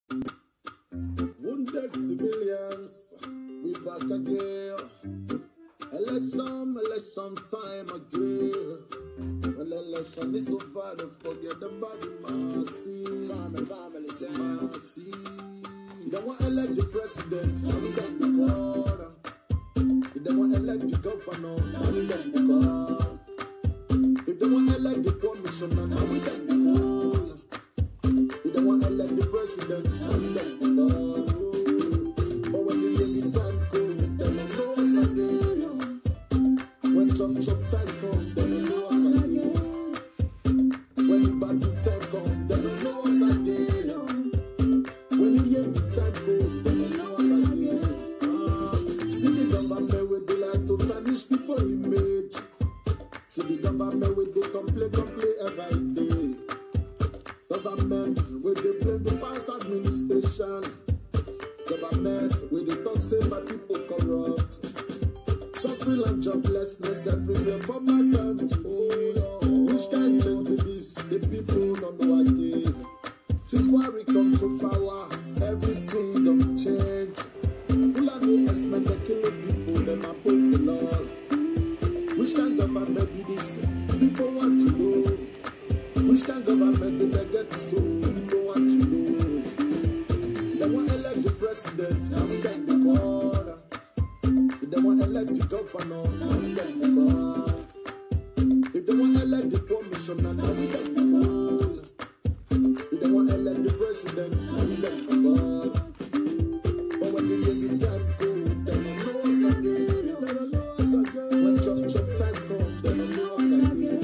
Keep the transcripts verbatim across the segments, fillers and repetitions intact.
Wounded civilians, we back again. Election, election time again. When election is over, don't forget the body mercy. Family, family, say mercy. You don't want to elect the president, now we got the corner. You don't want to elect the governor, now we got the corner. You don't want to elect the commissioner, now we got the corner. You don't want to elect the president, now we got the corner. But when you live in time cold, then you know us again. When chop chop time come, then you know us again. When the bad time come, then you know us again. When you hear me time cold, then you know us again. Ah, see the government where they like to tarnish people image. See the government where they complain, complain every day. Government where they blame the past administration. Government where they talk say my people corrupt. Suffering and joblessness everywhere for my country. Which can change with this? The people don't know again. Since Warri come to power, everything don't change. All I know is men they kill the people, them are both the Lord. Which can government be this? People want to know. Which can government do they get to so? People want to know. They want to elect the president, now we got the corner. If they want to elect the governor, now we got the corner. If they want to elect the commissioner, now we got the corner. If they want to elect the president, now we got the corner. But when they give it time go, they don't know us again. They don't know us again. When chop chop time come, they don't know us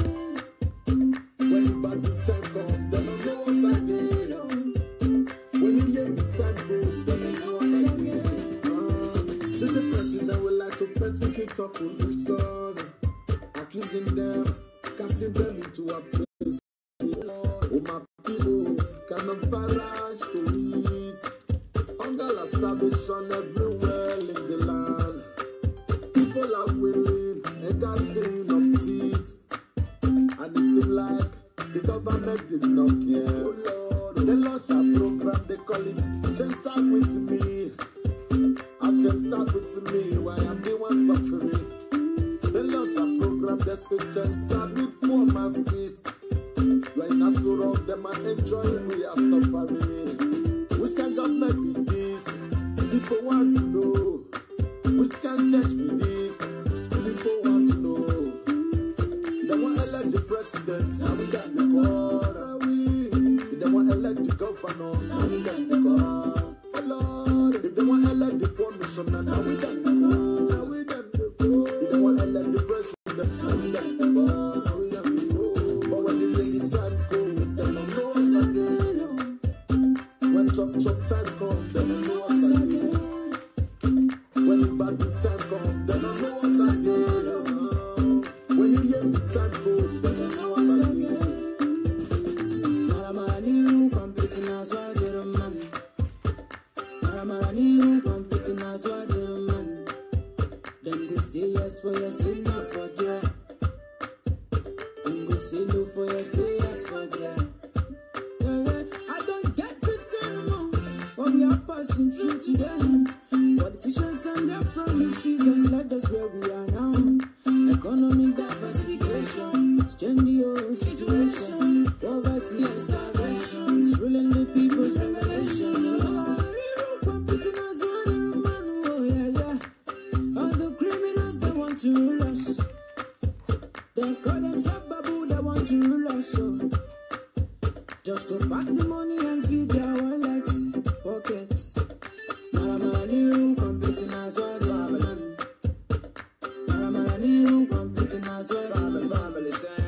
again. When the bad time come, they don't know us again. When you hear me time go, they don't know us again. Ah, see the president will like to persecute opposition, accusing them, casting them into a prison. Oh my people cannot perish to eat. Hunger and starvation everywhere in the land. People are willing and got clean of teeth. And it seems like the government did not care. Oh Lord, they launch a program, they call it Just Start With Me. I just start with me, why I'm the one suffering. They launch a program, they say just start with poor masses. When I saw all them are enjoying, we are suffering. Which can government be this? People want to know. Which can church be this? People want to know. They want to elect the president, now we got the corner. If they want to elect the governor, now we got the corner. Oh Lord, if they want to elect the commissioner, now we got the corner. Now we got the corner. If they want to elect the president, now we got the corner. Now we got the corner. But when the lady time come, they don't know us again. When chop chop time come, they don't know us again. When the bad time come, they don't know us again. When you hear me time go, they don't know us again. Maramani competing as well, dear man. Maramani competing as well, dear man. Then go say yes for your say no for joy. Then go say no for your say yes for joy. I don't get to turn them on, but we are passing through today. Politicians and their promises just led us where we are now. Economic diversification, change the whole situation. Poverty and starvation is ruling the people's revelation. Oh, competing as one man, oh yeah, yeah. All the criminals they want to rule us. They call themselves babu, they want to rule us. So just to pack the money and feed their wallets, pockets. Maramani competing as well, family. Maramani competing as well, family, family.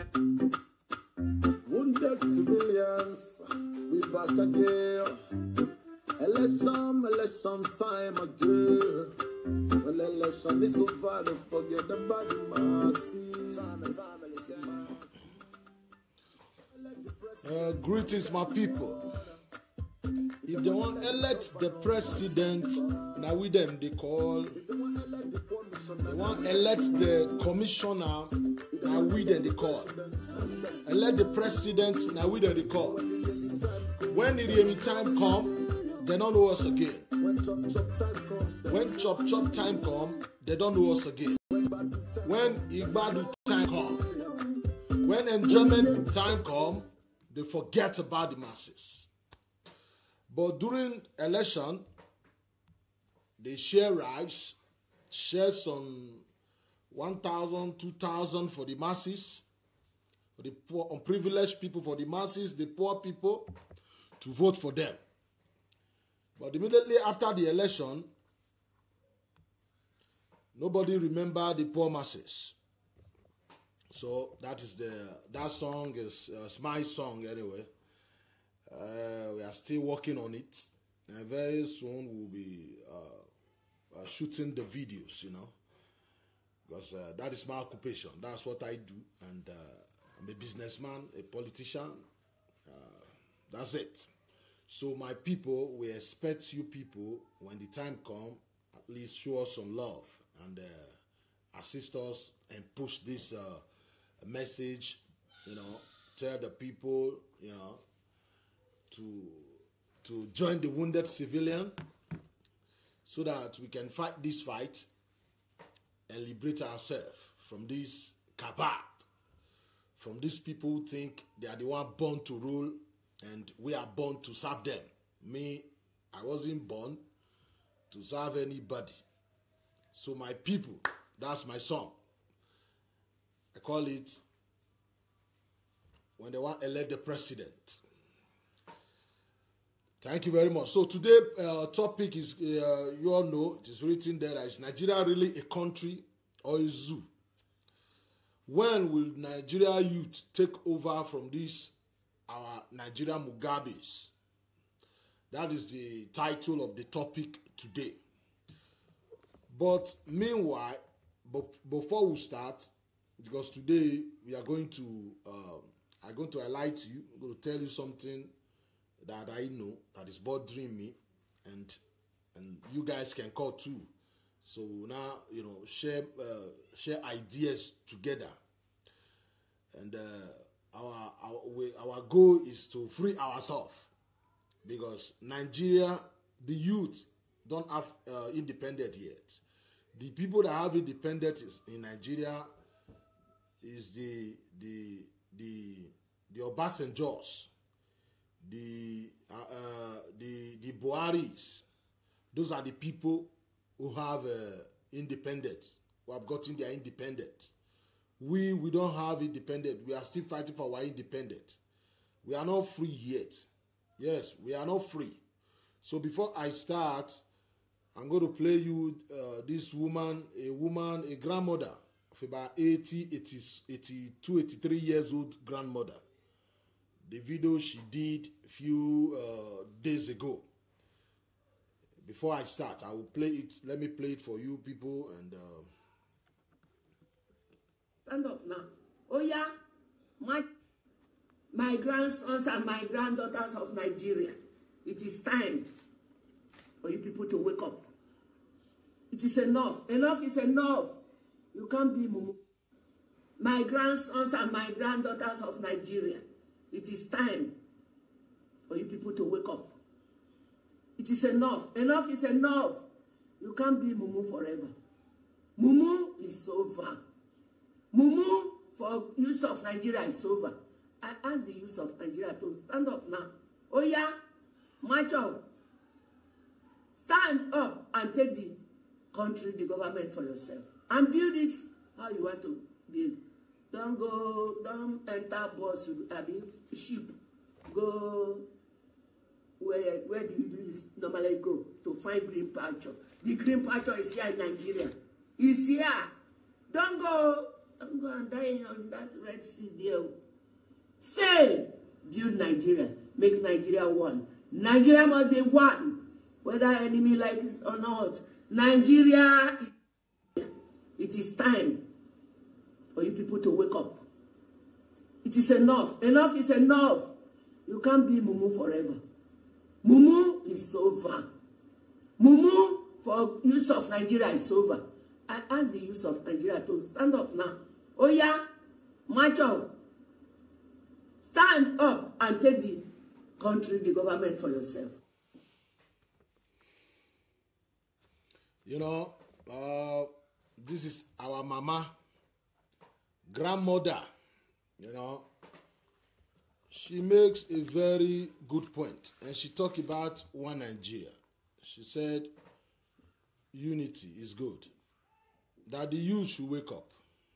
Wounded civilians, we back again. Election, election time again. When election is over, don't forget the body mercy. Uh, greetings, my people. If they want to elect the president, now with them they call. They want to elect the commissioner, now with them they call. Elect the president, now with them they call. When the time come, they don't know us again. When chop chop time come, When chop chop time come, they don't know us again. when bad time, When Igbadu time come, when enjoyment time come, they forget about the masses. But during election, they share rice, share some one thousand, two thousand for the masses, for the poor, unprivileged people, for the masses, the poor people, to vote for them. But immediately after the election, nobody remember the poor masses. So that is the that song is uh, it's my song anyway. Uh, we are still working on it, and very soon we'll be uh, uh, shooting the videos, you know, because uh, that is my occupation. That's what I do, and uh, I'm a businessman, a politician. Uh, that's it. So my people, we expect you people, when the time comes, at least show us some love and uh, assist us and push this uh, message, you know, tell the people, you know, to to join the wounded civilian so that we can fight this fight and liberate ourselves from this kebab, from these people who think they are the one born to rule and we are born to serve them. Me, I wasn't born to serve anybody. So my people, that's my song. I call it When They Want to Elect the President. Thank you very much. So today uh, topic is, uh, you all know, it is written there, is Nigeria really a country or a zoo? When will Nigeria youth take over from this, our Nigeria Mugabes? That is the title of the topic today. But meanwhile, before we start, because today we are going to, um, I'm going to highlight you, I'm going to tell you something that I know that is bothering me, and and you guys can call too. So now, you know, share uh, share ideas together, and uh, our our we, our goal is to free ourselves, because Nigeria, the youth don't have uh, independent yet. The people that have independence in Nigeria is the the the the Obasanjos, the uh, uh, the the Buharis. Those are the people who have uh, independence, who have gotten their independence. We we don't have independence. We are still fighting for our independence. We are not free yet. Yes, we are not free. So before I start, I'm going to play you uh, this woman, a woman, a grandmother of about eighty, eighty, eighty-two, eighty-three years old grandmother. The video she did a few uh, days ago. Before I start, I will play it. Let me play it for you people. And uh... stand up now. Oh yeah, my my grandsons and my granddaughters of Nigeria, it is time for you people to wake up. It is enough. Enough is enough. You can't be mumu. My grandsons and my granddaughters of Nigeria, it is time for you people to wake up. It is enough. Enough is enough. You can't be mumu forever. Mumu is over. Mumu for youth of Nigeria is over. I ask the youth of Nigeria to stand up now. Oh yeah, march up. Stand up and take the country, the government for yourself. And build it how you want to build. Don't go, don't enter bus, I mean, ship. Go where, where do you do this normally go? To find green pasture. The green pasture is here in Nigeria. It's here. Don't go, don't go and die on that Red Sea there. Say, build Nigeria. Make Nigeria one. Nigeria must be one. Whether enemy like it or not. Nigeria, it is time for you people to wake up. It is enough. Enough is enough. You can't be mumu forever. Mumu is over. Mumu for youth of Nigeria is over. I ask the youth of Nigeria to stand up now. Oh yeah, march up. Stand up and take the country, the government for yourself. You know, uh, this is our mama, grandmother, you know. She makes a very good point, and she talked about one Nigeria. She said, unity is good, that the youth should wake up.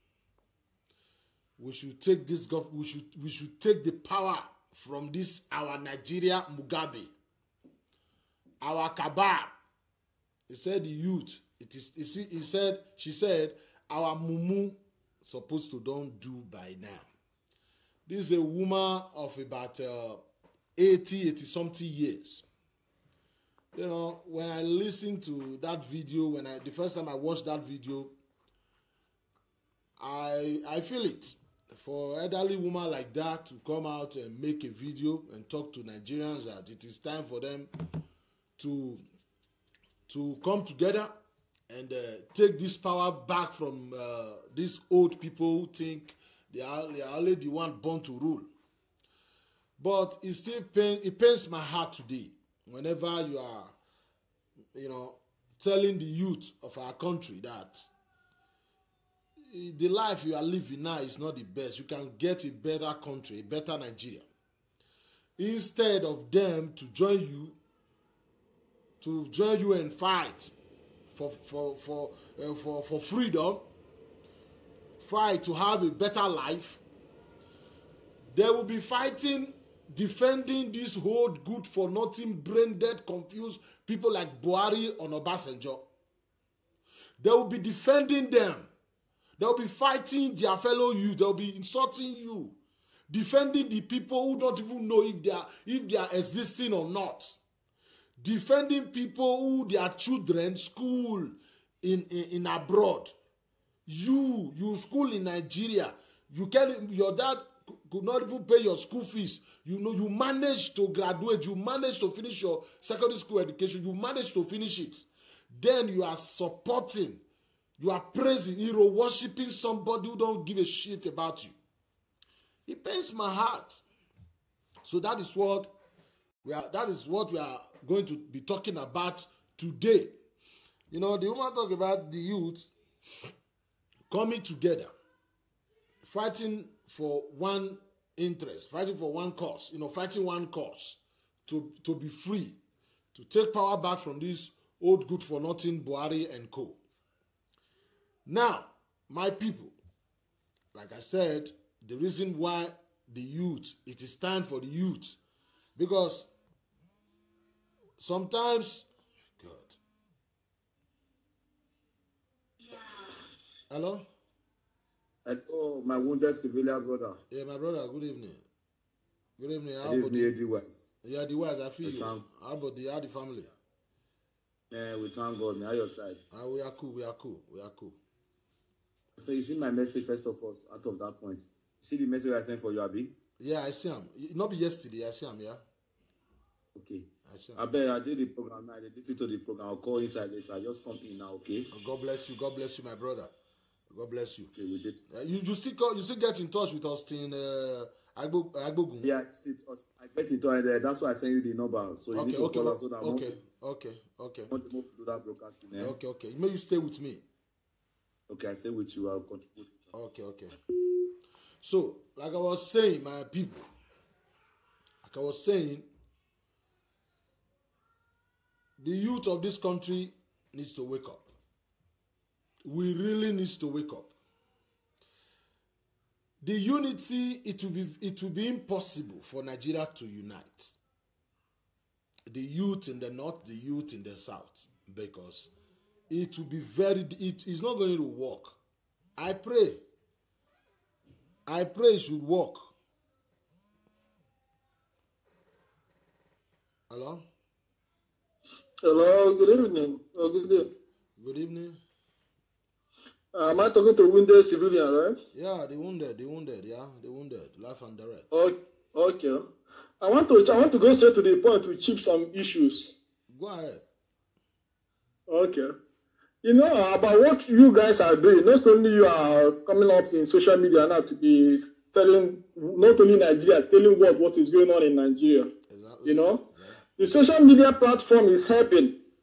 We should take this gov- we should we should take the power from this our Nigeria Mugabe, our Kabar. He said the youth. It is. You see, he said. She said our mumu supposed to don't do by now. This is a woman of about uh, eighty, eighty something years. You know, when I listened to that video, when I the first time I watched that video, I I feel it. For elderly woman like that to come out and make a video and talk to Nigerians that it is time for them to to come together and uh, take this power back from uh, these old people who think they are, they are only the one born to rule. But it still pain, it pains my heart today whenever you are, you know, telling the youth of our country that the life you are living now is not the best. You can get a better country, a better Nigeria. Instead of them to join you, to join you and fight for for for uh, for for freedom, fight to have a better life, they will be fighting, defending this whole good for nothing, brain dead, confused people like Buhari or Obasanjo. They will be defending them. They will be fighting their fellow youth. They will be insulting you, defending the people who don't even know if they are if they are existing or not. Defending people who their children school in, in, in abroad. You, you school in Nigeria. You can your dad could not even pay your school fees. You know, you managed to graduate, you managed to finish your secondary school education, you managed to finish it. Then you are supporting, you are praising, hero worshiping somebody who don't give a shit about you. It pains my heart. So that is what we are that is what we are going to be talking about today. You know, the woman talk about the youth coming together, fighting for one interest, fighting for one cause, you know, fighting one cause to, to be free, to take power back from this old good for nothing Buhari and co. Now, my people, like I said, the reason why the youth, it is time for the youth, because sometimes, God. Hello? Oh, my wounded civilian brother. Yeah, my brother, good evening. Good evening. How it is about me, the, Eddie Wise. Yeah, the Wise, I feel We you. thank- How about the, how the family? Yeah, we thank God. Me, on your side. Ah, we are cool, we are cool, we are cool. So you see my message first of all, out of that point. See the message I sent for you, Abi? Yeah, I see him. Not be yesterday, I see him, yeah? Okay. I see I him. bet I did the program now. I did listen to the program. I'll call inside later. I just come in now, okay? God bless you, God bless you, my brother. God bless you. Okay, we did. Uh, you, you, still call, you still get in touch with Austin uh, Agbo, Agbogun? Yeah, I get it. I get it. And uh, that's why I send you the number. So you Okay, need to okay, call o- us so that okay, okay, okay, want to move to that broadcasting. Eh? okay, okay. May you stay with me. Okay, I stay with you. I'll contribute. Okay, okay. So, like I was saying, my people, like I was saying, the youth of this country needs to wake up. We really need to wake up. The unity, it will be it will be impossible for Nigeria to unite. The youth in the north, the youth in the south, because it will be very it is not going to work. I pray. I pray it should work. Hello? Hello, good evening. Oh, good day. Good evening. Uh, am I talking to wounded civilian, right? Yeah, the wounded, the wounded, yeah, the wounded, life and direct. Oh, okay. I want to I want to go straight to the point to chip some issues. Go ahead. Okay. You know about what you guys are doing. Not only you are coming up in social media now to be telling not only Nigeria, telling what what is going on in Nigeria. Exactly. You know, Yeah. the social media platform is helping.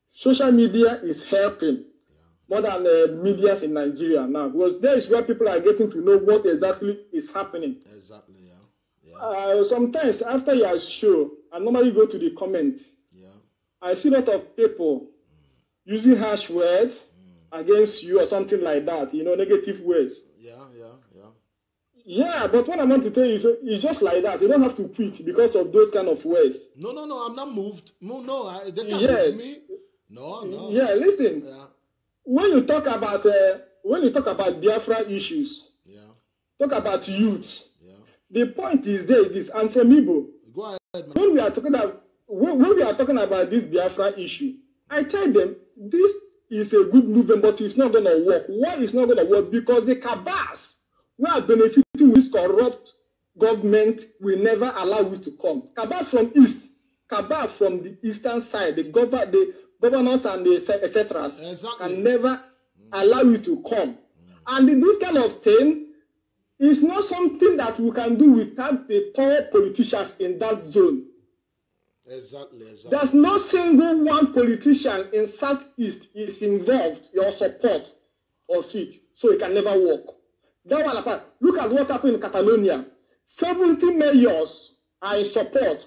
social media is helping more than uh, medias in Nigeria now, because there is where people are getting to know what exactly is happening. Exactly, yeah. yeah. Uh, sometimes after your show, I normally go to the comment. Yeah. I see a lot of people mm. using harsh words mm. against you or something like that, you know, negative words. Yeah, yeah, yeah. Yeah, but what I want to tell you is it's just like that. You don't have to quit because of those kind of words. No, no, no, I'm not moved. No, no, I, they can't yeah. move me. No, no. Yeah, listen. Yeah. When you talk about uh, when you talk about Biafra issues, yeah. talk about youth. Yeah. The point is there is this. I'm from Igbo. Go ahead, man. When we are talking about when, when we are talking about this Biafra issue, I tell them this is a good movement, but it's not going to work. Why it's not going to work? Because the cabals who are benefiting with this corrupt government will never allow you to come. Cabals from east, cabal from the eastern side, the governor, the governors and the et cetera exactly. can never mm. allow you to come. Mm. And this kind of thing is not something that we can do without the poor politicians in that zone. Exactly, exactly. There's no single one politician in Southeast is involved your support of it, so it can never work. That one apart. Look at what happened in Catalonia. seventy mayors are in support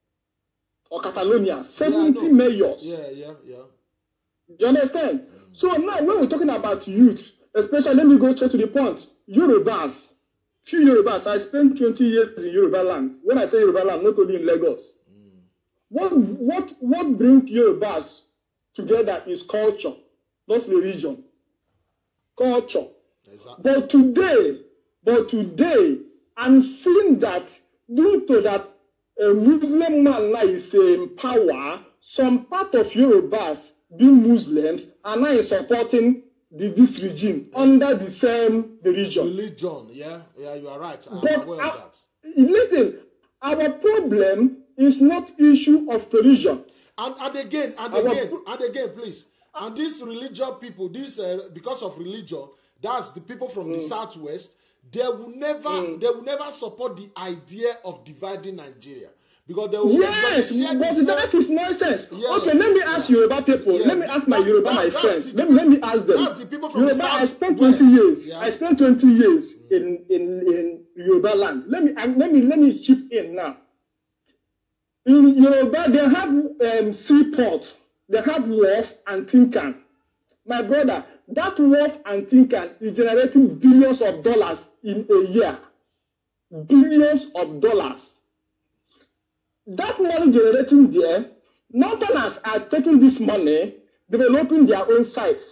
of Catalonia. seventy yeah, mayors. Yeah, yeah, yeah. You understand? Mm. So now when we're talking about youth, especially, let me go straight to the point. Yorubas, few Yorubas, I spent twenty years in Yoruba land. When I say Yoruba land, not only in Lagos. Mm. What what what brings Yorubas together is culture, not religion. Culture. Exactly. But today, but today, I'm seeing that due to that a Muslim man now is in power, some part of Yorubas, being Muslims, are now supporting the, this regime yeah. under the same religion. Religion, yeah, yeah, you are right. I'm but aware I, of that. Listen, our problem is not issue of religion. And, and again, and our, again, and again, please. And these religious people, this uh, because of religion, that's the people from mm. the southwest. They will never, mm. they will never support the idea of dividing Nigeria because they will. Yes, they but same, that is nonsense. Yeah, okay, let me ask yeah, Yoruba people. yeah. Let me ask my that, Yoruba, that, my friends. The, let me let me ask them. That's the people from Yoruba, the I spent west. twenty years. Yeah. I spent twenty years mm. in in in Yoruba land. Let me let me let me chip in now. In Yoruba, they have um, seaport. They have wharf and Tinkan. My brother, that wharf and Tinkan is generating billions of dollars in a year. Billions of dollars. That money generating there, Northerners are taking this money, developing their own sites.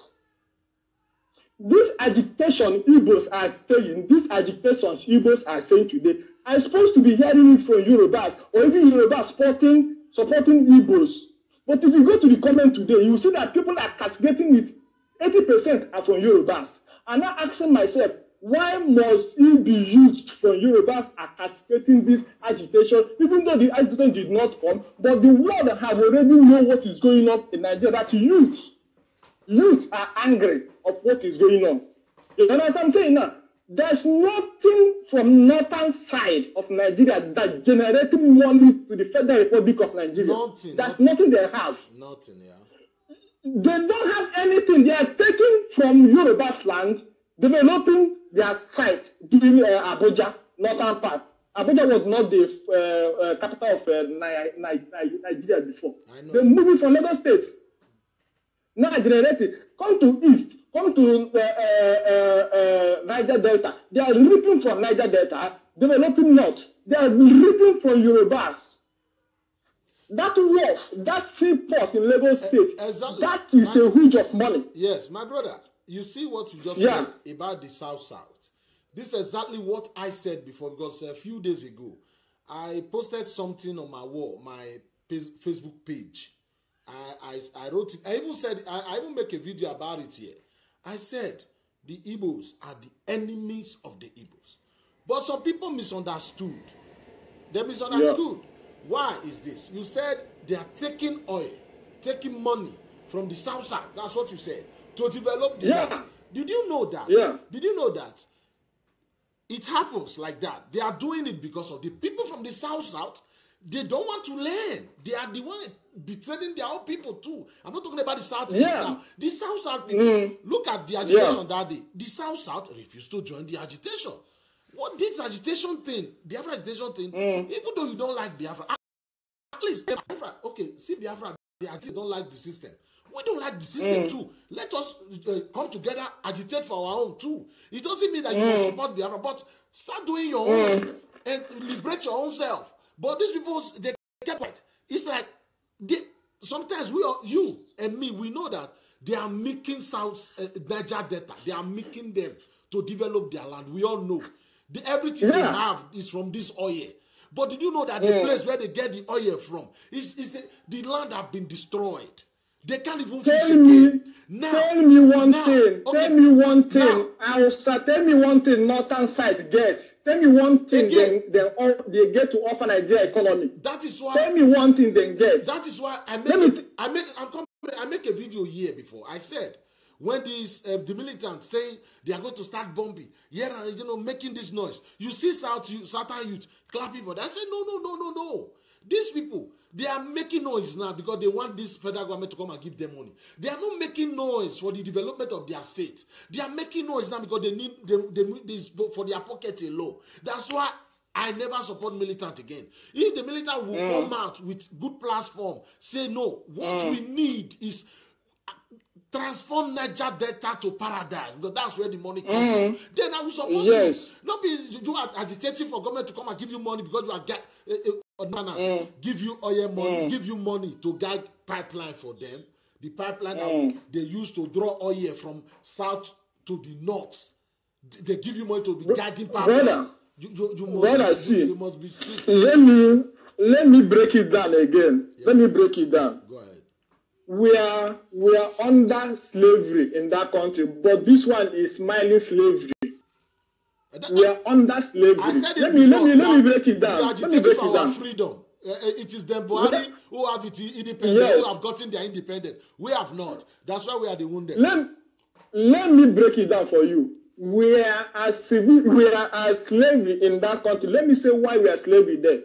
This agitation Igbos are saying, this agitation Igbos are saying today, I'm supposed to be hearing it from Yorubas, or even Yorubas supporting, supporting Igbos. But if you go to the comment today, you see that people are castigating it. eighty percent are from Yorubas. I'm now asking myself, why must it be used from Yorubas are castigating this agitation, even though the agitation did not come, but the world have already known what is going on in Nigeria, that youth, youth are angry of what is going on. You understand what I'm saying now? There's nothing from northern side of Nigeria that generating money to the Federal Republic of Nigeria. Nothing. That's nothing, nothing they have. Nothing, yeah. They don't have anything. They are taking from Yoruba's land, developing their site during uh, Abuja, northern part. Abuja was not the uh, uh, capital of uh, Ni- Ni- Nigeria before. They're moving from Lagos State. Now generating. Come to east. Come to uh, uh, uh, uh, Niger Delta. They are ripping from Niger Delta, developing north. They are ripping from Yorubas. That wharf, that seaport in Lagos State, exactly. that is my, a huge of money. Yes, my brother, you see what you just yeah. said about the South-South. This is exactly what I said before, because a few days ago, I posted something on my wall, my Facebook page. I, I, I wrote it. I even said, I, I even make a video about it here. I said, the Igbos are the enemies of the Igbos. But some people misunderstood. They misunderstood. Yeah. Why is this? You said they are taking oil, taking money from the South South. That's what you said. To develop the yeah. land. Did you know that? Yeah. Did you know that? It happens like that. They are doing it because of the people from the South South. they don't want to learn. They are the one betraying their own people too. I'm not talking about the South Yeah. now. The South South people, Mm. look at the agitation Yeah. that day. The South South refused to join the agitation. What this agitation thing, Biafra agitation thing, Mm. even though you don't like Biafra, at at least Biafra, okay, see Biafra, they actually don't like the system. We don't like the system Mm. too. Let us uh, come together, agitate for our own too. It doesn't mean that you Mm. must support Biafra, but start doing your own and liberate your own self. But these people, they kept quiet. It's like they, sometimes we are, you and me, we know that they are making South uh, Niger Delta. They are making them to develop their land. We all know. The, everything they Yeah. have is from this oil. But did you know that the Mm. place where they get the oil from is, is a, the land have been destroyed. They can't even fish Tell me, again. Now, tell me one now, thing. okay, Tell me one thing. now- Hausa, tell me one thing. Northern side get. Tell me one thing. Again. They, they, all, they get to offer Nigeria economy. that is why Tell me one thing they get. That is why I make Let me a, th- I make I'm com- I make a video here before. I said when these uh, the militants saying they are going to start bombing, yeah, and, you know, making this noise. You see South you, Southern youth clapping for that. I said no, no, no, no, no. These people, they are making noise now because they want this federal government to come and give them money. They are not making noise for the development of their state. They are making noise now because they need them they need this for their pocket alone. That's why I never support militant again. If the militant will Mm. come out with good platform, say no. What we need is transform Niger Delta to paradise because that's where the money comes from. Then I will support Yes. you. Not be you are agitating for government to come and give you money because you are get uh, uh, bananas, give you oil money, give you money to guide pipeline for them. The pipeline that they use to draw oil from south to the north. They give you money to be guiding pipeline. brother, You, you, you must, brother, you, see. you must be sick. Let me let me break it down again. Let me break it down. Go ahead. We are we are under slavery in that country, but this one is mining slavery. Uh, that- We are under slavery. I said it let me let before, me let me that break it we down. are Let me agitating break for it our down. freedom. Uh, uh, it is them Buhari who have it independent, Yes. who have gotten their independent. We have not. That's why we are the wounded. Let, let me break it down for you. We are as civil, we are as slavery in that country. Let me say why we are slavery there.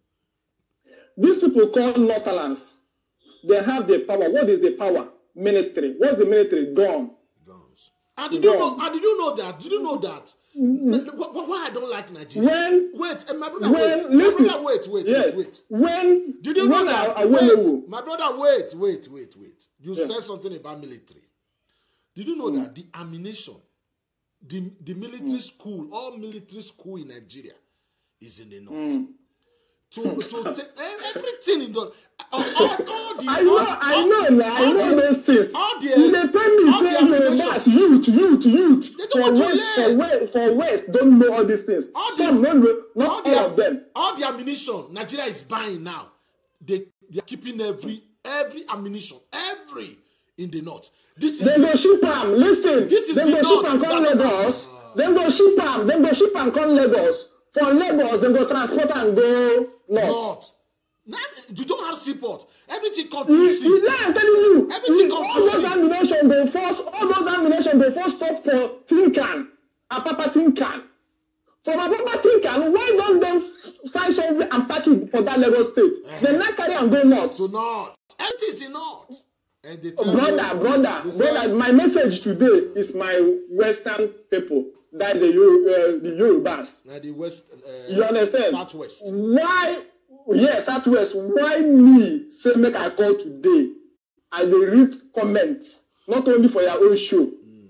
These people called Northerners, they have the power. What is the power? Military. What's the military? Gone. Guns. And did you know? Gone. And did you know that? Did you know that? Wh- wh- Why I don't like Nigeria? When Wait, uh, my brother, when wait. My listen, brother, wait, wait, yes, wait, wait. when Did you know when that? I, I Wait, went my brother, wait, wait, wait, wait. You Yeah. said something about military. Did you know that the ammunition, the, the military school, all military school in Nigeria is in the north? To, to take everything in the all, all, all the I know, all, I all- know, now, I all know the- those things. all the- You dey tell me all the say ammunition. Yorubas, youth, youth, youth. They don't For want to West, for learn. West, for West, don't know all these things. All the- Some don't know, not all, the, of them. all the ammunition Nigeria is buying now, they they are keeping every every ammunition, every in the north. This is They go ship am. Listen, This is they the go north. ship am come That- Lagos. They go ship am. They go ship am come Lagos. For Lagos, they go transport and go north. north. Now, you don't have seaport. Everything comes You, to you, sea. now I'm telling you, Everything you, comes all to those sea. ammunition they force, all those ammunition they force stop for Tinkan, Apapa Tinkan. For Apapa Tinkan, why don't they f- find somewhere and pack it for that Lagos state? They not carry and go north. To north. Everything is in north. And they tell Brother, you, brother, they say, brother, my message today is my Western people, that the, Yor- uh, the Yorubas. uh, the west, uh, You understand? southwest. Why, yes, Southwest, why me say make I call today? I dey read comments, not only for your own show,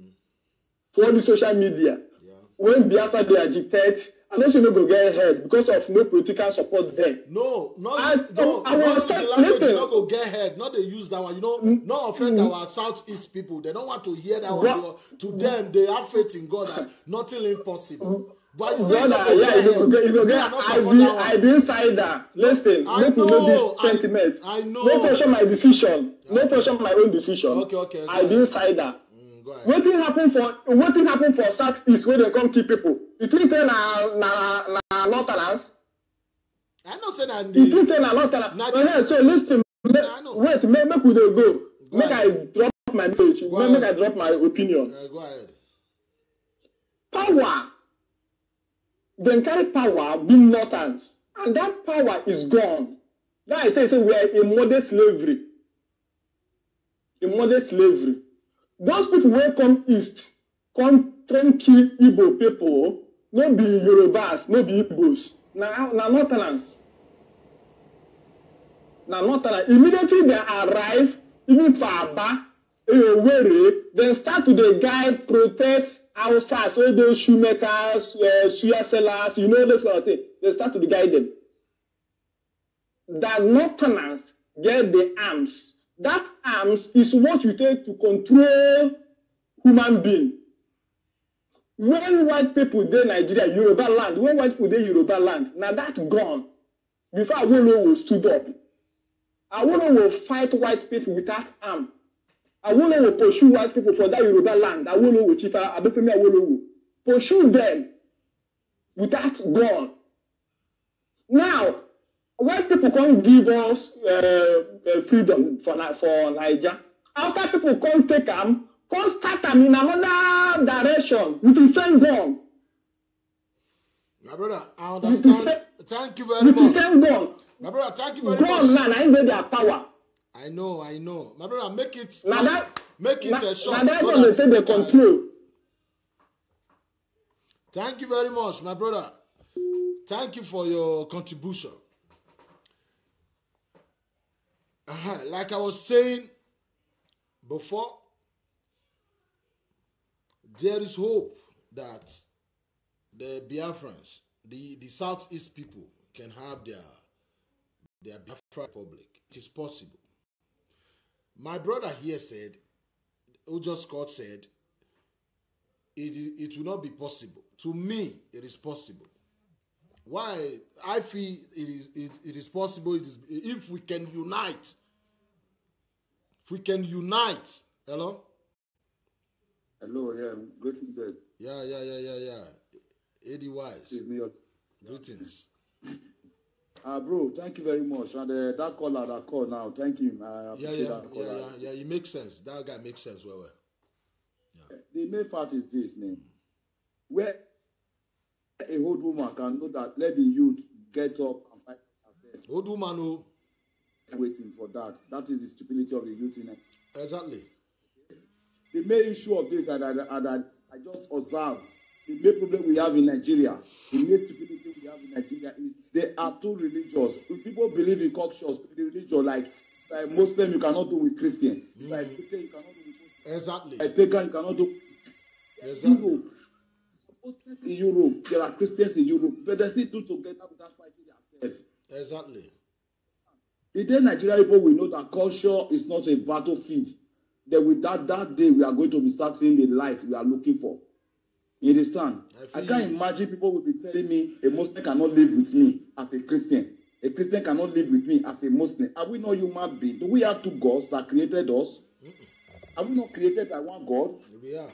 for all the social media. Yeah. When Biafra dey agitate, I know say no go get ahead because of no political support there. No, not I- no, I not was use the tell- language, listen. not go get head, not they use that one, you know, not offend our southeast people. They don't want to hear that one. Bro- They- To them, they have faith in God that nothing impossible. But you say not Brother, go yeah, get you go head. get, you go Me, get. I not I support be, that one. I be insider. Listen, I make you know know, this I- sentiment. I know. No question my decision. No question my own decision. Okay, okay, I be okay. insider. Mm, go ahead. Wetin happen for wetin happen for southeast wey dem come kill people? You think say na na na northerners? I know say that You the think say na northerners? Na Uh, this- so lis ten. I know. Wait, make make we dey go. Go Make I ahead. drop my message. Go Make make I ahead. drop my opinion. uh, go ahead. Power. Dem carry power be northerns, and that power is gone. That I tell you, say we are in modern slavery. In modern slavery. Those people who come east, come come kill Igbo people, no be Yorubas, no be Igbos. Na na Northerners. Na Northerners. Immediately they arrive, even for Aba, Owerri, then start to the guy protect outside, so those shoemakers, uh, suya sellers, you know this sort of thing. They start to the guide them. That Northerners get the arms. That arms is what you take to control human being. When white people dey Nigeria, Yoruba land, when white people dey Yoruba land, now that's gone. Before Awolowo stood up, Awolowo fight white people without arm. Awolowo pursue white people for that Yoruba land. Awolowo, Chief Abofemi Awolowo, pursue them without gun. Now, white people can't give us uh, uh, freedom for for Nigeria. Outside people can't take them, can't start them in another direction with the same gun. My brother, I understand. Thank you very with much. the same gun. My brother, thank you very Gun much. now, I ain't their power. I know, I know. My brother, make it Now that, make it now, a short. now that so one they that say they we can- control. Thank you very much, my brother. Thank you for your contribution. Uh-huh. Like I was saying before, there is hope that the Biafrans, the, the Southeast people, can have their, their Biafra Republic. It is possible. My brother here said, who just called said, it, it will not be possible. To me, it is possible. Why? I feel it is, it, it is possible it is, if we can unite. If we can unite. Hello? Hello, yeah, I'm greeting you. Yeah, yeah, yeah, yeah, yeah. A D Ys. Give me your- Greetings. Ah, bro, thank you very much. And uh, that caller, that call now, thank him. I Yeah, appreciate yeah, that yeah, caller. yeah, yeah. It makes sense. That guy makes sense well, well. The main fact is this, man. Where a old woman can know that, let the youth get up and fight for herself, Old woman, who waiting for that. That is the stupidity of the youth in it. exactly. The main issue of this that I, that I just observe, the main problem we have in Nigeria, the main stupidity we have in Nigeria is they are too religious. If people believe in cultures, the religion, like, like Muslim, you cannot do with Christian. It's Mm. like Christian, you cannot do with Muslim. Exactly. Like pagan, you cannot do with Christian. Exactly. Europe. Muslims in Europe, there are Christians in Europe, but they still do together without fighting themselves. Exactly. The day Nigerian people will know that culture is not a battlefield, then with that, that day we are going to be start seeing the light we are looking for. You understand? I I, feel can't you. imagine people will be telling me a Muslim cannot live with me as a Christian. A Christian cannot live with me as a Muslim. Are we not human beings? Do we have two gods that created us? Are we not created by one God? We are.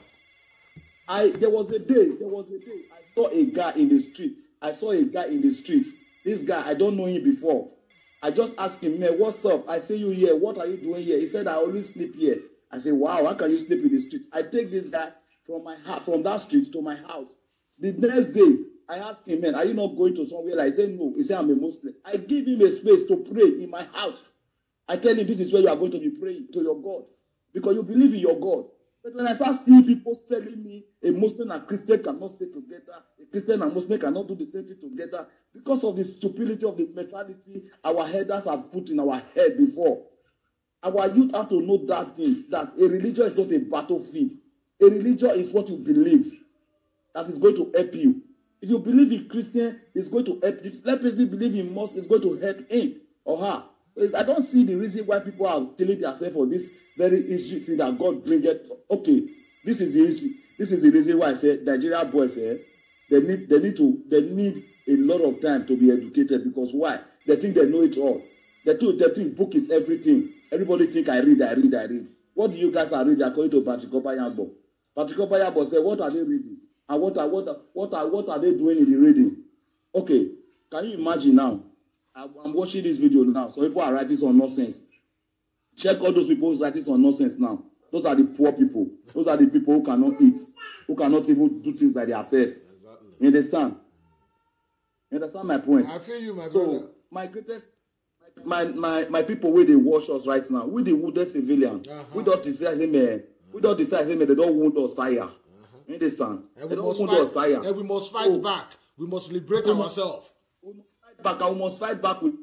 I there was a day, there was a day I saw a guy in the street. I saw a guy in the street. This guy, I don't know him before. I just asked him, man, what's up? I say you here. What are you doing here? He said, I always sleep here. I say, wow, how can you sleep in the street? I take this guy from my house, from that street to my house. The next day, I asked him, man, are you not going to somewhere? Like, he said, no. He said, I'm a Muslim. I give him a space to pray in my house. I tell him this is where you are going to be praying to your God. Because you believe in your God. But when I start seeing people telling me a Muslim and Christian cannot stay together, a Christian and Muslim cannot do the same thing together, because of the stupidity of the mentality our headers have put in our head before. Our youth have to know that thing, that a religion is not a battlefield. A religion is what you believe that is going to help you. If you believe in Christian, it's going to help you. If let person believe in Muslim, it's going to help him or her. I don't see the reason why people are killing themselves for this very issue thing that God bring it. Okay, this is the issue. This is the reason why I said Nigeria boys eh, they need they need to they need a lot of time to be educated, because why? They think they know it all. They think they think book is everything. Everybody think I read, I read, I read. What do you guys are reading according to Patrick Opayambo? Patrick Opayambo said, what are they reading? And what are what are, what are what are they doing in the reading? Okay, can you imagine now? I'm watching this video now. So people are writing some nonsense. Check all those people who's writing some nonsense now. Those are the poor people. Those are the people who cannot eat, who cannot even do things by themselves. Exactly. You understand? You understand my point? I feel you, my So brother. my greatest, my my my people where they watch us right now, we the wounded civilian. Uh-huh. We don't decide him. Uh, we don't decide him. They don't wound us tire. Uh-huh. You understand? And they we don't must wound fight, us tire. and we must fight so, back. We must liberate we ourselves. We must fight back. And we must fight back with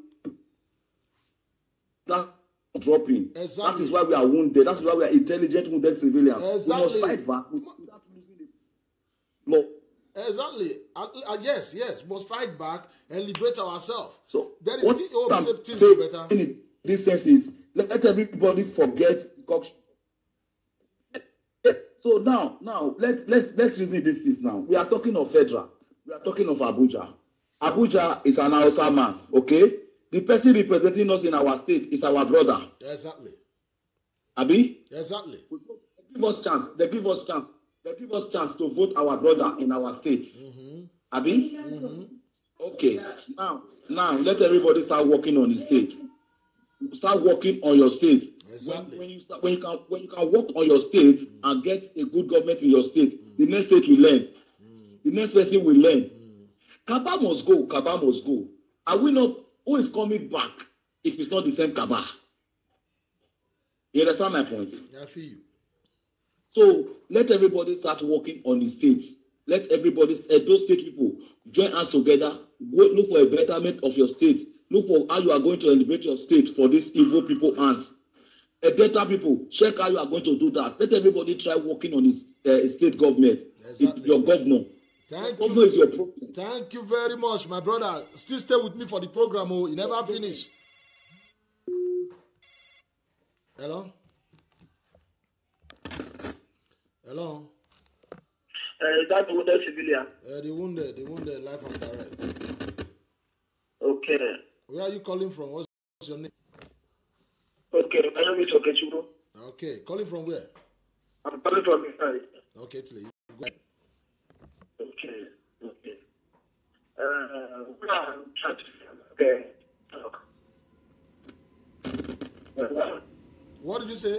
that dropping. Exactly. That is why we are wounded. That's why we are intelligent wounded civilians. Exactly. We must fight back with, without losing the law. Exactly. Uh, uh, yes, yes. We must fight back and liberate ourselves. So there is what still I'm hope. saying Better. in this sense is let everybody forget. So now, now let's let's let's read this is now. We are talking of federal. We are talking of Abuja. Abuja is an Hausa man. Okay, the person representing us in our state is our brother. Exactly. Abi. Exactly. They give us chance. They give us chance. They give us chance to vote our brother in our state. Mm-hmm. Abi? Mm-hmm. Okay. Now, now let everybody start working on the state. Start working on your state. Exactly. When, when you start, when you can when you can work on your state mm. and get a good government in your state, mm. the next state will learn. Mm. The next person will learn. Mm. Kaba must go. Kaba must go. Are we not? Who is coming back if it's not the same Kaba? You understand my point? I feel you. So let everybody start working on the state. Let everybody, uh, those state people, join us together. Go, look for a betterment of your state. Look for how you are going to liberate your state for these evil people hands. A better people, check how you are going to do that. Let everybody try working on his uh, state government. Exactly. It's your governor. Thank your you. Governor is your problem. Thank you very much, my brother. Still stay with me for the program. Oh, you never finish. Hello. Hello. Uh, is that the wounded civilian? Uh, the wounded, the wounded, life and direct. Okay. Where are you calling from? What's your name? Okay, my name is Okechukwu. Okay, calling from where? I'm calling from inside. Okay, Italy. Go ahead. Okay, okay. Uh, okay. Uh, what did you say?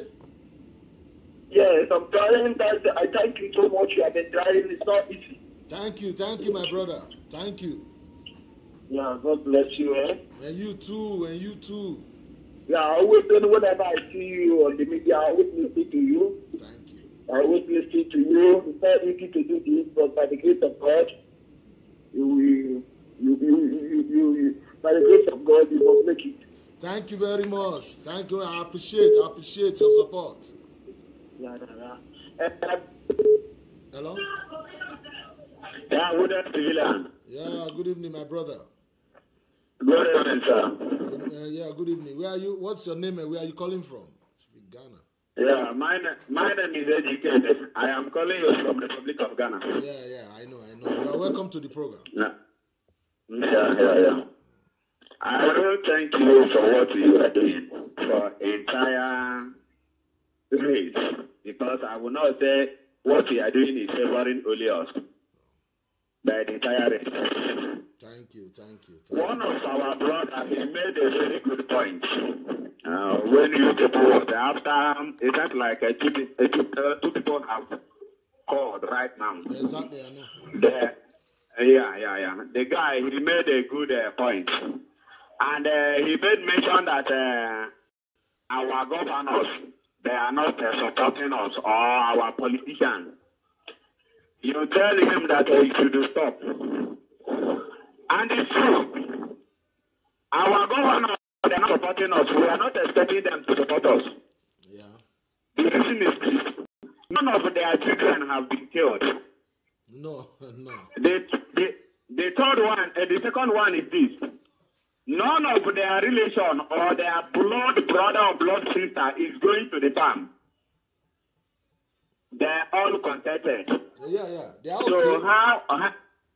Yes, I'm trying that. I thank you so much. You have been trying. It's not easy. Thank you, thank you, my brother. Thank you. Yeah, God bless you, eh? And you too, and you too. Yeah, I always, whenever I see you on the media, I always listen to you. Thank you. I always listen to you. It's not easy to do this, but by the grace of God, you will, you, you, you, you, you, by the grace of God, you must make it. Thank you very much. Thank you. I appreciate, I appreciate your support. Yeah, yeah, yeah. Uh, Hello? Yeah, good evening. Yeah, good evening, my brother. Good evening, sir. Uh, yeah, good evening. Where are you? What's your name and where are you calling from? Ghana. Yeah, my, my name is Educated. I am calling you from the Republic of Ghana. Yeah, yeah, I know, I know. You are welcome to the program. Yeah, yeah, yeah. yeah. I will thank you for what you are doing for entire race, because I will not say what you are doing is favoring only us, but the entire race. Thank you, thank you. Thank One you. of our brothers, he made a very good point. Uh, when you people, after, it's like a two, a two, uh, two people have called right now. Exactly, I know. The, yeah, yeah, yeah. The guy, he made a good uh, point. And uh, he made mention that uh, our governors, they are not uh, supporting us, or our politicians. You tell him that uh, he should stop. And it's true. Our governors, they are not supporting us. We are not expecting them to support us. Yeah. The reason is this. None of their children have been killed. No, no. The, the, the third one, uh, the second one is this. None of their relation or their blood brother or blood sister is going to the farm. They're all contented. Yeah, yeah. They are so okay. how, uh,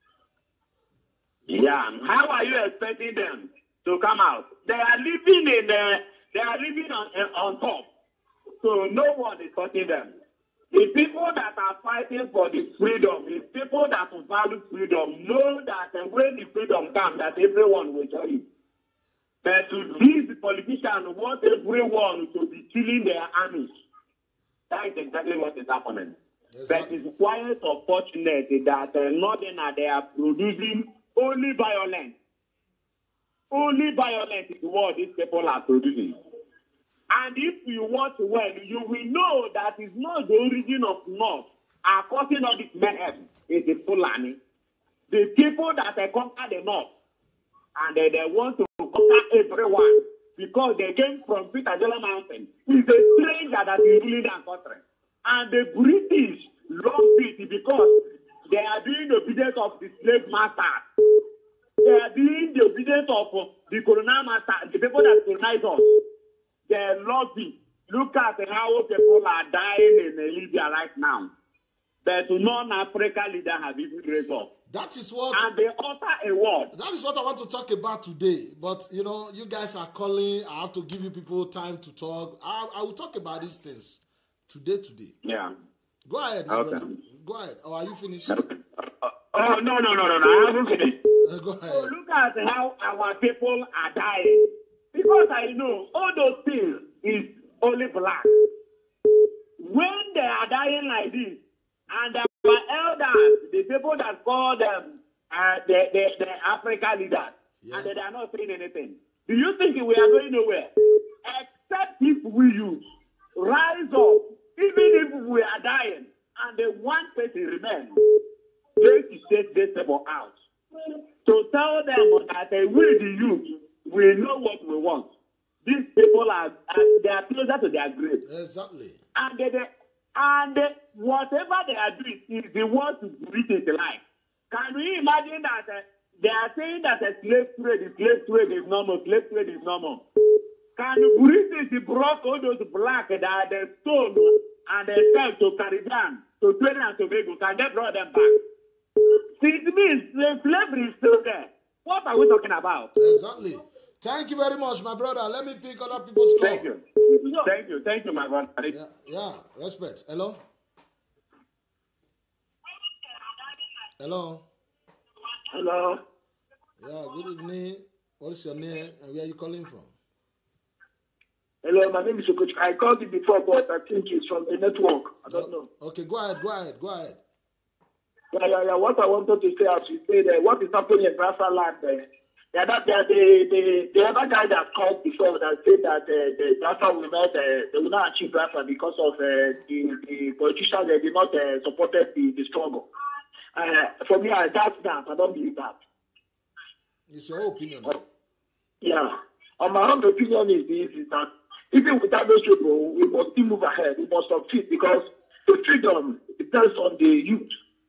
yeah, how are you expecting them to come out? They are living in the, they are living on uh, on top. So no one is touching them. The people that are fighting for the freedom, the people that value freedom, know that uh, when the freedom comes, that everyone will join you. But to these politicians want everyone to be killing their armies. That is exactly what is happening. Exactly. But it's quite unfortunate that uh, Northern they are producing only violence. only violence is what these people are producing. And if you watch well, you will know that it's not the origin of North are causing all this mayhem. It's the Fulani. The people that they conquer the North. And they, they want to conquer everyone because they came from Peter Jala Mountain. It's a stranger that is ruling their country. And the British love it because they are doing the obedience of the slave masters. They are doing the obedience of the colonial masters, the people that colonize us. They love it. Look at how people are dying in Libya right now. But non-African leaders have even raised up. That is what. And they offer a word. That is what I want to talk about today. But you know, you guys are calling. I have to give you people time to talk. I, I will talk about these things today. Today. Yeah. Go ahead, my okay. brother. Go ahead. Or are you finished? Okay. Uh, oh no no no no no! I haven't finished. Uh, go ahead. So look at how our people are dying. Because I know all those things is only black. When they are dying like this, and our elders, the people that call them uh, the, the, the African leaders, yeah. and they are not saying anything. Do you think we are going nowhere? Except if we use rise up, even if we are dying, and the one person remains, they to take this people out. To tell them that they will the youth, we know what we want. These people are, are they are closer to their grave. Exactly. And they, they And whatever they are doing is the one to British life. Can we imagine that uh, they are saying that a slave trade is slave trade is normal, slave trade is normal? Can British broke all those black that are the stone and they sell to Caribbean, to Trinidad and Tobago? Can they draw them back? It means slavery is still there. What are we talking about? Exactly. Thank you very much, my brother. Let me pick other people's call. Thank you. Thank you. Thank you, my brother. Yeah, yeah. Respect. Hello? Hello? Hello? Yeah, good evening. What is your name and where are you calling from? Hello, my name is Okoch. I called you before, but I think it's from the network. I don't know. Okay, go ahead, go ahead, go ahead. Yeah, yeah, yeah. What I wanted to say, as you said, uh, what is happening in Biafra land, uh, yeah, that, uh, the, the, the other guy that called before that said that uh, the Biafra will not, uh, they will not achieve Biafra because of uh, the, the politicians that did not uh, supported the, the struggle. Uh, for me, I doubt that. I don't believe that. It's your opinion. Uh, yeah. On my own opinion is this, is that even without those people, we must still move ahead. We must succeed because the freedom depends on the youth.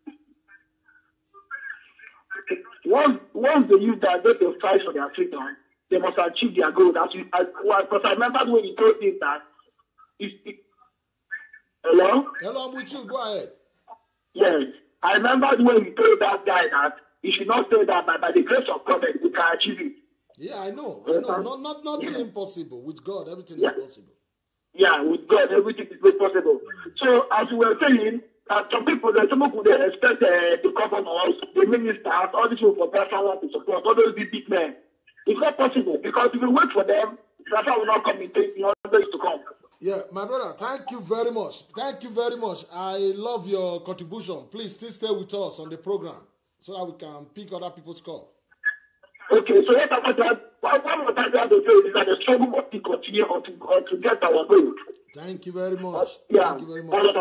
Once, once the youth are going to fight for their freedom, they must achieve their goal. As you, as, because I remember when you told me that. It, it, hello? Hello, I'm with you. Go ahead. Yes. I remember when you told that guy that he should not say that, but by the grace of God, we can achieve it. Yeah, I know. I know. Not, not, nothing impossible. With God, everything yeah. is possible. Yeah, with God, everything is possible. So, as we were saying, uh, some people, some people, they expect uh, the governors, the ministers, all these people for Biafra to support, all those big men. It's not possible because if you wait for them, Biafra will not come in days to come. Yeah, my brother, thank you very much. Thank you very much. I love your contribution. Please still stay with us on the program so that we can pick other people's call. Okay, so what about that? One more time, I have to say is that the struggle must continue on to, on to get our goal. Thank you very much. Uh, yeah, thank you very much.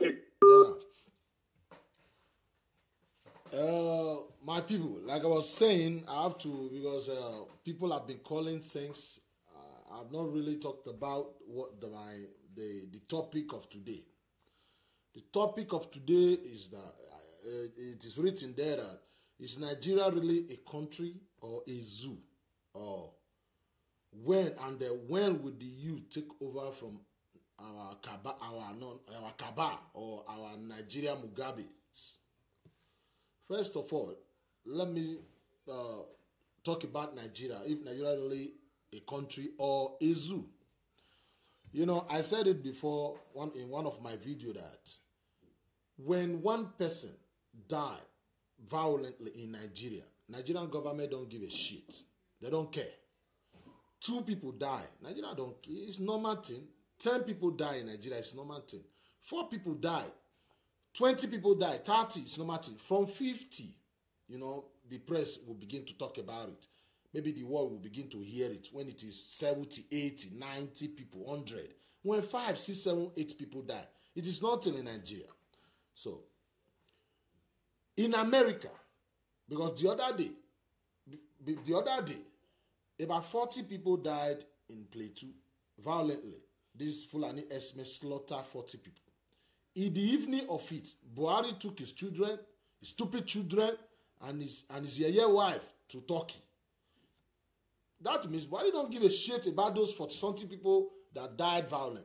Yeah. Uh, my people, like I was saying, I have to, because uh, people have been calling things. Uh, I've not really talked about what the, my, the, the topic of today. The topic of today is that uh, it is written there that is Nigeria really a country or a zoo? Or when and uh, when will the youth take over from our Kaba, our non, our Kaba or our Nigeria Mugabe? First of all, let me uh, talk about Nigeria. If Nigeria really a country or a zoo? You know, I said it before one in one of my videos that when one person died violently in Nigeria, Nigerian government don't give a shit. They don't care. Two people die. Nigeria don't care. It's normal thing. Ten people die in Nigeria. It's normal thing. Four people die. Twenty people die. Thirty. It's normal thing. From fifty, you know, the press will begin to talk about it. maybe the world will begin to hear it when it is seventy, eighty, ninety people, one hundred. When five, six, seven, eight people die, it is nothing in Nigeria. So, in America, because the other day, the other day, about forty people died in Plateau violently. This Fulani Esme slaughtered forty people. In the evening of it, Buhari took his children, his stupid children, and his and his yeye wife to Turkey. That means Buhari don't give a shit about those forty something people that died violently.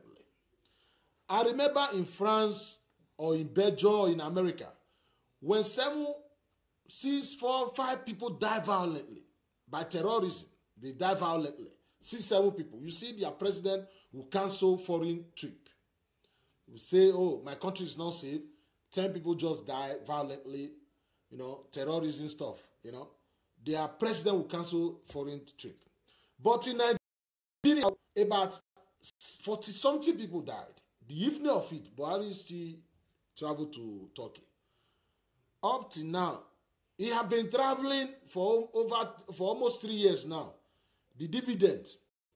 I remember in France or in Belgium or in America, when seven, six, four, five people die violently by terrorism, they die violently. Six, seven people. You see their president will cancel foreign trip. We say, oh, my country is not safe. Ten people just die violently, you know, terrorism stuff, you know. Their president will cancel foreign trip. But in Nigeria, about forty something people died. The evening of it, Buhari still traveled to Turkey. Up to now, he have been traveling for over for almost three years now. The dividend,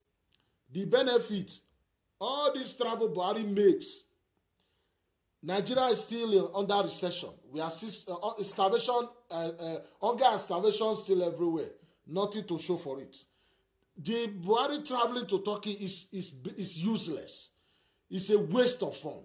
the benefit, all this travel Buhari makes. Nigeria is still under recession. We are still, uh, starvation, uh, uh, hunger and starvation still everywhere. Nothing to show for it. The Buhari traveling to Turkey is, is, is useless. It's a waste of fund.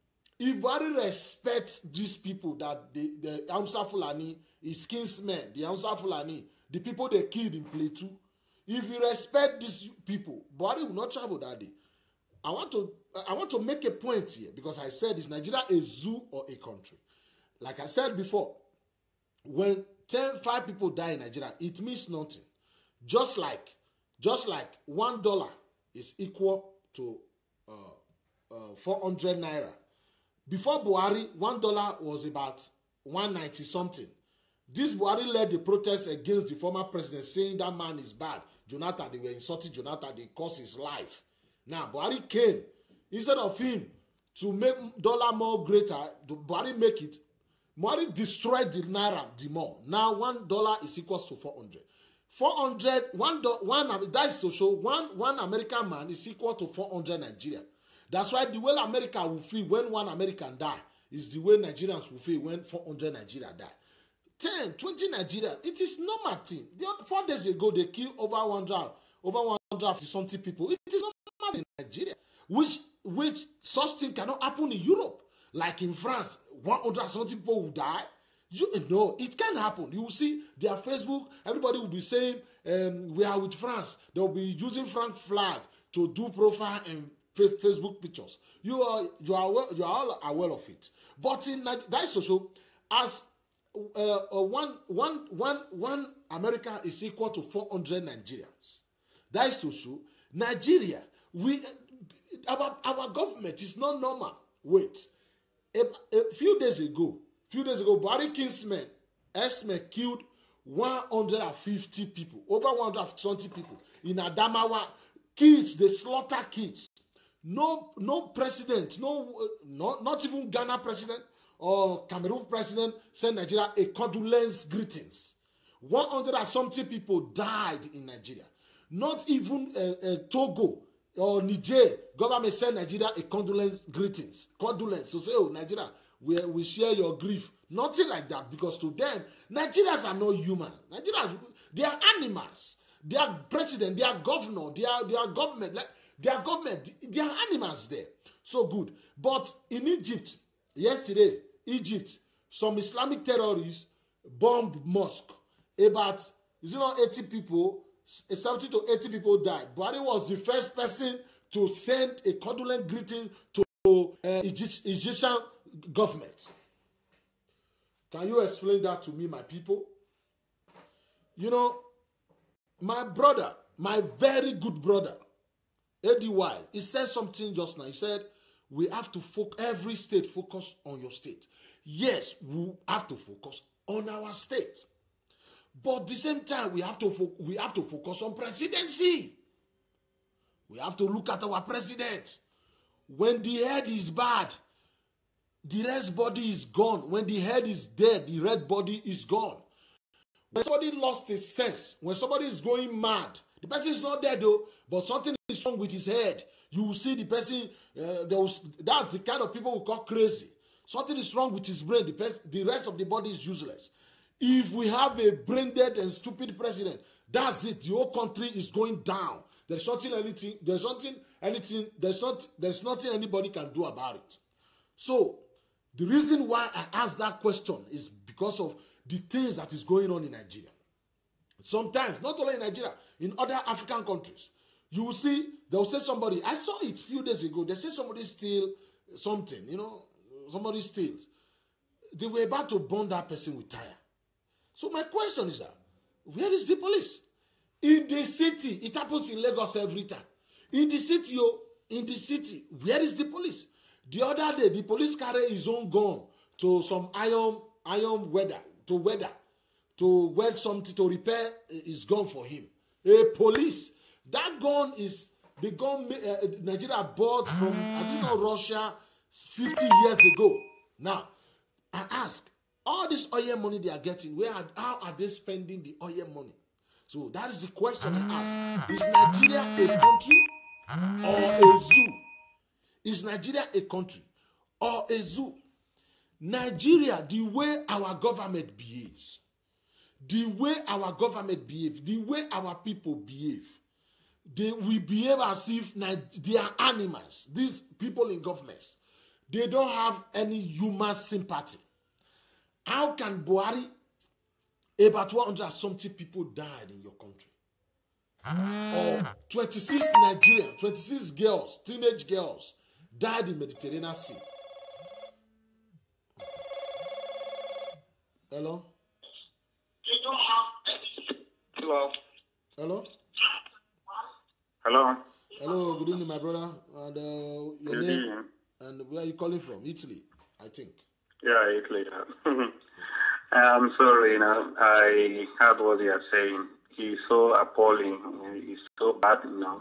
If Buhari respects these people that the, the Hausa Fulani, his kinsmen, the Hausa Fulani, the people they killed in Plateau, if you respect these people, Buhari will not travel that day. I want to I want to make a point here because I said, is Nigeria a zoo or a country? Like I said before, when ten, five people die in Nigeria, it means nothing. Just like, just like one dollar is equal to uh, uh, four hundred naira. Before Buhari, one dollar was about one ninety something. This Buhari led the protest against the former president, saying that man is bad. Jonathan, they were insulting Jonathan, they cost his life. Now, Buhari came. Instead of him to make dollar more greater, Buhari make it. Buhari destroyed the naira the more. Now, one dollar is equals to four hundred. four hundred, one, one, that is to show one, one American man is equal to four hundred Nigeria. That's why the way America will feel when one American die is the way Nigerians will feel when four hundred Nigeria die. ten, twenty Nigeria, it is normal thing. Four days ago, they killed over one hundred, over one hundred something people. It is normal in Nigeria, which which such thing cannot happen in Europe. Like in France, one hundred something people will die. You know, it can happen. You will see their Facebook, everybody will be saying, um, we are with France. They will be using France flag to do profile and Facebook pictures. You are you are well, you are all aware of it. But in that is social, as uh, uh, one one one one America is equal to four hundred Nigerians. That is to show Nigeria, we our our government is not normal. Wait, a, a few days ago, few days ago, Buhari kinsmen, Esme killed one hundred fifty people, over one hundred twenty people in Adamawa. Kids, they slaughter kids. No, no president, no, uh, not not even Ghana president or Cameroon president sent Nigeria a condolence greetings. one hundred and something people died in Nigeria. Not even uh, uh, Togo or Niger government sent Nigeria a condolence greetings. Condolence. So say, oh, Nigeria, we, we share your grief. Nothing like that, because to them, Nigerians are not human. Nigerians, they are animals. Their president, their governor, their, their government, like, their government, they are animals there. So good. But in Egypt, yesterday, Egypt, some Islamic terrorists bombed mosque. About, you know, eighty people, seventy to eighty people died. Buhari was the first person to send a condolence greeting to uh, Egypt, Egyptian government. Can you explain that to me, my people? You know, my brother, my very good brother, A D Y, he said something just now. He said, we have to focus, every state focus on your state. Yes, we have to focus on our state. But at the same time, we have to fo- we have to focus on presidency. We have to look at our president. When the head is bad, the rest body is gone. When the head is dead, the red body is gone. when somebody lost his sense, when somebody is going mad, the person is not dead though, but something is wrong with his head. You will see the person, uh, there was, that's the kind of people we call crazy. Something is wrong with his brain. The, pers- the rest of the body is useless. If we have a brain dead and stupid president, that's it. The whole country is going down. There's nothing anything. There's nothing anything. There's not. There's nothing anybody can do about it. So, the reason why I asked that question is because of the things that is going on in Nigeria. Sometimes, not only in Nigeria, in other African countries, you will see, they will say somebody, I saw it a few days ago, they say somebody steal something, you know, somebody steals. They were about to burn that person with tire. So my question is that, where is the police? In the city, it happens in Lagos every time. In the city, oh, in the city, where is the police? The other day, the police carried his own gun to some iron, iron welder, to welder, to weld something, to repair his gun for him. A police. That gun is the gun uh, Nigeria bought from, I think, not Russia fifty years ago. Now, I ask, all this oil money they are getting, where are, how are they spending the oil money? So that is the question I ask. Is Nigeria a country or a zoo? Is Nigeria a country or a zoo? Nigeria, the way our government behaves, the way our government behaves, the way our people behave, they we behave as if they are animals. These people in governments, they don't have any human sympathy. How can Buhari, about one hundred something people died in your country? Or twenty-six Nigerians, twenty-six girls, teenage girls, died in Mediterranean Sea. Hello? Hello. Hello? Hello. Hello, good evening, my brother. And uh, your Good name? evening. And where are you calling from? Italy, I think. Yeah, Italy. I'm sorry, you know, I heard what you are saying. He's so appalling. He's so bad, you know.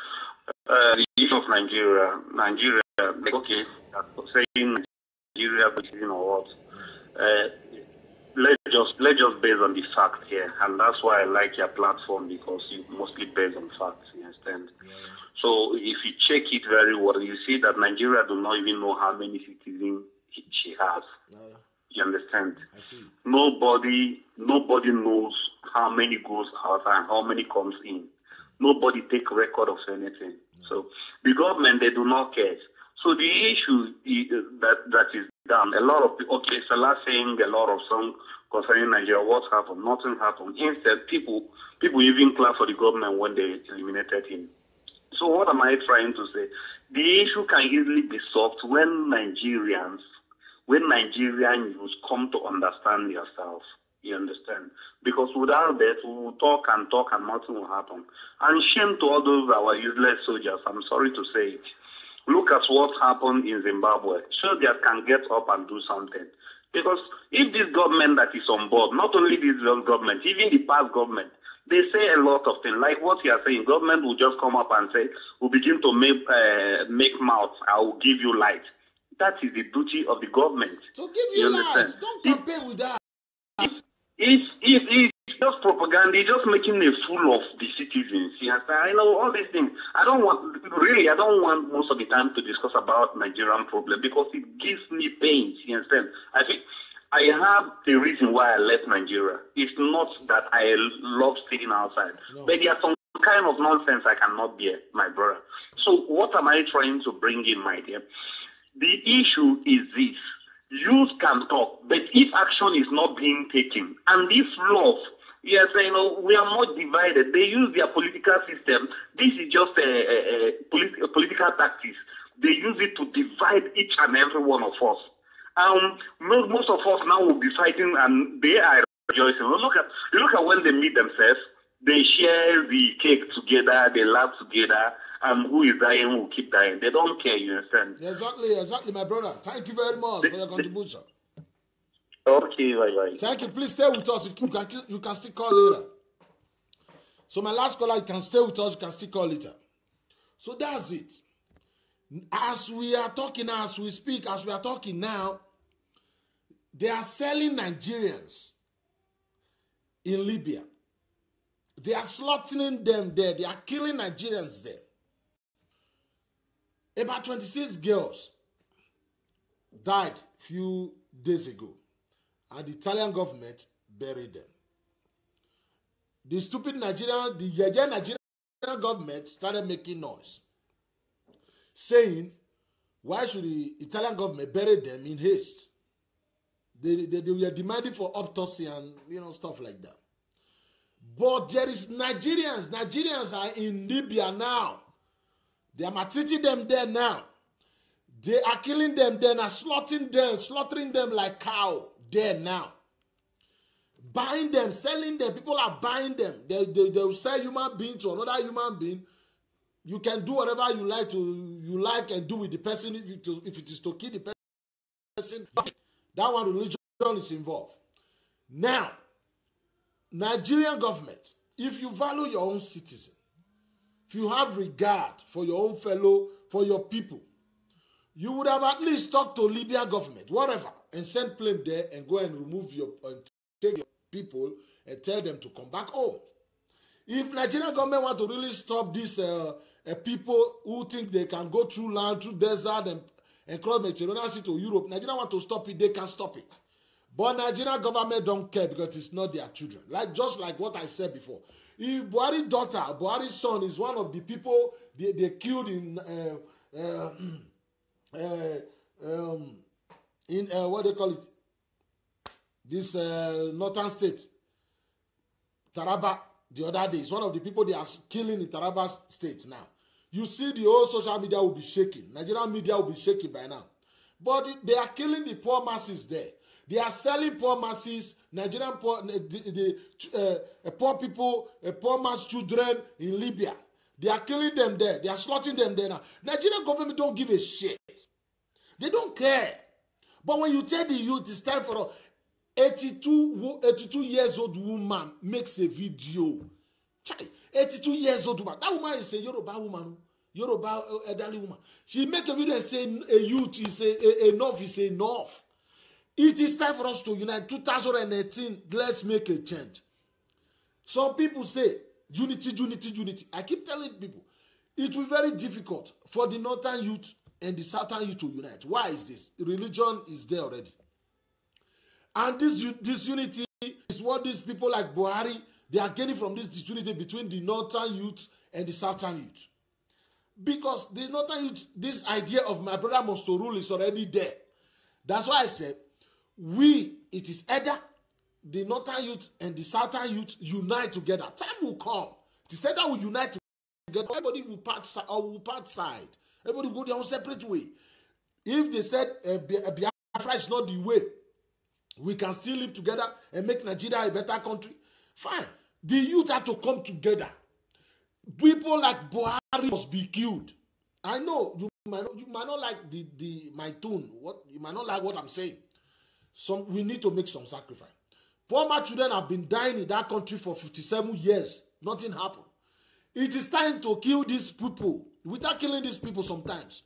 Uh, the issue of Nigeria, Nigeria, like, okay, saying Nigeria, but you know what? Uh, let's just let's just base on the fact here, and that's why I like your platform, because you mostly based on facts. You understand? Yeah. So if you check it very well, you see that Nigeria do not even know how many citizens she has. Yeah. You understand? I see. Nobody, nobody knows how many goes out and how many comes in. Nobody take record of anything. Yeah. So the government, they do not care. So the issue is, that that is done. A lot of people, okay, Salah saying a lot of songs concerning Nigeria. What happened? Nothing happened. Instead, people people even clap for the government when they eliminated him. So what am I trying to say? The issue can easily be solved when Nigerians, when Nigerian youths come to understand themselves. You understand? Because without that, we will talk and talk and nothing will happen. And shame to all those our useless soldiers. I'm sorry to say it. Look at what happened in Zimbabwe. Soldiers can get up and do something. Because if this government that is on board, not only this government, even the past government, they say a lot of things. Like what you are saying, government will just come up and say, we'll begin to make uh, make mouths, I will give you light. That is the duty of the government. So give you, you light. Don't campaign with that. It's, it's, it's, it's just propaganda. It's just making a fool of the citizens. You understand? I know all these things. I don't want, really, I don't want most of the time to discuss about Nigerian problem because it gives me pain. You understand? I think I have the reason why I left Nigeria. It's not that I love sitting outside, no. But there are some kind of nonsense I cannot bear, my brother. So what am I trying to bring in, my dear? The issue is this. Youth can talk, but if action is not being taken, and this love, yes, you know, we are more divided. They use their political system. This is just a, a, a, polit- a political tactics. They use it to divide each and every one of us. Um, most, most of us now will be fighting, and they are rejoicing. Look at look at when they meet themselves. They share the cake together. They laugh together. And who is dying will keep dying. They don't care, you understand? Exactly, exactly, my brother. Thank you very much they, for your contribution. Okay, bye bye. Thank you. Please stay with us. You can, you can still call later. So my last caller, you can stay with us. You can still call later. So that's it. As we are talking, as we speak, as we are talking now, they are selling Nigerians in Libya. They are slaughtering them there. They are killing Nigerians there. About twenty-six girls died a few days ago, and the Italian government buried them. The stupid Nigerian, the Yaya Nigerian government started making noise, saying, why should the Italian government bury them in haste? They, they, they were demanding for autopsy and, you know, stuff like that. But there is Nigerians. Nigerians are in Libya now. They are maltreating them there now. They are killing them there now, slaughtering them, slaughtering them like cow there now. Buying them, selling them. People are buying them. They, they, they will sell human being to another human being. You can do whatever you like to you like and do with the person if it, if it is to kill the person. That one religion is involved. Now, Nigerian government, if you value your own citizen, if you have regard for your own fellow, for your people, you would have at least talked to Libya government, whatever, and send plane there and go and remove your and take your people and tell them to come back home. If Nigerian government want to really stop these uh, uh, people who think they can go through land, through desert, and, and cross Mediterranean Sea to Europe, Nigeria want to stop it, they can stop it. But Nigerian government don't care because it's not their children. Like just like what I said before. If Buhari's daughter, Buhari's son is one of the people they, they killed in uh, uh, uh, um, in uh, what they call it, this uh, northern state, Taraba, the other day. It's one of the people they are killing in Taraba state now. You see the whole social media will be shaking. Nigerian media will be shaking by now. But they are killing the poor masses there. They are selling poor masses, Nigerian poor, the, the uh, poor people, uh, poor mass children in Libya. They are killing them there. They are slaughtering them there now. Nigerian government don't give a shit. They don't care. But when you tell the youth it's time for a eighty-two, eighty-two years old woman makes a video. eighty-two years old woman. That woman is a Yoruba woman. Yoruba elderly woman. She make a video and say a youth is a, a, enough is enough. It is time for us to unite. twenty eighteen, let's make a change. Some people say, unity, unity, unity. I keep telling people, it will be very difficult for the northern youth and the southern youth to unite. Why is this? Religion is there already. And this, this unity is what these people like Buhari, they are getting from this disunity between the northern youth and the southern youth. Because the northern youth, this idea of my brother must to rule is already there. That's why I said, we, it is either the northern youth and the southern youth unite together. Time will come. It is either we unite together, everybody will part, or will part side. Everybody will go their own separate way. If they said uh, Biafra is not the way, we can still live together and make Nigeria a better country. Fine. The youth have to come together. People like Buhari must be killed. I know you might not, you might not like the, the my tone. What you might not like what I'm saying. Some we need to make some sacrifice. Poor my children have been dying in that country for fifty-seven years. Nothing happened. It is time to kill these people. Without killing these people sometimes.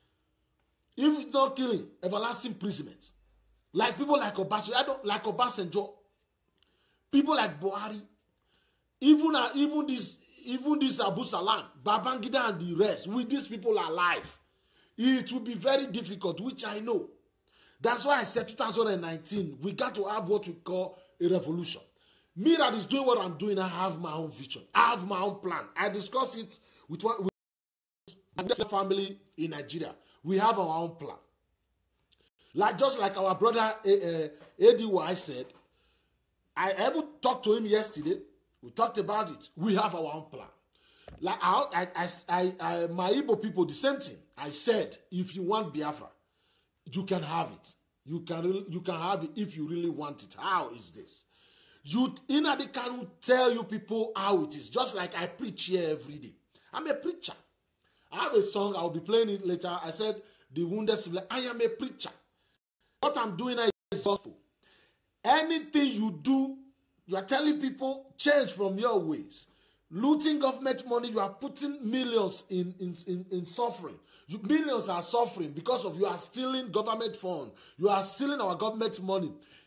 If it's not killing, everlasting imprisonment. Like people like Obasanjo, I don't like Obasanjo. People like Buhari. Even uh, even this even this Abu Salam, Babangida and the rest, with these people alive, it will be very difficult, which I know. That's why I said two thousand nineteen, we got to have what we call a revolution. Me that is doing what I'm doing, I have my own vision. I have my own plan. I discuss it with what with my family in Nigeria. We have our own plan. Like just like our brother uh, uh, A D Y said, I ever talked to him yesterday. We talked about it. We have our own plan. Like I, I, I, I, my Igbo people, the same thing. I said, if you want Biafra, you can have it. You can, you can have it if you really want it. How is this? You, Inadi can tell you people how it is. Just like I preach here every day. I'm a preacher. I have a song. I'll be playing it later. I said, the wounded civilian. I am a preacher. What I'm doing now is gospel. Anything you do, you are telling people change from your ways. Looting government money, you are putting millions in, in, in, in suffering. You, millions are suffering because of you are stealing government funds. You are stealing our government money.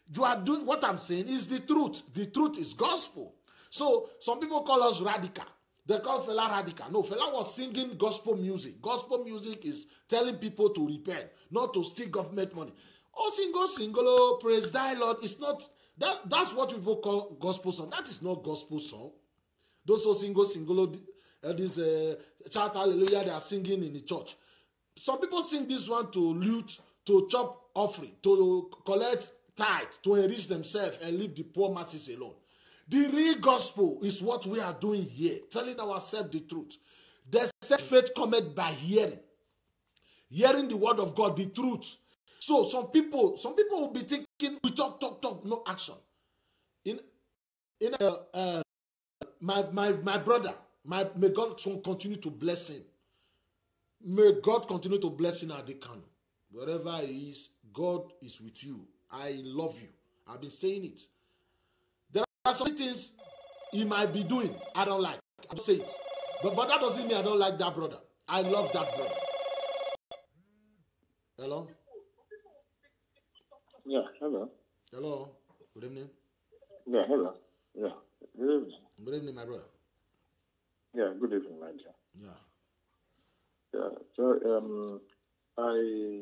You are doing what I'm saying is the truth. The truth is gospel. So some people call us radical. They call Fela radical. No, Fela was singing gospel music. Gospel music is telling people to repent, not to steal government money. Oh, single, single, oh, praise thy Lord. It's not, that, that's what people call gospel song. That is not gospel song. Those who single, single, uh, this uh, shout hallelujah, they are singing in the church. Some people sing this one to loot, to chop offering, to collect tithe, to enrich themselves and leave the poor masses alone. The real gospel is what we are doing here, telling ourselves the truth. The faith cometh by hearing. Hearing the word of God, the truth. So some people, some people will be thinking, we talk, talk, talk, no action. In, in uh, uh, my, my, my brother, my, may God continue to bless him. May God continue to bless him at the Kano. Wherever he is, God is with you. I love you. I've been saying it. There are some things he might be doing I don't like. I'll say it. But, but that doesn't mean I don't like that brother. I love that brother. Hello? Yeah, hello. Hello. Good evening. Yeah, hello. Yeah. Good evening. Good evening, my brother. Yeah, good evening, my dear. Yeah. Yeah. So um I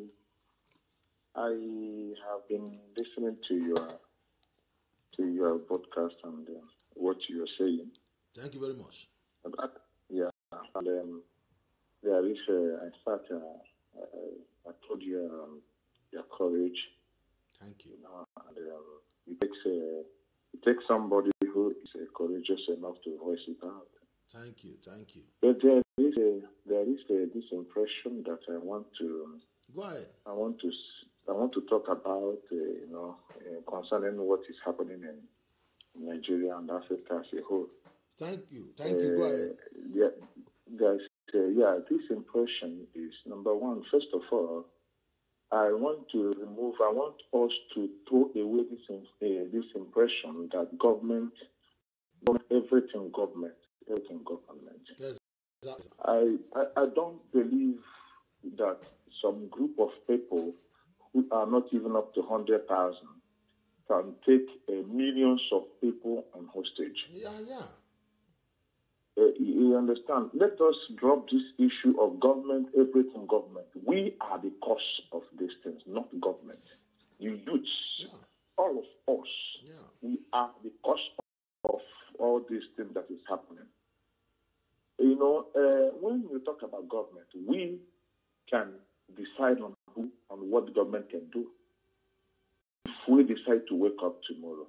I have been listening to your to your podcast and uh, what you are saying. Thank you very much. But, yeah, and um, there is, uh, in fact, uh, I, I told you um, your courage. Thank you. You know, and um, it takes uh, it takes somebody who is uh, courageous enough to voice it out. Thank you, thank you. But there is a, there is a, this impression that I want to. Go ahead. I want to. I want to talk about, uh, you know, uh, concerning what is happening in Nigeria and Africa as a whole. Thank you. Thank you. Go ahead. Uh, yeah, guys. Uh, yeah, this impression is number one. First of all, I want to remove. I want us to throw away this uh, this impression that government, everything government, everything government. Yes, exactly. I, I I don't believe that some group of people who are not even up to one hundred thousand can take uh, millions of people on hostage. Yeah, yeah. Uh, you, you understand? Let us drop this issue of government, everything government. We are the cause of these things, not government. You youths, Yeah. all of us, Yeah. we are the cause of all these things that is happening. You know, uh, when you talk about government, we can decide on who, on what the government can do. If we decide to wake up tomorrow,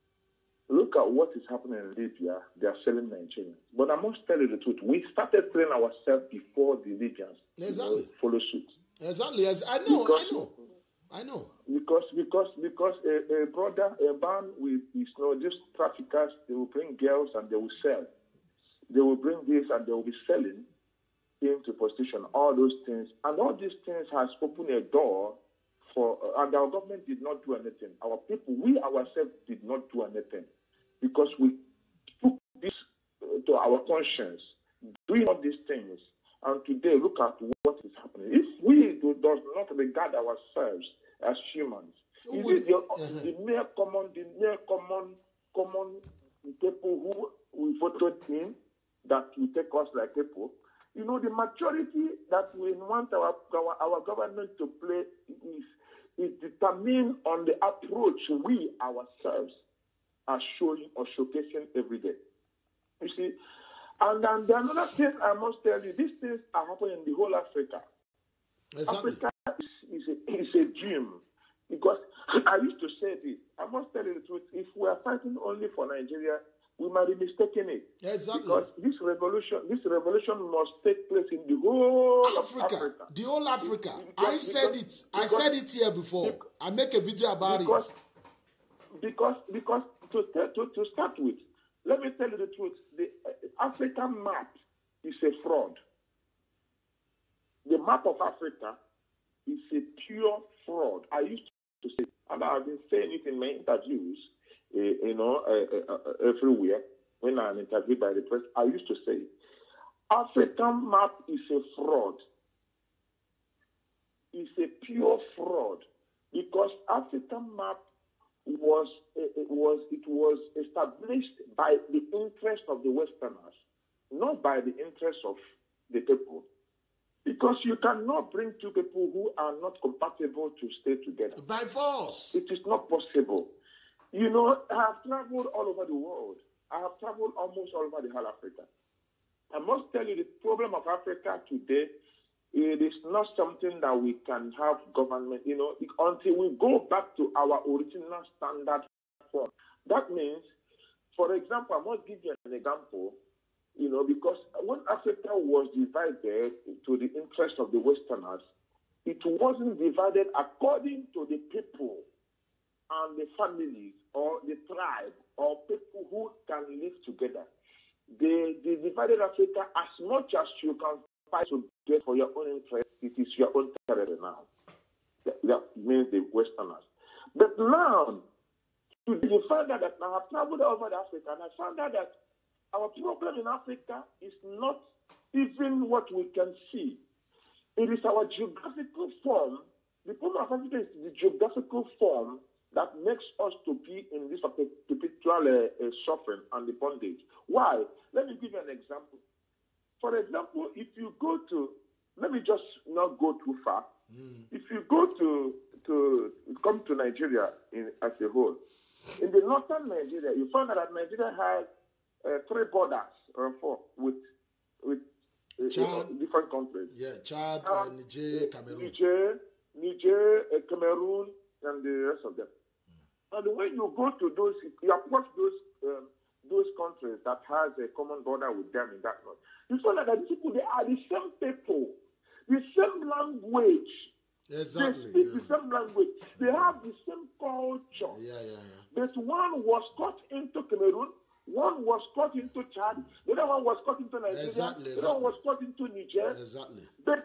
look at what is happening in Libya. They are selling Nigerians. But I must tell you the truth. We started selling ourselves before the Libyans Exactly. you know, follow suit. Exactly. Yes, I know. Because, I know. I know. Because because because a, a brother, a man with you know, these traffickers, they will bring girls and they will sell. They will bring this and they will be selling into prostitution, all those things. And all these things has opened a door for, uh, and our government did not do anything. Our people, we ourselves did not do anything because we took this uh, to our conscience, doing all these things. And today, look at what is happening. If we do does not regard ourselves as humans, Oh, is wait, it the, uh-huh. the mere common, the mere common, common people who we voted in that will take us like people? You know, the majority that we want our, our, our government to play is, is determined on the approach we ourselves are showing or showcasing every day. You see, and then the another thing I must tell you, these things are happening in the whole Africa. Exactly. Africa is, is, a, is a dream. Because I used to say this, I must tell you the truth, if we are fighting only for Nigeria, we might be mistaken it. Exactly. Because this revolution, this revolution must take place in the whole Africa, of Africa. the whole Africa. Because- I said because- it. I because- said it here before. because- I make a video about because, it. because, because to, to, to start with, let me tell you the truth. The uh, African map is a fraud. The map of Africa is a pure fraud. I used to say, and I've been saying it in my interviews, uh, you know, uh, uh, uh, everywhere. When I'm interviewed by the press, I used to say, African map is a fraud. It's a pure fraud because African map was it was it was established by the interest of the Westerners, not by the interest of the people. Because you cannot bring two people who are not compatible to stay together. By force. It is not possible. You know, I have traveled all over the world. I have traveled almost all over the whole Africa. I must tell you, the problem of Africa today, it is not something that we can have government, you know, until we go back to our original standard form. That means, for example, I must give you an example. You know, because when Africa was divided to the interest of the Westerners, it wasn't divided according to the people and the families or the tribe or people who can live together. They, they divided Africa as much as you can fight to get for your own interest. It is your own territory now. That, that means the Westerners. But now, today you find out that now I've traveled over Africa and I found out that our problem in Africa is not even what we can see. It is our geographical form. The problem of Africa is the geographical form that makes us to be in this perpetual uh, uh, suffering and the bondage. Why? Let me give you an example. For example, if you go to, let me just not go too far. Mm. If you go to, to come to Nigeria in, as a whole, in the northern Nigeria, you find that Nigeria has Uh, three borders or four with with uh, uh, different countries. Yeah, Chad, uh, Niger, Cameroon. Niger, Niger, uh, Cameroon, and the rest of them. Mm. And when you go to those, you approach those um, those countries that has a common border with them in that north, you find that the people, they are the same people, the same language. Exactly. They speak yeah. the same language. They have the same culture. Yeah, yeah, yeah. But one was cut into Cameroon. One was cut into Chad, the other one was cut into Nigeria, exactly, the other one was cut into Niger. Exactly. But,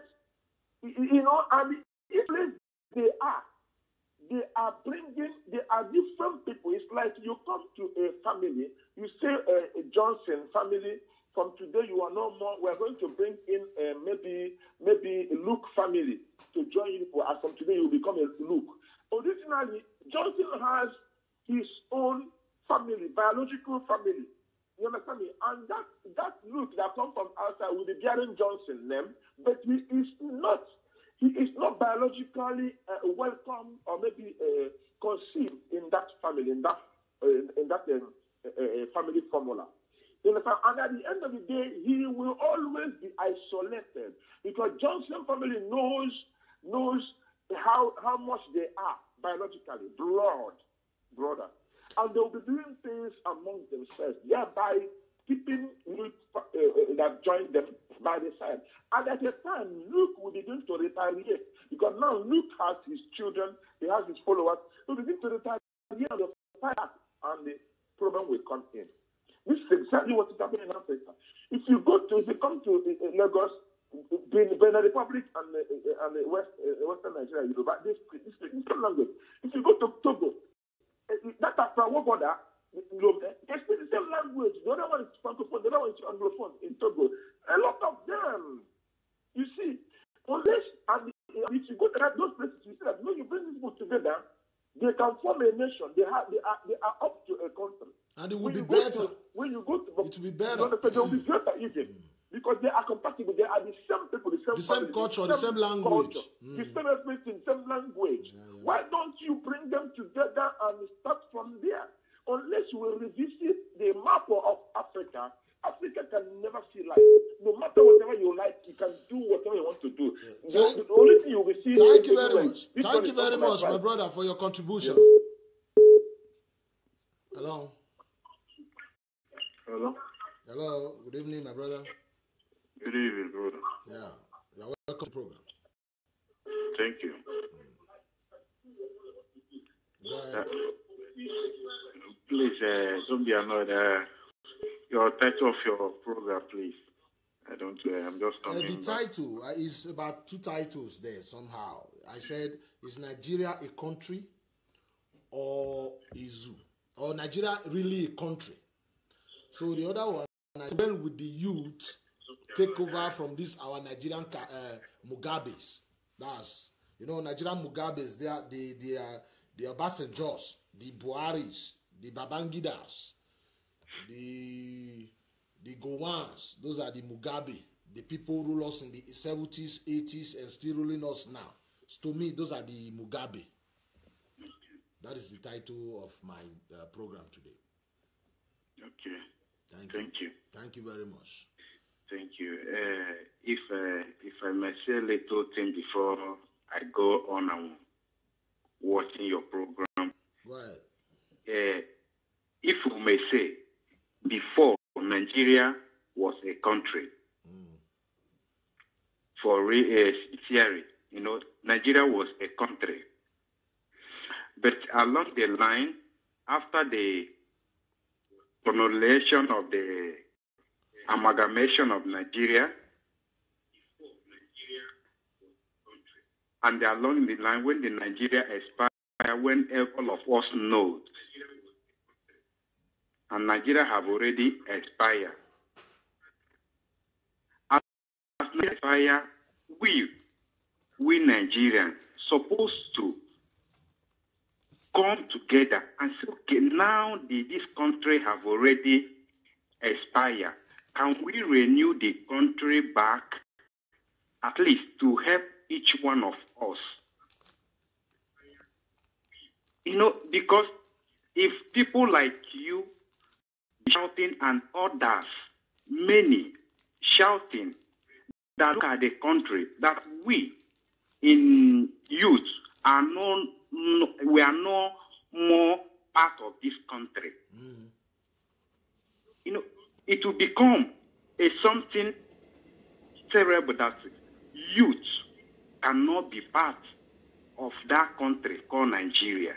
you know, and if they are, they are bringing, they are different people. It's like you come to a family, you say uh, a Johnson family, from today you are no more, we're going to bring in uh, maybe maybe a Luke family to join you, as from today you become a Luke. Originally, Johnson has his own family, biological family. You understand me? And that that Luke that comes from outside will be bearing Johnson name, but he is not he is not biologically uh, welcome or maybe uh, conceived in that family, in that uh, in that uh, uh, family formula. You understand? And at the end of the day, he will always be isolated because Johnson family knows knows how how much they are biologically, blood, brother. And they will be doing things among themselves, thereby keeping Luke uh, uh, that joined them by the side. And at the time, Luke will begin to retaliate because now Luke has his children, he has his followers. He will begin to retaliate on the fire, and the problem will come in. This is exactly what is happening in Africa. If you go to, if you come to uh, Lagos, Benin Republic, and uh, and the West uh, Western Nigeria, Yoruba, this this this language. If you go to Togo, that after one border, they speak the same language. The other one is francophone, the other one is anglophone in Togo. A lot of them. You see, unless and if you go to that, those places, you see that when you bring these people together, they can form a nation. They have, they are, they are up to a country. And it will when be better. To, when you go to, it will be better. They will be better even. Because they are compatible, they are the same people, the same, the same family, culture, the the same, same language, mm. the same everything, same language. Yeah, yeah. Why don't you bring them together and start from there? Unless we revisit the map of Africa, Africa can never see light. No matter whatever you like, you can do whatever you want to do. Yeah. The, the only thing you will see. Thank you very much. Thank you very much, my brother, for your contribution. Yeah. Hello. Hello. Hello. Good evening, my brother. Good evening, brother. Yeah, you're welcome to the program. Thank you. Mm. Uh, please, uh, don't be annoyed. Uh, your title of your program, please. I don't. Uh, I'm just coming. Uh, the title uh, is about two titles there somehow. I said, is Nigeria a country or a zoo? Or Nigeria really a country? So the other one, when with the youth take over from this our Nigerian uh, Mugabes. That's, you know, Nigerian Mugabes. They are they they are the Obasanjos, the Buharis, the Babangidas, the the Gowans. Those are the Mugabe, the people who rule us in the seventies, eighties, and still ruling us now. So to me, those are the Mugabe. That is the title of my uh, program today. Okay. Thank, Thank you. you. Thank you very much. Thank you. Uh, if uh, if I may say a little thing before I go on and watching your program. Go ahead. Uh, if we may say, before Nigeria was a country, mm. for re- uh, theory, you know, Nigeria was a country. But along the line, after the promulgation of the amalgamation of Nigeria, and along the line, when the Nigeria expired, when all of us know, and Nigeria have already expired. As Nigeria expired, we, we Nigerians, supposed to come together and say, okay, now the, this country have already expired. Can we renew the country back, at least to help each one of us? You know, because if people like you shouting and others, many shouting, that look at the country, that we in youth are no, no we are no more part of this country. Mm. You know, it will become a something terrible that youth cannot be part of that country called Nigeria.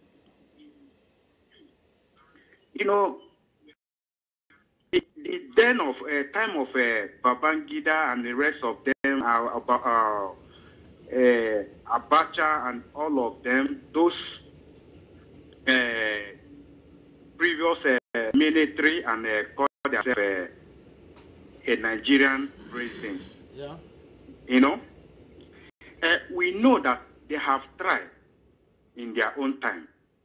You know, the, the then of uh, time of uh, Babangida and the rest of them, uh, uh, uh, Abacha and all of them, those uh, previous uh, military and uh, called themselves uh, a Nigerian president. Yeah. You know, uh, we know that they have tried in their own time.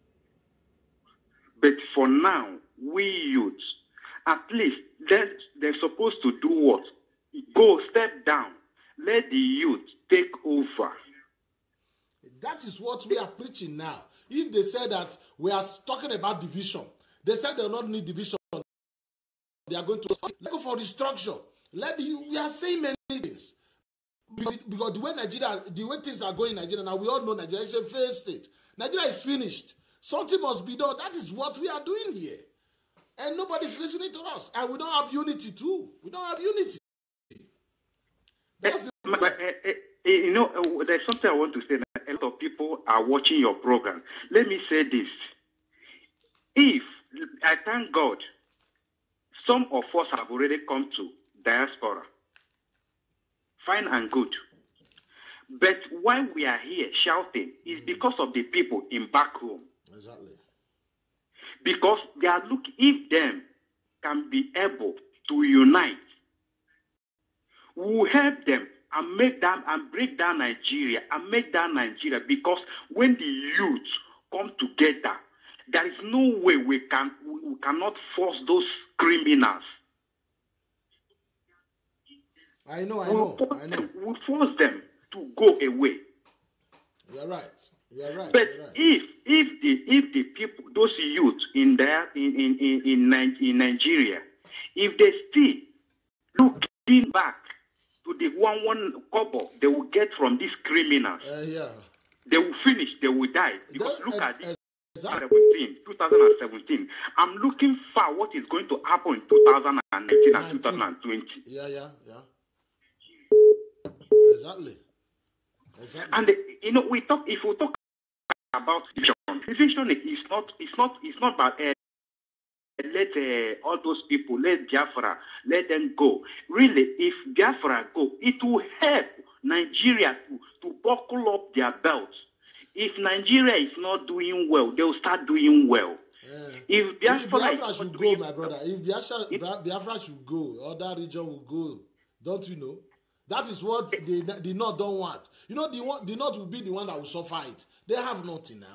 But for now, we youths, at least they're, they're supposed to do what? Go step down. Let the youth take over. That is what we are preaching now. If they say that we are talking about division, they said they do not need division. They are going to go for restructure. Let the, we are saying many things. Because, because the way Nigeria, the way things are going in Nigeria now, we all know Nigeria is a failed state. Nigeria is finished. Something must be done. That is what we are doing here. And nobody's listening to us. And we don't have unity too. We don't have unity. That's the but, uh, uh, you know, uh, there's something I want to say. That a lot of people are watching your program. Let me say this. If, I thank God, some of us have already come to diaspora. Fine and good. But why we are here shouting is because of the people in back home. Exactly. Because they are looking, if them can be able to unite, we will help them and make them and break down Nigeria and make down Nigeria. Because when the youth come together, there is no way we can we cannot force those criminals. I know, I know, we'll I know. Them, we'll force them to go away. You're right. You're right. But You're right. if if the if the people, those youth in there in in in in, in Nigeria, if they still looking back to the one one couple they will get from these criminals, uh, yeah, they will finish. They will die because that, look uh, at this. Exactly. twenty seventeen. I'm looking for what is going to happen in two thousand nineteen and two thousand twenty. Yeah, yeah, yeah. Exactly. Exactly. And you know, we talk. If we talk about vision, vision is not. It's not. It's not about. Uh, let uh, all those people, let Biafra, let them go. Really, if Biafra go, it will help Nigeria to, to buckle up their belts. If Nigeria is not doing well, they will start doing well. Yeah. If Biafra, if Biafra is should not go, doing my brother. If Biafra, if Biafra should go, other region will go. Don't you know? That is what the the North don't want. You know, the one, the North will be the one that will suffer it. They have nothing now.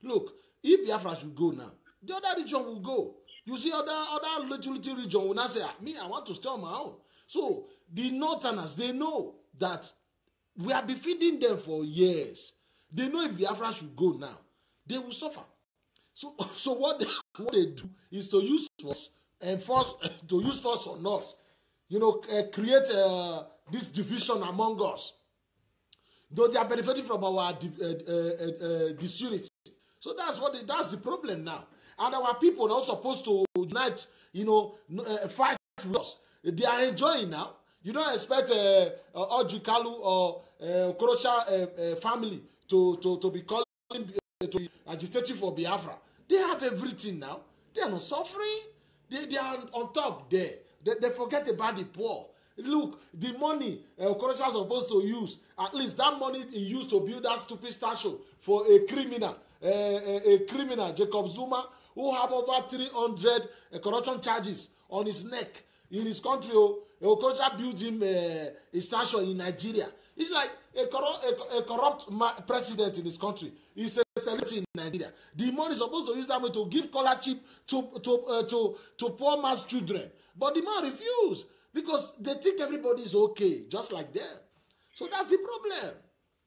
Look, if Biafra should go now, the other region will go. You see, other other little little region will not say, ah, me, I want to stay on my own. So the Northerners, they know that we have been feeding them for years. They know if Biafra should go now, they will suffer. So, so what they, what they do is to use force and force to use force on us. You know, uh, create uh, this division among us. Though they are benefiting from our uh, uh, uh, uh, disunity. So that's what they, that's the problem now. And our people are not supposed to unite, you know, uh, fight with us. They are enjoying now. You don't expect uh, uh, Orji Kalu or uh, Okorocha uh, uh, family to, to, to be calling, uh, to be agitating for Biafra. They have everything now. They are not suffering. They, they are on top there. They, they forget about the poor. Look, the money uh, Okorocha is supposed to use, at least that money he used to build that stupid statue for a criminal, uh, a, a criminal, Jacob Zuma, who have over three hundred uh, corruption charges on his neck in his country. Okorocha built him uh, a statue in Nigeria. It's like a, corru- a, a corrupt ma- president in his country. He's a celebrity in Nigeria. The money is supposed to use that money to give scholarship to to uh, to to poor man's children, but the man refused because they think everybody is okay, just like them. So that's the problem.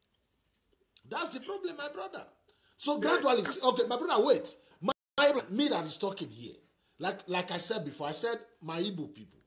That's the problem, my brother. So gradually, okay, my brother, wait. My, my me that is talking here, like like I said before, I said my Igbo people.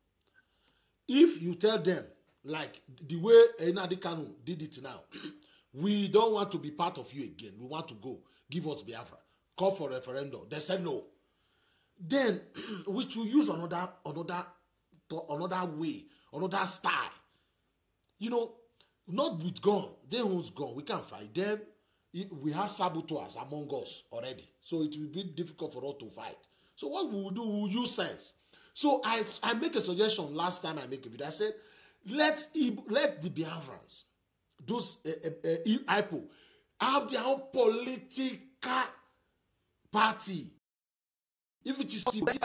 If you tell them, like the way Nnamdi Kanu did it now, we don't want to be part of you again. We want to go. Give us Biafra. Call for referendum. They said no. Then we should use another another another way, another style. You know, not with gun. They who's gun. We can't fight them. We have saboteurs among us already. So it will be difficult for us to fight. So what we will do, we will use sense. So I I make a suggestion last time I make a video. I said, let let the Biafrans, those uh, uh, uh, I P O, have their own political party. If it is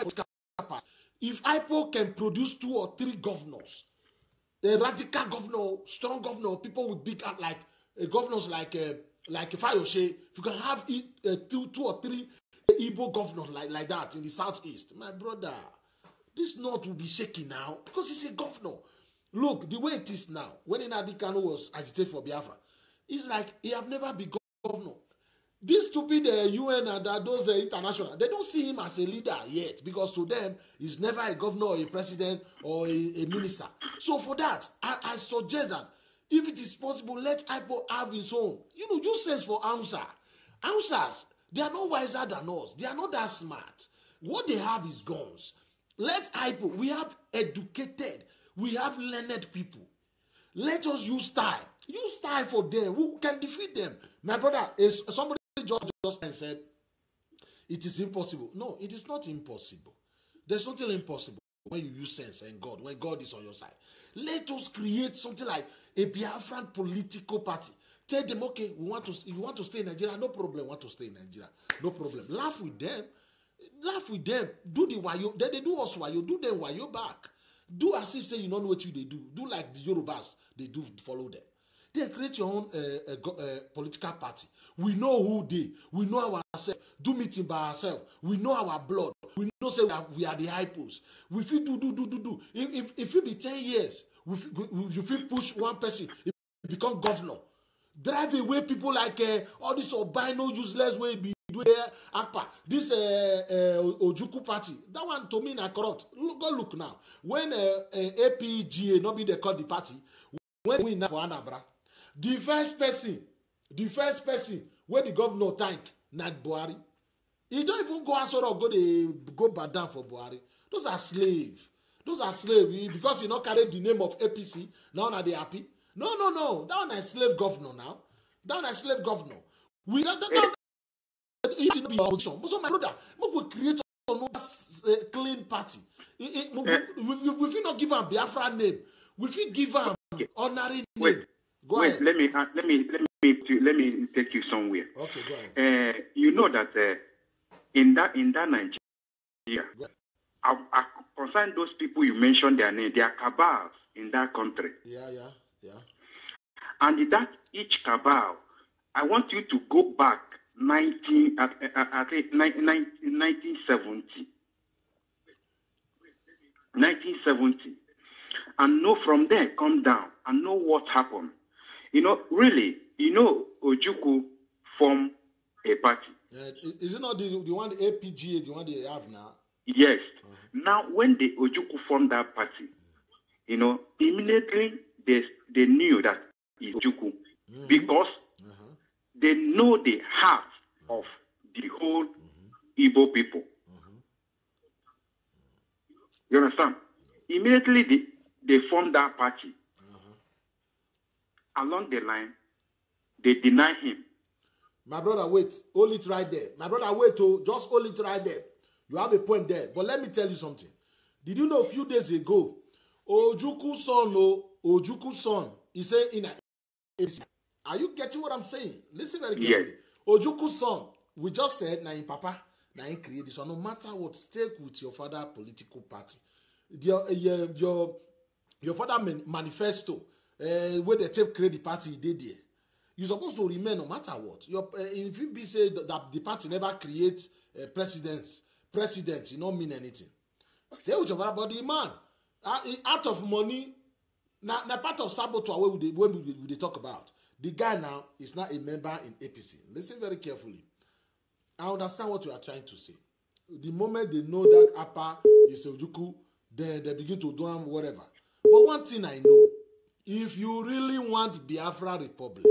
if I P O can produce two or three governors, a radical governor, strong governor, people with big heart, like uh, governors like uh, like Fayose, if you can have uh, two two or three Igbo governors like like that in the southeast, my brother, this north will be shaking now because he's a governor. Look, the way it is now, when Nnamdi Kanu was agitated for Biafra, it's like he have never been governor. This stupid uh, U N and uh, those uh, international, they don't see him as a leader yet because to them, he's never a governor or a president or a, a minister. So for that, I, I suggest that if it is possible, let I P O have his own. You know, use sense for Hausa. Hausas, they are not wiser than us. They are not that smart. What they have is guns. Let I P O, we have educated, we have learned people. Let us use style. Use style for them. Who can defeat them? My brother, is somebody just, just said, it is impossible. No, it is not impossible. There's nothing impossible when you use sense and God, when God is on your side. Let us create something like a Biafran political party. Tell them, okay, we want to, you want to stay in Nigeria, no problem, want to stay in Nigeria, no problem. Laugh with them. Laugh with them. Do the wayo. Then they do us wayo. Do them wayo back. Do as if say you don't know what you they do. Do like the Yorubas. They do follow them. Then create your own uh, uh, uh, political party. We know who they. We know ourselves. Do meeting by ourselves. We know our blood. We know say we are, we are the hypos. We feel do do do do do. If if, if it be ten years, we, we you feel push one person, it become governor. Drive away people like uh, all this albino useless way be do there. Akpa, this uh, uh, Ojuku party. That one to me na corrupt. Look, go look now. When uh, uh, A P G A not be they call the party. When we now for Anambra, the first person, the first person where the governor thank Nad Buhari, he don't even go answer or go they go bad down for Buhari. Those are slaves. Those are slaves because he not carry the name of A P C. Now are they happy? No, no, no. That one is slave governor now. That one is slave governor. We don't that it should be opposition. But so my brother, we create another uh, clean party. If we not give a Biafra name, we will give a honorary name. Wait, go wait. ahead. Let me uh, let me let me let me take you somewhere. Okay, go ahead. Uh, you know that uh, in that in that Nigeria, I, I concern those people you mentioned their name. They are cabals in that country. Yeah, yeah, yeah. And that each cabal, I want you to go back nineteen, I, I, I think nineteen seventy. nineteen seventy. And know from there, come down and know what happened. You know, really, you know, Ojukwu formed a party. Uh, is it not the, the one, the A P G A, the one they have now? Yes. Uh-huh. Now, when the Ojukwu formed that party, you know, immediately they, they knew that it's Ojukwu mm-hmm. because uh-huh. they know the heart of the whole mm-hmm. Igbo people. Mm-hmm. You understand? Immediately they, they formed that party. Uh-huh. Along the line, they deny him. My brother, wait. Hold it right there. My brother, wait. Oh, just hold it right there. You have a point there. But let me tell you something. Did you know a few days ago, Ojukwu son, oh, Ojukwu son, he said in a... Are you getting what I'm saying? Listen very carefully. Yes. Ojukwu son, we just said, na in papa, na in create this one. No matter what, stay with your father political party. Your, your, your, your father manifesto, uh, where they take create the party, he did there. You're supposed to remain no matter what. Your, uh, if you be say that, that the party never creates uh, presidents, president, you don't mean anything. Stay with your father, but the man, uh, out of money, now, now part of saboteur when we, when we, we talk about. The guy now is not a member in A P C. Listen very carefully. I understand what you are trying to say. The moment they know that Apa is Ojukwu, then they begin to do whatever. But one thing I know, if you really want Biafra Republic,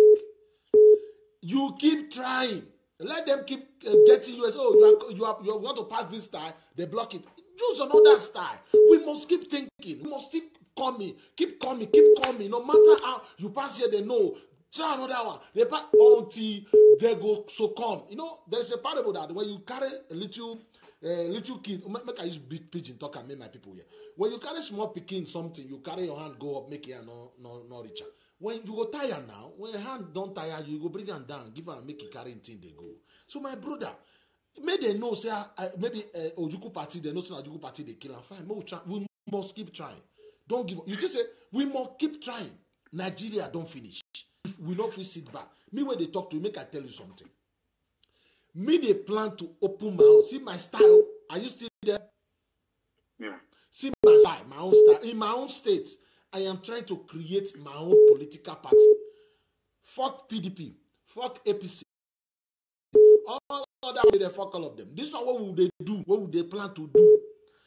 you keep trying. Let them keep uh, getting you as, oh, you are, you are you want to pass this style, they block it. Choose another style. We must keep thinking. We must keep coming, keep coming, keep coming. No matter how you pass here, they know. Try another one. They pass until they go succumb. You know, there's a parable that when you carry a little uh, little kid, make I use big pigeon talk and make my people here. When you carry small pikin something, you carry your hand go up, make it no no no richer. When you go tire now, when your hand don't tire, you go bring them down, give them make it carry until they go. So my brother, maybe they know say uh, maybe uh, Ojukwu party, they know say Ojukwu party they kill and fine. We, try, we must keep trying. Don't give up. You just say we must keep trying. Nigeria don't finish. If we not fit sit back. Me when they talk to you, make I tell you something. Me they plan to open my own. See my style. Are you still there? Yeah. See my style, my own style. In my own state, I am trying to create my own political party. Fuck P D P. Fuck A P C. All other they fuck all of them. This one, what would they do? What would they plan to do?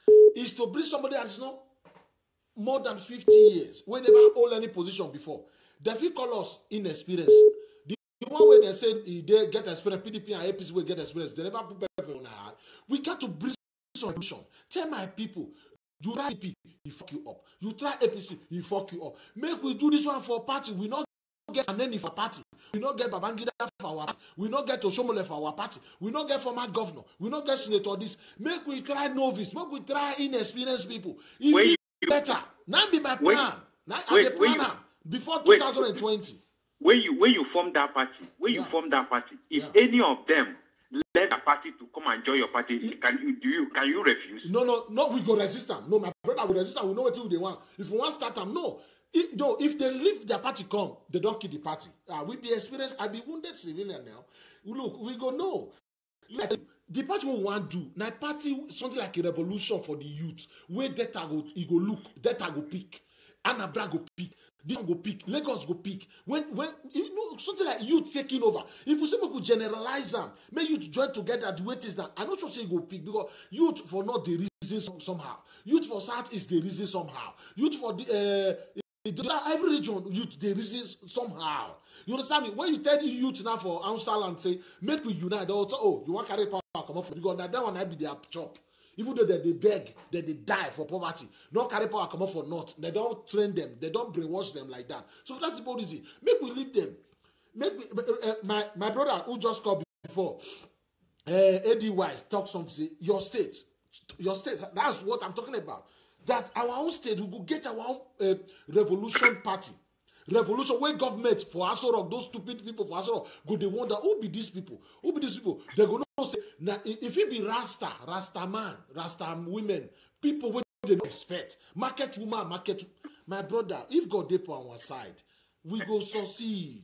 Is to bring somebody that is not more than fifty years. We never hold any position before. They will call us inexperienced. The, the one way they said they get experience, P D P and A P C will get experience. They never put paper on our heart. We got to bring solution. Tell my people, you try P D P, he fuck you up. You try A P C, he fuck you up. Make we do this one for party. We not get an enemy for party. We not get Babangida for our party. We not get Oshomole for our party. We not get former governor. We not get senator this. Make we try novice. Make we try inexperienced people. If Wait, you better. Now be my plan. Wait, now wait, I the planner. Before wait, twenty twenty. When you when you form that party, when yeah. you form that party, if yeah. any of them led a party to come and join your party, it, can you do you can you refuse? No, no, no. We go resist them. No, my brother will resist them. We know what they want. If we want to start them, no. If, no, if they leave their party, come, they don't kill the party. Uh, we be experienced. I be wounded civilian now. Look, we go no. Like, the party we want to do now. Party something like a revolution for the youth. Where data go, it go look, data go pick, Anambra go pick. This one go pick, Lagos go pick. When when you know something like youth taking over, if we say we could generalize them, make youth join together the way it is now. I'm not sure say go pick because youth for not the reason somehow. Youth for South is the reason somehow. Youth for the uh, every region youth the reason somehow. You understand me? When you tell the youth now for Ansal and say make we unite, they will say, oh, you want carry power come off because now that one I be their chop. Even though they, they beg, they, they die for poverty. No carry power come up for naught. They don't train them. They don't brainwash them like that. So that's the reason. Make we leave them. Make we, uh, my, my brother who just called before, uh, A D Wise, talk something, say, your state, your state, that's what I'm talking about. That our own state, we could get our own uh, revolution party. Revolution where government for Aso Rock, those stupid people for Aso Rock, go they wonder who be these people? Who be these people? They go no say now if it be Rasta, Rasta man, Rasta women, people wey they don't expect, market woman, market my brother. If God dey on our side, we go succeed.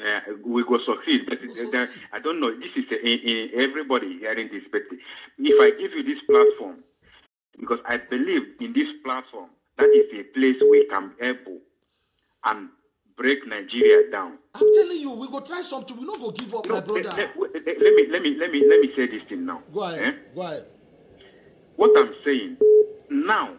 uh, we go succeed. But uh, there, I don't know. This is uh, in, in everybody hearing this. But if I give you this platform, because I believe in this platform, that is a place we can be able and break Nigeria down. I'm telling you, we go try something. We not go give up, No, my brother. Let, let, let me let me let me let me say this thing now. Go ahead. Eh? Go ahead. What I'm saying now,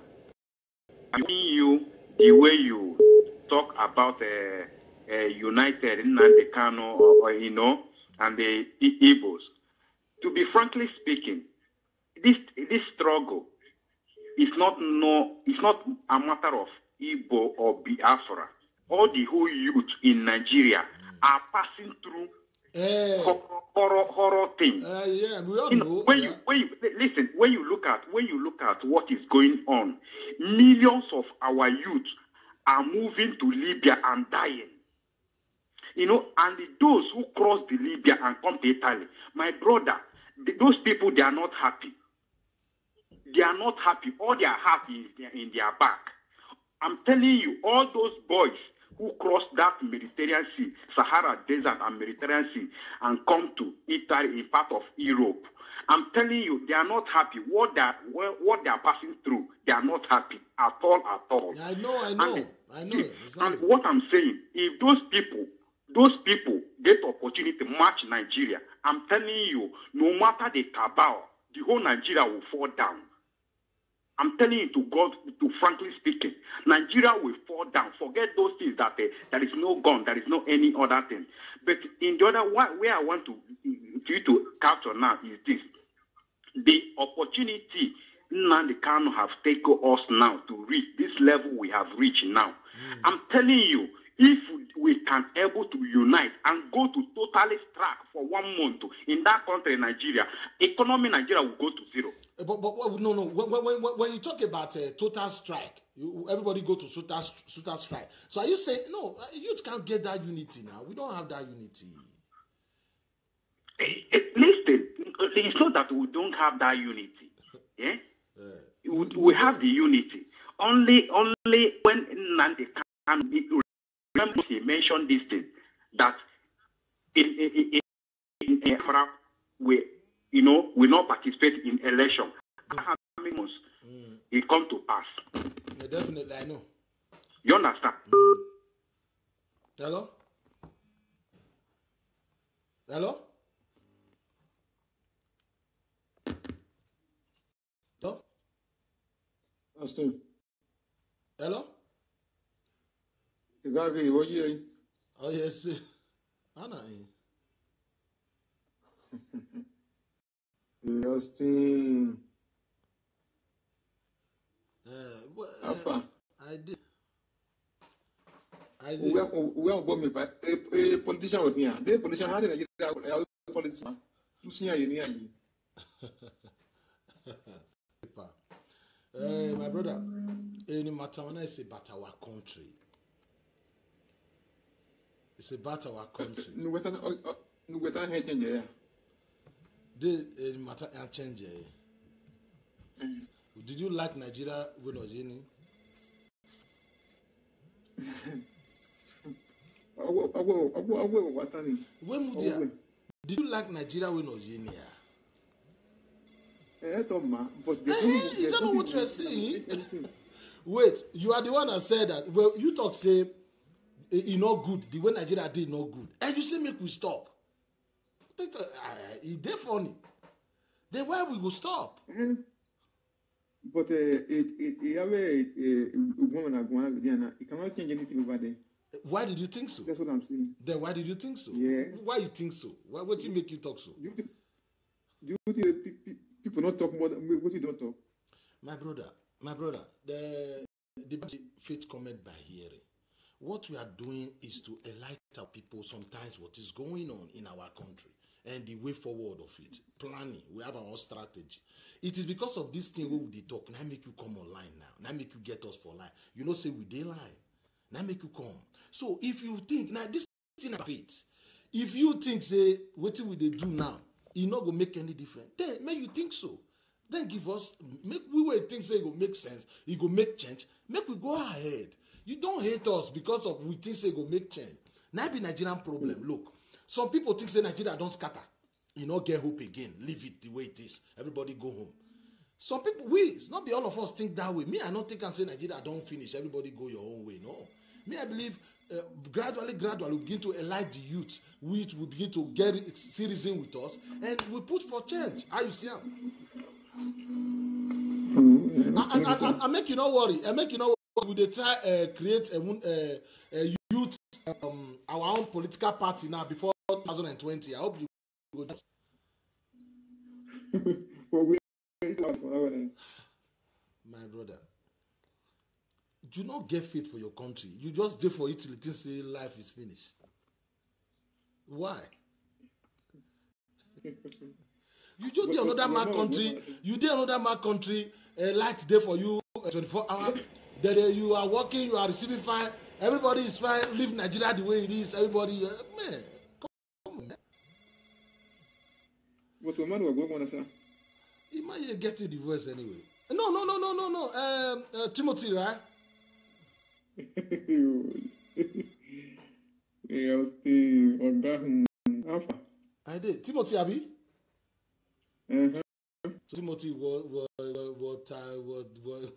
I'm hearing you the way you talk about uh, uh, United Nnamdi Kanu, or, or you know, and the I- Igbos. To be frankly speaking, this this struggle is not no, it's not a matter of Igbo or Biafra. All the whole youth in Nigeria are passing through Eh, horror, horror, horror things. uh, yeah, we all You know, know. when yeah. you when you listen, when you look at when you look at what is going on, millions of our youth are moving to Libya and dying. You know, and those who cross the Libya and come to Italy, my brother, th- those people, they are not happy. They are not happy. All they are happy is their, in their back. I'm telling you, all those boys who cross that Mediterranean Sea, Sahara Desert and Mediterranean Sea, and come to Italy, in part of Europe, I'm telling you, they are not happy. What they are, what they are passing through, they are not happy at all, at all. I know, I know, And, I know. It's and not- what I'm saying, if those people, those people get opportunity to match Nigeria, I'm telling you, no matter the cabal, the whole Nigeria will fall down. I'm telling you to God, to frankly speaking, Nigeria will fall down. Forget those things that uh, there is no gun, there is no any other thing. But in the other one, where I want to for you to capture now is this: the opportunity Nnamdi Kanu have taken us now to reach this level we have reached now. Mm. I'm telling you, if we can able to unite and go to totally strike for one month in that country, Nigeria, economy Nigeria will go to zero. But, but, but no, no. When, when, when, when you talk about uh, total strike, you, everybody go to total, total strike. So are you saying, no, youth can't get that unity now? We don't have that unity. Listen, it's not that we don't have that unity. Yeah? Uh, we, we have the unity. Only only when Nnamdi Kanu, remember he mentioned this thing, that in, in, in, in Africa, we, you know, we not participate in election. How many months mm. it come to pass? Yeah, definitely, I know. You understand? Mm. Hello? Hello? Hello? Austin. Hello? Exactly. What you doing? Oh, yes. Anna. Austin. Uh, well, uh, Alpha. I did. I did. We are we are going to a politician with me. The politician had a politician. You see, I need. Hey, my brother, any matter when I say about our country, it's about our country. No, we don't. No, we don't have change here. The any matter and change here. Did you like Nigeria when Ojini? When Mudia, did you like Nigeria when Ojini? Eh, Tom, but there's hey, no. Is that not what you are saying? Wait, you are the one that said that. Well, you talk say e no good. The way Nigeria did no good, and you say make we stop. E dey funny. Then why we go stop? Mm-hmm. But uh, it it it have a woman that going to it cannot change anything over there. Why did you think so? That's what I'm saying. Then why did you think so? Yeah. Why you think so? Why what you make you talk so? Do you think, do you think people not talk more than what you don't talk? My brother, my brother, the the faith comment by hearing. What we are doing is to enlighten our people sometimes what is going on in our country and the way forward of it. Planning, we have our own strategy. It is because of this thing where we talk, now make you come online now. Now make you get us for line. You know, say we dey line. Now make you come. So if you think, now this thing of it, if you think, say, what we they do now, it not going to make any difference, then make you think so. Then give us, make we will think, say, it will make sense, it will make change. Make we go ahead. You don't hate us because of we think, say, it will make change. Now be Nigerian problem. Look, some people think say Nigeria don't scatter. You know, get hope again. Leave it the way it is. Everybody go home. Some people, we, not be all of us think that way. Me, I don't think and say Nigeria don't finish. Everybody go your own way. No. Me, I believe uh, gradually, gradually, we begin to enlighten the youth, which will begin to get serious with us, and we put for change. How you see them? And I make you not worry. I make you not worry. We they try uh, create a, a, a youth, um, our own political party now before twenty twenty. I hope you go. My brother, do not get fit for your country. You just do for it till it say life is finished. Why? You just do another man country. You do another man country. A light day for you, uh, twenty-four hours. Then uh, you are working, you are receiving fine. Everybody is fine. Leave Nigeria the way it is. Everybody, uh, man, come on, man. What the man will go on, sir? He might get you the voice anyway. No, no, no, no, no, no. Um, uh, Timothy, right? Yeah, I was the Oga Alpha. I did. Timothy, Abi? Uh-huh. So Timothy, what, what, what, uh, what, what?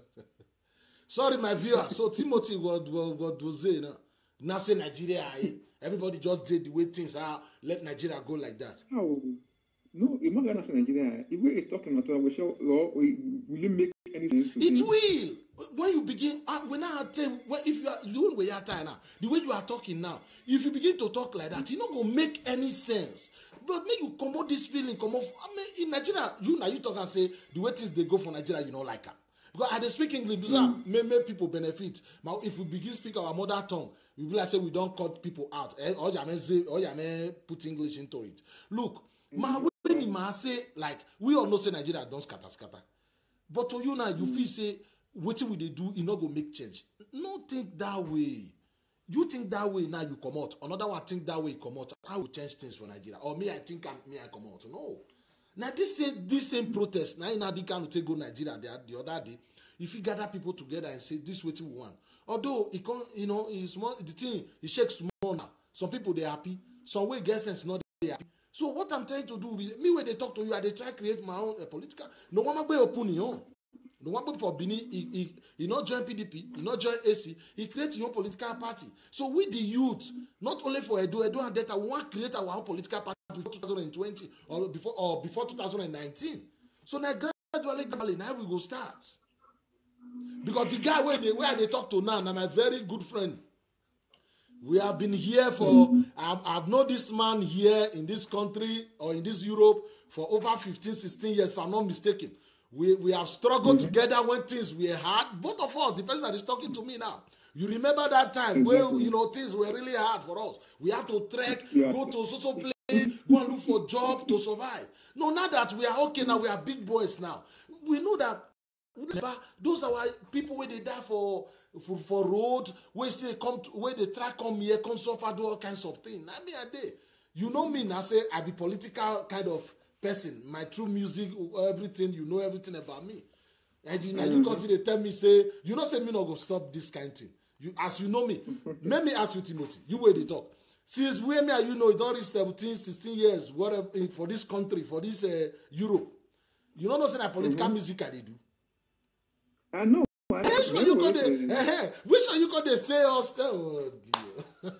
Sorry, my viewer. So Timothy, what, what, what was it? Now, now say Nigeria, everybody just did the way things are. Let Nigeria go like that. How? No, you're not gonna say Nigeria. If we're talking about we shall, will it make any sense to it them? Will. When you begin, uh, when I tell, when, if you are doing where you are now, the way you are talking now, if you begin to talk like that, it's not gonna make any sense. But make you come out this feeling, come off. I mean, in Nigeria, you now you talk and say the way things they go for Nigeria, you don't like them. Because I they speak English, because mm. may make people benefit. But if we begin speak our mother tongue, we will like say we don't cut people out. Eh? Or you may say, or you may put English into it. Look, mm. my when you may say like we all know say Nigeria don't scatter scatter. But to you now, you mm. feel say what will they do? You not go make change. No think that way. You think that way now you come out. Another one think that way you come out. I will change things for Nigeria. Or me, I think I'm, me I come out. No. Now this same this same protest. Now in Adikan to take go Nigeria the, the other day. If you gather people together and say this is what we want. Although it can, you know, it's more the thing it shakes small now. Some people they happy. Some way get sense not they happy. So what I'm trying to do is me when they talk to you, I they try to create my own uh, political. No one be opinion. No one for Bini, he, he, he not join P D P, he not join A C, he creates his own political party. So we the youth, not only for Edo, Edo and Delta, we want to create our own political party before twenty twenty or before or before twenty nineteen. So now gradually, gradually, now we go start. Because the guy where they where they talk to now, now my very good friend. We have been here for, I've, I've known this man here in this country or in this Europe for over fifteen, sixteen years, if I'm not mistaken. We we have struggled mm-hmm. together when things were hard. Both of us, the person that is talking to me now. You remember that time exactly. where you know things were really hard for us. We have to trek, yeah. go to social place, go and look for job to survive. No, now that we are okay now, we are big boys now. We know that those are people where they die for for, for road, where they come to, where they try come here, come suffer, do all kinds of things. I mean, I did. You know me now. Say I be political kind of person, my true music, everything, you know everything about me. And you now mm-hmm. you consider tell me, say, you know say me not go stop this kind of thing. You as you know me, let me ask you, Timothy, you where they talk. Since where me and you know it don't reach seventeen, sixteen years, whatever for this country, for this uh, Europe. You don't know say that political mm-hmm. music I they do. I know. I know. Which one you got the uh, which one you got the say us? Oh dear.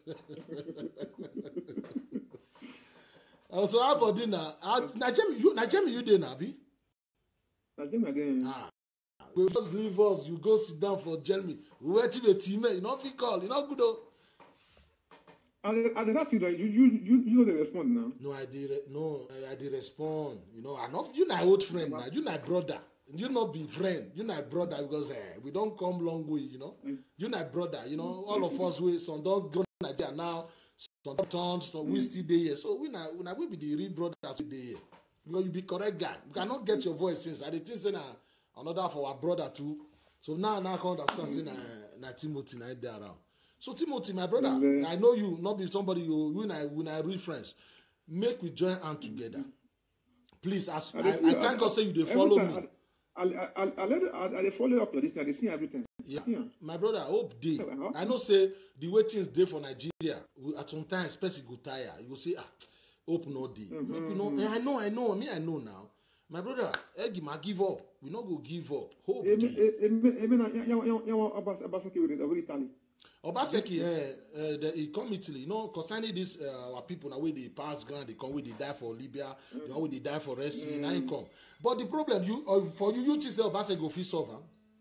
Also, how about dinner? Now, Jamie, you, now, Jamie, you did, Abi? I think again. Ah, we just leave us. You go sit down for Jamie. We wait till the team. You not be call. You not good though. And and that's it. You you you you know they respond now. No, I did. No, I, I did respond. You know, I not. You my old friend now. You my brother. You not be friend. You my brother because eh, we don't come long way. You know. Mm. You my brother. You know, all of us we some don't go Nigeria now. Some turns, so we still there here. So we now we now we be the real brothers we there here. Because you be correct guy. You cannot get your voice since I did think say na another for our brother too. So now now I can understand say na na Timothy na there around. So Timothy, my brother, mm-hmm. I know you not be somebody you when I when I real friends. Make we join hand together. Please, as I, I, I thank God say you they follow me. I I I let I, I follow up like this. I see everything. Yeah, See am. my brother, hope dey. I know say the way things dey for Nigeria, we, at some times person go tire. You go say, ah, hope no dey. Mm-hmm. Make we know. Eh, I know, I know. Me, I know now. My brother, Egima, give up. We not go give up. Hope Emi dey. emi emi na ya ya ya Obas Obaseki with the Italy. Obaseki, eh, uh, the, he come Italy. You know, concerning this, uh, our people now where they pass ground, they come where they die for Libya, you know, where they die for Red Sea, now he come. But the problem, you uh, for you, you just say Obaseki go fit solve am.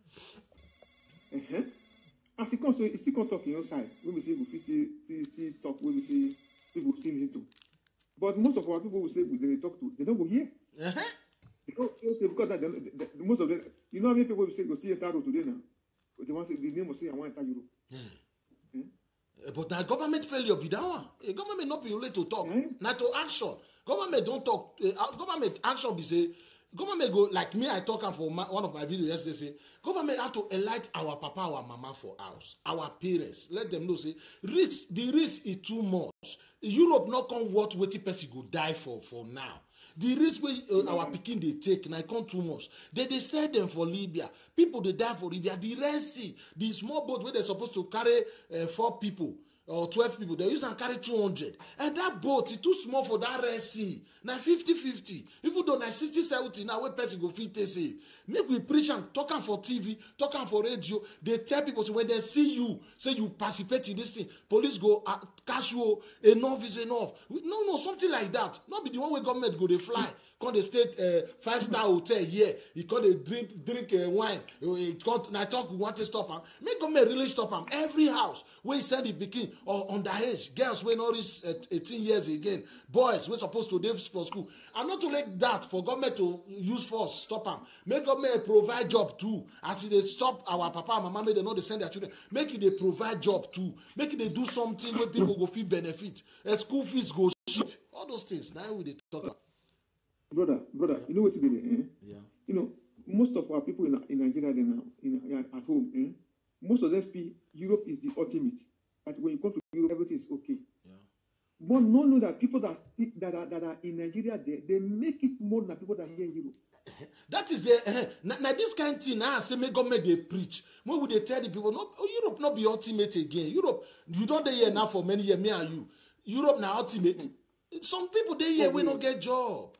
Uh-huh. As he comes, so he still come talk in your side. When we say we still, still, still talk, when we say people still listen to. But most of our people will say we they talk to, they don't go hear. Uh-huh. They don't, okay, because that, they, they, they, most of them, you know how many people will say go see enter road today now? But they want to say the name will say I want to enter Europe. Hmm. Hmm? But now government failure be that one. A government not be only to talk, hmm? Not to action. Government don't talk. Uh, government action be say. Government go like me. I talk for my, one of my videos yesterday. Say government have to enlighten our papa, our mama for house, our parents. Let them know. Say risk. The risk is too much. Europe not come what wetin person go die for for now. The risk wey uh, our pikin dey take na come too much. They dey sell them for Libya. People dey die for Libya. The Red Sea, the small boat wey they supposed to carry uh, four people. Or twelve people, they use and carry two hundred. And that boat is too small for that Red Sea. Now fifty fifty. Even though now sixty seventy, now where person go fit take say. Make we preach and talk am for T V, talk am for radio. They tell people, so when they see you, say you participate in this thing, police go uh, catch you, enough is enough. No, no, something like that. Not be the one where government go, they fly. Come they stay uh, five-star hotel here. He come they drink drink uh, wine. He come, I talk, we want to stop him. Make government really stop him. Every house where he send the pikin or underage, girls wey not reach uh, eighteen years again, boys wey supposed to dey for school. And not to like that for government to use force stop him. Make government provide job too. As they stop our papa and mama, make they know they send their children. Make it they provide job too. Make it they do something where people go feel benefit. And school fees go cheap. All those things. Now we they talk about. Brother, brother, you know what it is? Eh? Yeah. You know, most of our people in, in Nigeria they now, in, at home, eh? Most of them feel Europe is the ultimate. That when you come to Europe, everything is okay. Yeah. But no, know that people that that are, that are in Nigeria, they, they make it more than people that are here in Europe. That is the uh, now, now this kind of thing. Now I say, make government they preach. When would they tell the people, no, oh, Europe not be ultimate again. Europe, you don't dey here now for many years. Me and you, Europe now ultimate. Mm. Some people they here, oh, we don't get job.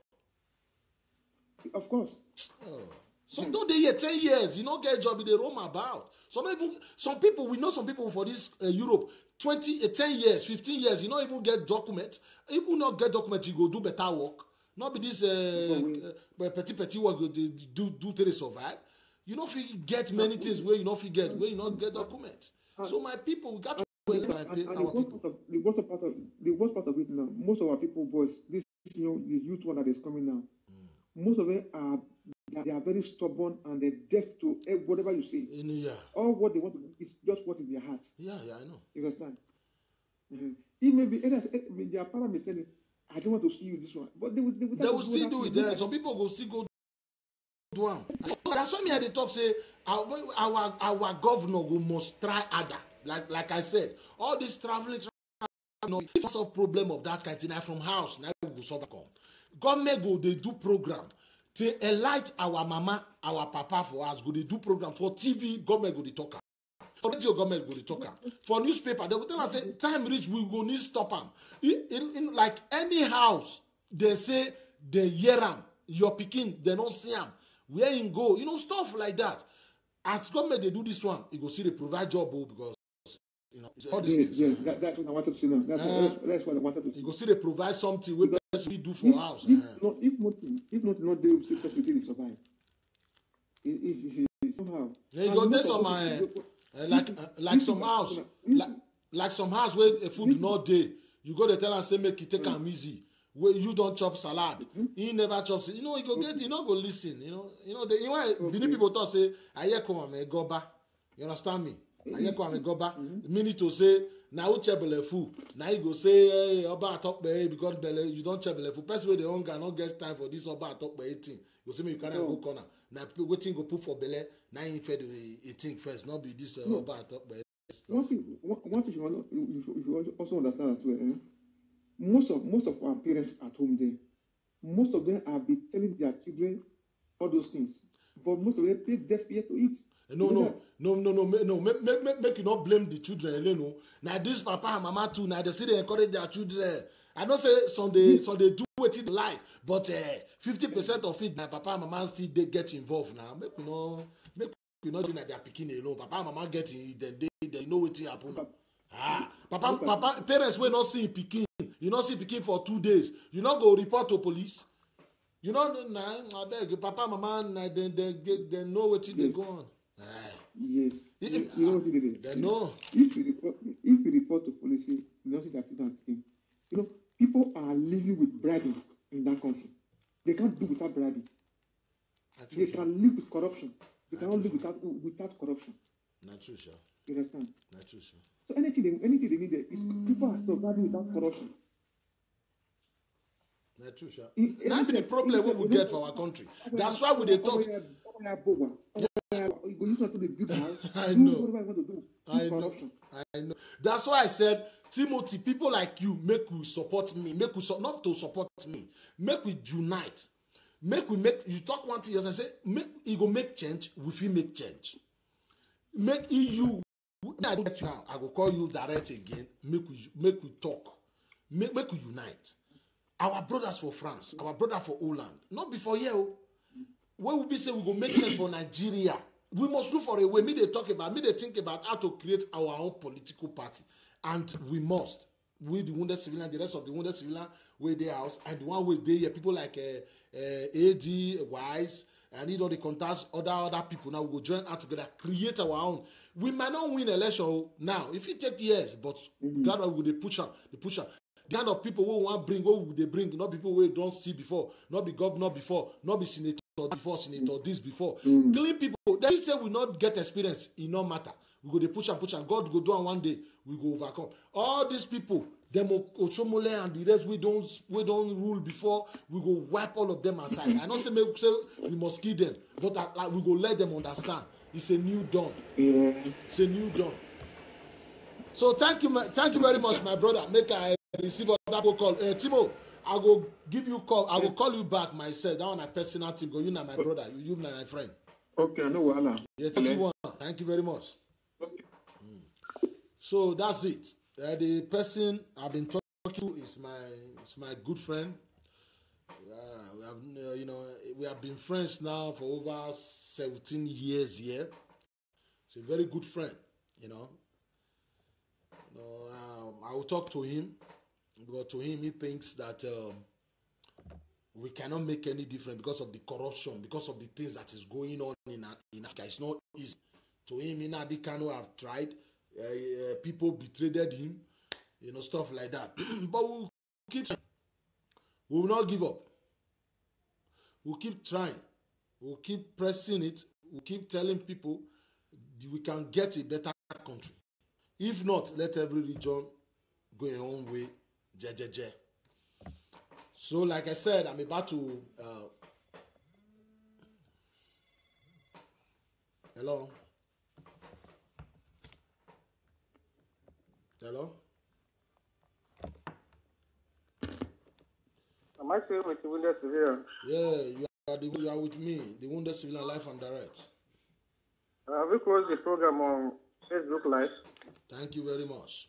Of course. Oh. Some don't they here ten years, you don't get a job, they roam about. Some even some people, we know some people for this uh, Europe, twenty, uh, ten years, fifteen years, you don't even get document. If you not get document, you go do better work. Not be this uh, uh, petty petty work you do do till they survive. You don't feel get many things where you don't feel get where you not get document. So my people, we got to and, and, and, and the, worst of, the worst part of the worst part of it now, most of our people voice this you know the youth one that is coming now. Mm. Most of them are they are very stubborn and they're deaf to whatever you say. In, yeah. All what they want to do is just what is their heart. Yeah, yeah, I know. You understand? Mm-hmm. It may be their parents may tell you, I don't want to see you this one, but they will. They will, they will still do it. There, some people go still go do one. That's why me at the talk say our our our governor go must try harder. Like like I said, all this traveling, traveling if it's a problem of that kind of thing from house, now we go solve come. Government go they do program to enlighten our mama, our papa for us. Go they do program for T V. Government go they talk. For radio, government go they talk. For newspaper, they will tell us say time reach we go need stop them. In, in, in like any house, they say they hear them. Your pikin, they don't see them. Where you go, you know stuff like that. As government they do this one, you go see they provide job because. You know, all these yes, things. yes. That, that's what I wanted to say now. That's, uh, what, that's, that's what I wanted to say. You go see they provide something we best we do for if, house. If, uh. not, if not, if not, not they will see possibility to survive. It, it, it, it, somehow. Yeah, you go there some uh, uh, like uh, like if, some house, if, like like some house where a food not there. You go there tell and say make you take am easy. Where you don't chop salad, mm-hmm. he never chops it. You know, you go get, you know, go listen. You know, you know, the you know, okay. Many people talk say, "I hear come on, go back." You understand me? I hear come and go back. Meaning to say, now you chebele food. Now you go say, hey, Oba talk be because bele you don't chebele food. Person wey dey hunger not get time for this Oba talk be eating. You say me you carry oh. go corner. Now waiting go put for bele. Now you fed eating first. Not be this uh, no. Oba talk be. One thing, one, one thing you, want, you, you, you also understand as well. Eh? Most of most of our parents at home there, most of them are be telling their children all those things. but most of them pay deaf ear to it. No, no, no, no, no, no, make, make, make, make you not blame the children, you know. Now this papa and mama too, now they see they encourage their children. I don't say Sunday, so they do what they like, but fifty uh, percent of it, my papa and mama still they get involved now. Make you know, make you know that they are picking alone. Papa and mama get in, then they, they know what happen. Ah, papa, papa, parents will not see picking. You not see picking for two days. You not go report to police. You know, nah, I beg, papa, mama, nah, they, they, they, they know what yes. they go on. Ah. Yes. If, you, you know what it is? They know. If you report, if you report to police, you don't see that people picking. You know, people are living with bribing in that country. They can't do without bribing. That's they true, can sir. live with corruption. They That's cannot live without without corruption. Not true, sir. You understand? Not true, sir. So anything they, anything they need there is people are still bribing without corruption. Not true, sir. That's the problem we will get for our country. That's why we they talk. I know. I know. I know. That's why I said, Timothy, people like you make you support me, make you so, not to support me, make we unite, make we make you talk one thing. As I say, make you go make change. We feel make change. Make E U. I do that now. I go call you direct again. Make we make we talk. Make make we unite. Our brothers for France, our brother for Holland, not before here. When we be say we go make change for Nigeria, we must look for a way. Me they talk about, me they think about how to create our own political party, and we must. We the wounded civilian, the rest of the wounded civilian, way their house, and the one way they here, people like uh, uh, A D, Wise, and you know the contacts, other other people. Now we go join out together, create our own. We might not win election now. If it take years, but mm-hmm. gradually we they push up, they push up. The kind of people who want bring, what would they bring? Not people who don't see before, not be governor before, not be senator before, senator this before. Mm. Clean people. They say we not get experience, it no matter. We go they push and push and God go do and one day we go overcome. All these people, them Ochomole and the rest, we don't we don't rule before, we go wipe all of them aside. I not say, say we must kill them, but uh, like, we go let them understand. It's a new dawn. Yeah. It's a new dawn. So thank you, thank you very much, my brother. Make I receive another call. Uh, Timo, I will give you call. I will call you back myself. That one my personal team. Go, you na my brother. You, you na my friend. Okay, no wahala. Yeah, thirty-one. Thank you very much. Okay. Mm. So that's it. Uh, the person I've been talking to is my is my good friend. Uh, we have uh, you know we have been friends now for over seventeen years here. He's a very good friend. You know. No, um, I will talk to him, but to him he thinks that um, we cannot make any difference because of the corruption, because of the things that is going on in, in Africa. It's not easy. To him, in Nnamdi Kanu have tried, uh, uh, people betrayed him, you know, stuff like that. But we'll keep trying. We will not give up. We'll keep trying. We'll keep pressing it. We'll keep telling people we can get a better country. If not, let every region go your own way. Je, je, je. So, like I said, I'm about to. Uh, hello? Hello? Am I still with the Wounded Civilian? Yeah, you are, the, you are with me, the Wounded Civilian Live and Direct. Uh, have we closed the program on Facebook Live? Thank you very much.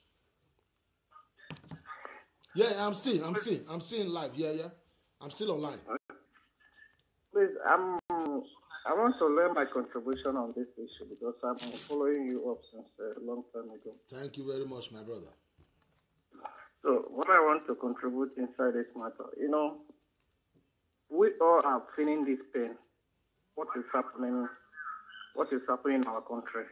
Yeah, I'm still, I'm still, I'm still live. Yeah, yeah, I'm still online. Please, I'm, I want to learn my contribution on this issue because I'm following you up since a long time ago. Thank you very much, my brother. So, what I want to contribute inside this matter, you know, we all are feeling this pain. What is happening? What is happening in our country?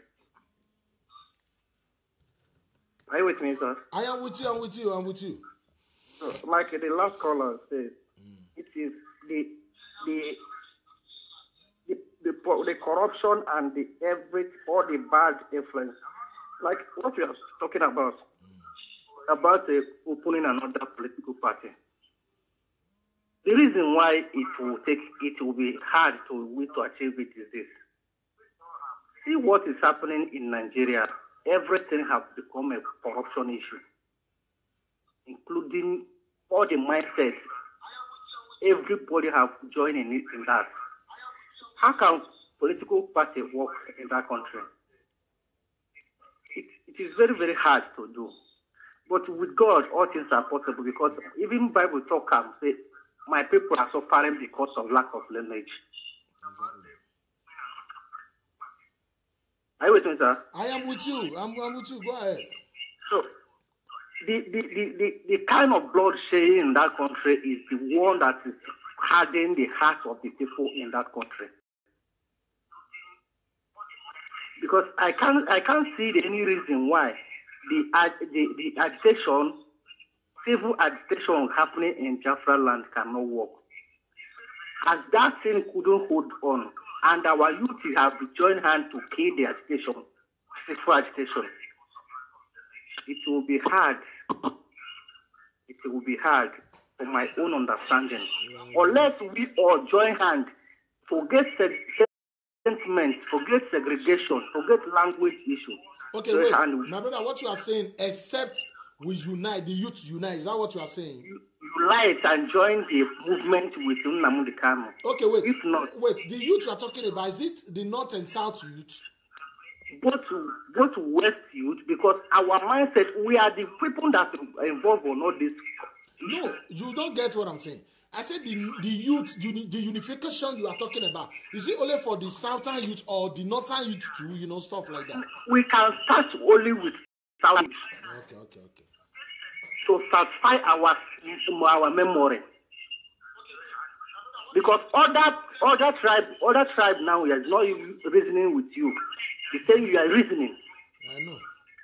Are you with me, sir? I am with you, I'm with you, I'm with you. So, like the last caller said, mm. it is the the the, the the corruption and the every all the bad influence, like what we are talking about, mm. about uh, opening another political party. The reason why it will take it will be hard to to achieve it is this. See what is happening in Nigeria. Everything has become a corruption issue, including all the mindsets. Everybody have joined in it in that. How can political party work in that country. It, it is very, very hard to do. But with God, all things are possible because even Bible talk and say, my people are suffering because of lack of lineage. Are you with me, sir? I am with you. I'm, I'm with you. Go ahead. So, the, the, the, the, the kind of bloodshed in that country is the one that is hardening the hearts of the people in that country. Because I can't, I can't see any reason why the, the, the agitation, civil agitation happening in Biafra land cannot work. As that thing couldn't hold on, and our youth have joined hands to kill the agitation, civil agitation, it will be hard. It will be hard, from my own understanding. Yeah. Unless we all join hands, forget sentiments, forget segregation, forget language issues. Okay, wait, my brother, what you are saying, except we unite, the youth unite, is that what you are saying? You, unite and join the movement with Nnamdi Kanu. Okay, wait, if not, wait, the youth you are talking about, is it the North and South youth? Both, both West youth, because our mindset, we are the people that are involved in all this. No, you don't get what I'm saying. I said the the youth, uni, the unification you are talking about, is it only for the Southern youth or the Northern youth too, you know, stuff like that? We can start only with Southern youth. Okay, okay, okay. To satisfy our, our memory. Because other, other tribe, other tribe now is not reasoning with you. They say you are reasoning. I know.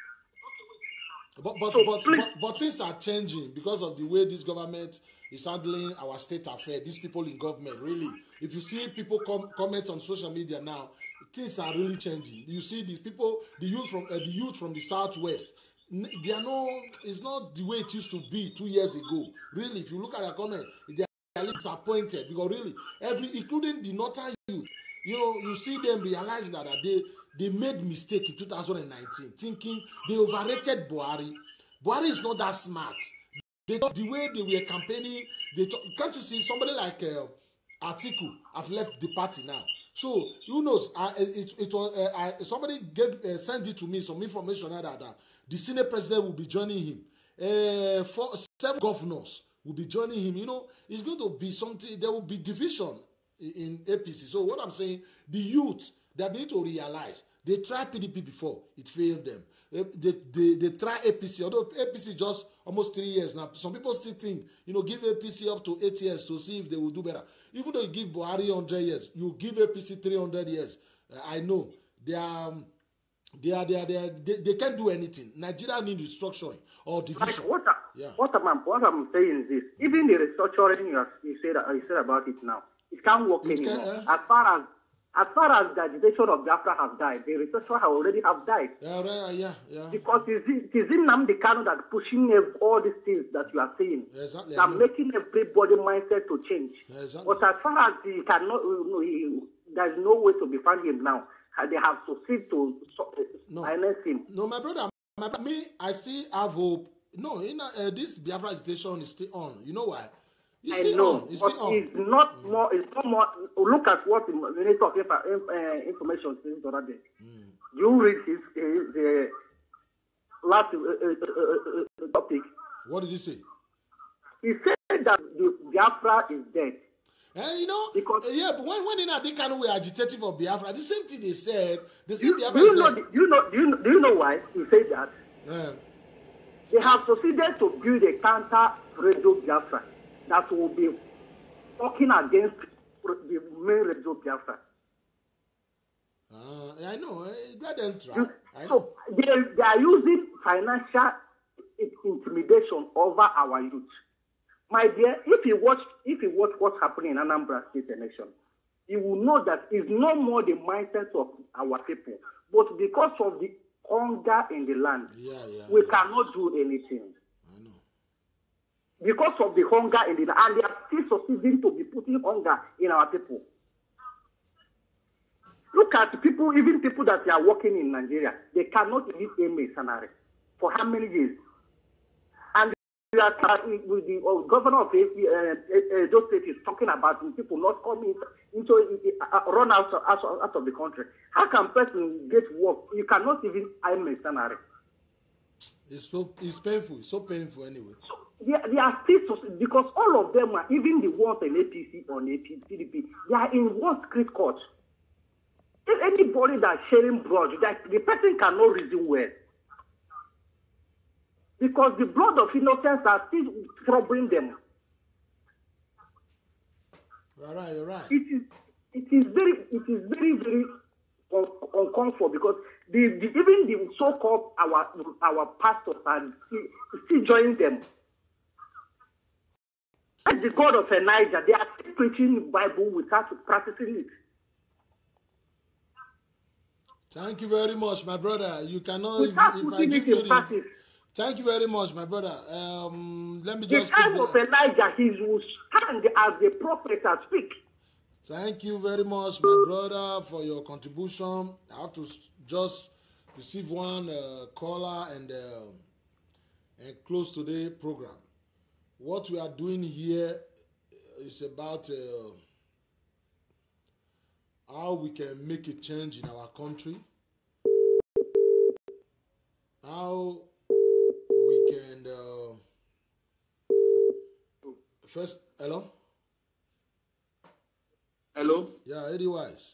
But but, so but, but but things are changing because of the way this government is handling our state affairs. These people in government, really. If you see people com- comment on social media now, things are really changing. You see these people, the youth from uh, the youth from the southwest. They are not. It's not the way it used to be two years ago. Really, if you look at their comment, they are disappointed because really, every including the northern youth, you know, you see them realize that, that they. They made mistake in two thousand nineteen, thinking they overrated Buhari. Buhari is not that smart. They thought the way they were campaigning, they thought, can't you see somebody like uh, Atiku have left the party now? So who knows? Uh, it it was uh, uh, somebody gave uh, sent it to me some information that, that the Senate president will be joining him. Uh, for seven governors will be joining him. You know, it's going to be something. There will be division in, in A P C. So what I'm saying, the youth. They need to realize they tried P D P before, it failed them. They, they, they, they try A P C, although A P C just almost three years now. Some people still think, you know, give A P C up to eight years to see if they will do better. Even though you give Buhari one hundred years, you give A P C three hundred years. Uh, I know they are, they are, they are, they, are they, they can't do anything. Nigeria needs restructuring or division. Like what, I, yeah. what, I'm, what I'm saying is this: even the restructuring you, have, you said, you said about it now, it can't work it anymore. Can, uh, as far as As far as the agitation of Biafra has died, the researchers have already have died. Yeah, right, yeah, yeah. Because it is, it is Nnamdi Kanu that pushing all these things that you are saying. Yeah, exactly. That making everybody mindset to change. Yeah, exactly. But as far as he cannot, he, there's no way to be found him now. They have succeeded to no. silence him. No, my brother, my, me, I still have hope. No, you know, uh, this Biafra agitation is still on. You know why? I know, it's but it's not mm. more. It's not more. Look at what the Minister of uh, Information said the other day. Mm. You read his, his the last uh, uh, uh, topic. What did he say? He said that the Biafra is dead. Eh, you know, because uh, yeah, but when when in Adikanu were agitating for Biafra, the same thing they said. The same you, Biafra you said. know, do you know? Do you know? Do you know why he said that? Yeah. They have succeeded to build a counter radio Biafra that will be working against the main radio Biafra. Uh, I know. Let them try. You, I so know. they, they are using financial intimidation over our youth. My dear, if you watch, if you watch what's happening in Anambra State election, you will know that it's no more the mindset of our people, but because of the hunger in the land, yeah, yeah, we yeah. cannot do anything. I know. Because of the hunger in the land, and they are still succeeding to be putting hunger in our people. Look at the people, even people that are working in Nigeria, they cannot even pay a salary for how many years? And with the uh, governor of Edo State is talking about people not coming into uh, run out of, out of the country. How can person get work? You cannot even hire mercenary. It's so it's painful. It's so painful anyway. So they, they are still because all of them are even the ones in A P C or A P C D P. They are in one street court. If anybody that's sharing blood, that the person cannot reason well. Because the blood of innocents are still troubling them. You're right, you're right. It is, it is very, it is very, very un- uncomfortable because the, the even the so-called our our pastors are still, still joining them. Like the God of Elijah, they are still preaching the Bible without practicing it. Thank you very much, my brother. You cannot Without if, if I putting give it you in the, practice. Thank you very much, my brother. Um, let me The just time put of the- Elijah, he will stand as the prophet and speak. Thank you very much, my brother, for your contribution. I have to s- just receive one uh, caller and uh, and close today's program. What we are doing here is about uh, how we can make a change in our country, how we can uh, first. Hello. Hello. Yeah, Eddie Wise.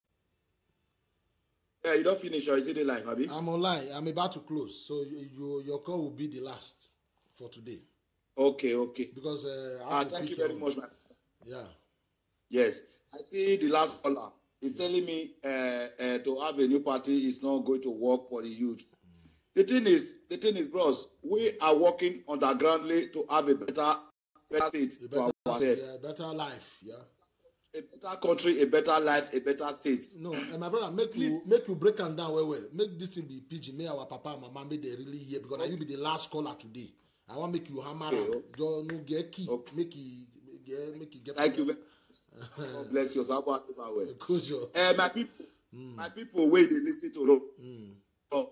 Yeah, you don't finish or is it live, Abi? I'm online. I'm about to close, so you, you, your call will be the last for today. Okay, okay. Because uh, I Ah, have to thank pick you very your- much, my Yeah. Yes, I see the last caller. He's telling me uh, uh, to have a new party is not going to work for the youth. The thing is, the thing is, bros, we are working undergroundly to have a better, better state A to better, ourselves, yeah, better life. Yeah. a better country, a better life, a better state. No, and my brother, make Please. you make you break them down well, well. Make this thing be P G. Make our papa and mama make they really hear because okay. You be the last caller today. I want make you hammer Okay, am. okay. Just no get key. Make you get make you get. Thank you very much. God bless you. So well. Kujo. Uh, my people, my people, wait, they listen to Mm. oh.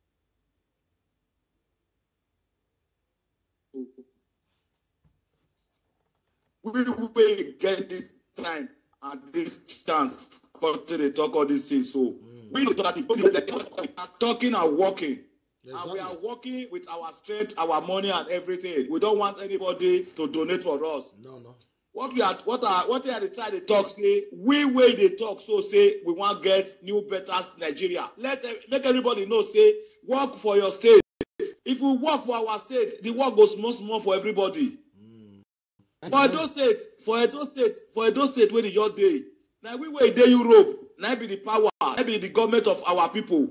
We will get this time and this chance to they talk all these things. So we don't talk we are talking and working. Exactly. And we are working with our strength, our money, and everything. We don't want anybody to donate for us. No, no. What we are, what are, what are they try to talk? Say we way they talk. So say we want get new better Nigeria. Let make everybody know. Say work for your state. If we work for our state, the work goes more small for everybody. Mm. For Edo State, for Edo State, for Edo State, where the your day. Now we way dey Europe. Now be the power. Now be the government of our people.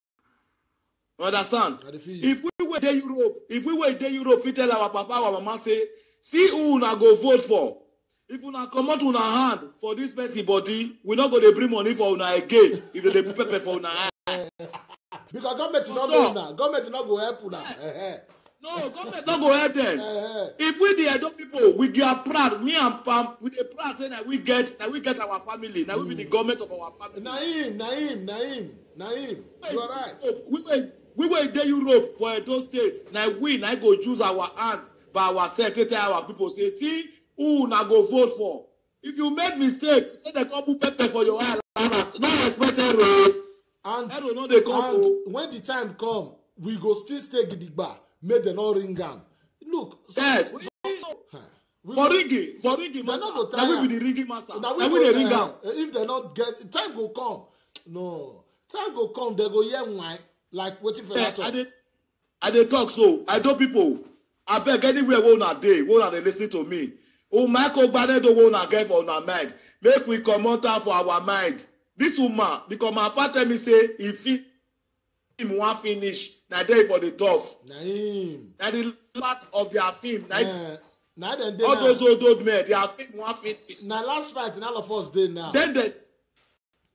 You understand? If we were dey Europe, if we were dey Europe, we tell our papa, our mama say, see who una go vote for. If una comot una hand for this person body, we not go dey bring money for una again. If they dey pepper for una hand. Because government is not going now. Government is not going to help you now. No, government not go help them. If we the Edo people, we get proud. Me and Pam, we dey proud say that we get, that we get our family. Now we be the government of our family. Naim, Naim, Naim, Naim. You are right. We were we were in Europe for Edo State. Now we now go choose our hand by ourselves. To tell our people say, see who now go vote for. If you make mistake, say they come put pepper for your eye. No expect error. And, error no dey come. And when the time come, we go still stay gidigba. Make them not ring am. Look. So, yes. So, we for ringing, for ringing, master. Now we be the ringing master. Now we, we the ring am. If they not get time go come. No, time go come. They go hear why. Like waiting for that. I dey, I dey talk so. I tell people. I beg anywhere wey una dey, wey una dey lis ten to me. O Michael Gbanedo wey una get for una mind. Make we comot am for our mind. This woman, because my papa tell me say if he him wan finish, na there for the tough. Na him. Na the part of their film. Na uh, na dem dey all now. those old old men, their film wan finish. Na last fight, and all of us dey now. Then there's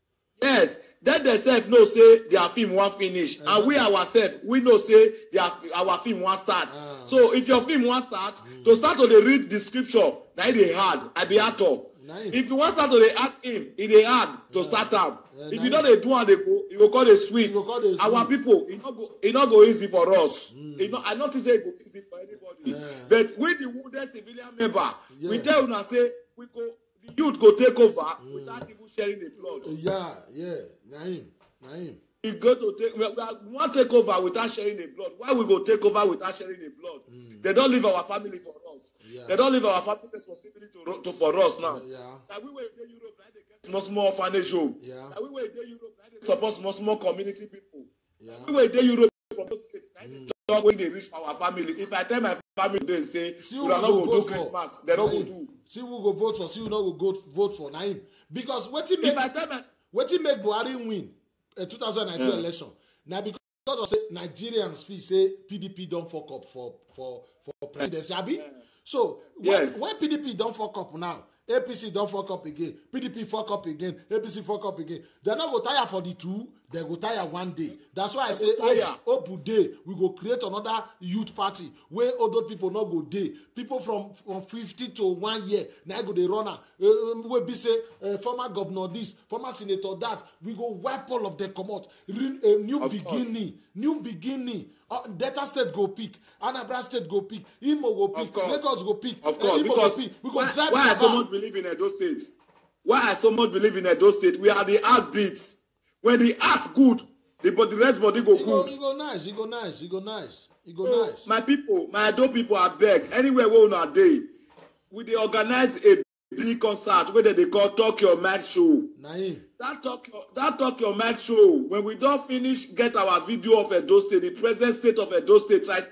Yes, that themselves know say their film won't finish, uh-huh. and we ourselves we know say their our film won't start. Uh-huh. So if your film won't start, mm. to start to read the scripture, now they hard. I be actor. Nice. If you want start to dey ask him, it dey hard to yeah. start am. Yeah, if nice. You don't dey do and they go, you go call the sweet. Call the our sweet. People, it not go, it not go easy for us. Mm. It not, I not to say it go easy for anybody, yeah. but with the wounded civilian member, yeah. we tell una say we go. The youth go take over mm. without even sharing the blood. Yeah, yeah, Naim, Naim. We go to take, we, we want to take over without sharing the blood. Why we go take over without sharing the blood? Mm. They don't leave our family for us. Yeah. They don't leave our family responsibility to, to for us now. Yeah. Like we were in Europe, now they get small small orphanage home. Yeah. Like we were in Europe, now they support small small community people. Yeah. Like we were in Europe from those states, now mm. they talk when they reach our family. If I tell my family they say we are not going to do Christmas, they don't go do. See who go vote for, see who not go go vote for Naim. Because what he make, what he make Buhari win a two thousand nineteen yeah. election. Now because of say Nigerians feel say P D P don't fuck up for for for presidency, yeah. yeah. So yes. when, when P D P don't fuck up now, A P C don't fuck up again, P D P fuck up again, A P C fuck up again. They're not go tire for the two, they go tire one day. That's why I say Opu Day, we go create another youth party where older people not go day. People from, from fifty to one year, now go the runner. Uh, we be say uh, former governor this, former senator that. We go wipe all of them come out. Re- a new of beginning, course. new beginning. Uh, Delta State go pick, Anambra State go pick, Imo go pick, Lagos go pick, of course. Uh, because go pick. We go why, drive why I so much believe in Edo State? Why I so much believe in Edo State? We are the heartbeats. When the heart good, the but the rest body go he good. Go, he go nice, he go nice, he go nice, he go so, nice. My people, my Edo people are beg anywhere we una dey. We dey organize a big concert where they call Talk Your Mind Show. Naim. That talk your that talk your mind show. When we don't finish, get our video of Edo State, the present state of Edo State right.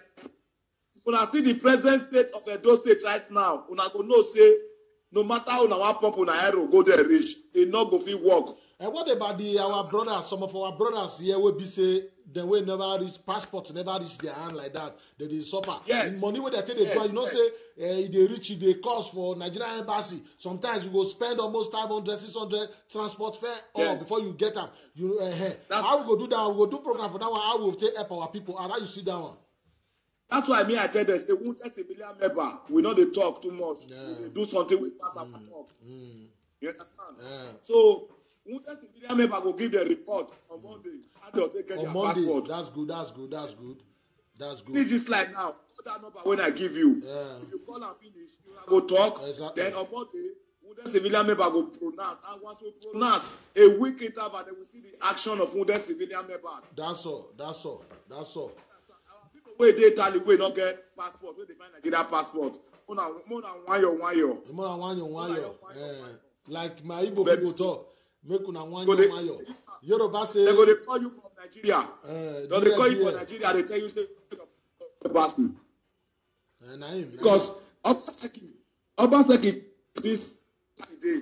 When I see the present state of Edo State right now, una go know say no matter how una wan pump una arrow go there reach, e no go fit work. And what about the our brothers? Some of our brothers here will be say the way never reach passports never reach their hand like that. They dey suffer. Yes. The money where they take they yes, draw, you know yes. say uh, they reach the cost for Nigerian embassy. Sometimes you go spend almost five hundred, six hundred transport fare yes. all before you get them. You uh, hey. How we go do that? We go do program for that one. How we will take help our people? How you see that one? That's why me I tell them say we test a million member. We know they talk too much. Yeah. We do something with pass mm. and talk. Mm. You understand? Yeah. So. Unta civilian member go give the report on Monday. How they'll take their on Monday, passport. That's good. That's good. That's good. That's good. Need this like now. Call that number when I give you. Yeah. If you call and finish, you go talk. Exactly. Then on Monday, Unta civilian member go pronounce. And once we pronounce a week interval, then we see the action of Unta civilian members. That's all. That's all. That's all. Our people where they tell you we not get passport, where they find Nigeria passport. More than more than one year, one year. More than one year, one year. Like my Igbo people talk. Make una one year, one year. Yoruba say they go they call you from Nigeria. Uh, Don't they call you from Nigeria? They tell you say the person. Uh, naim, because Obaseki, Obaseki this day,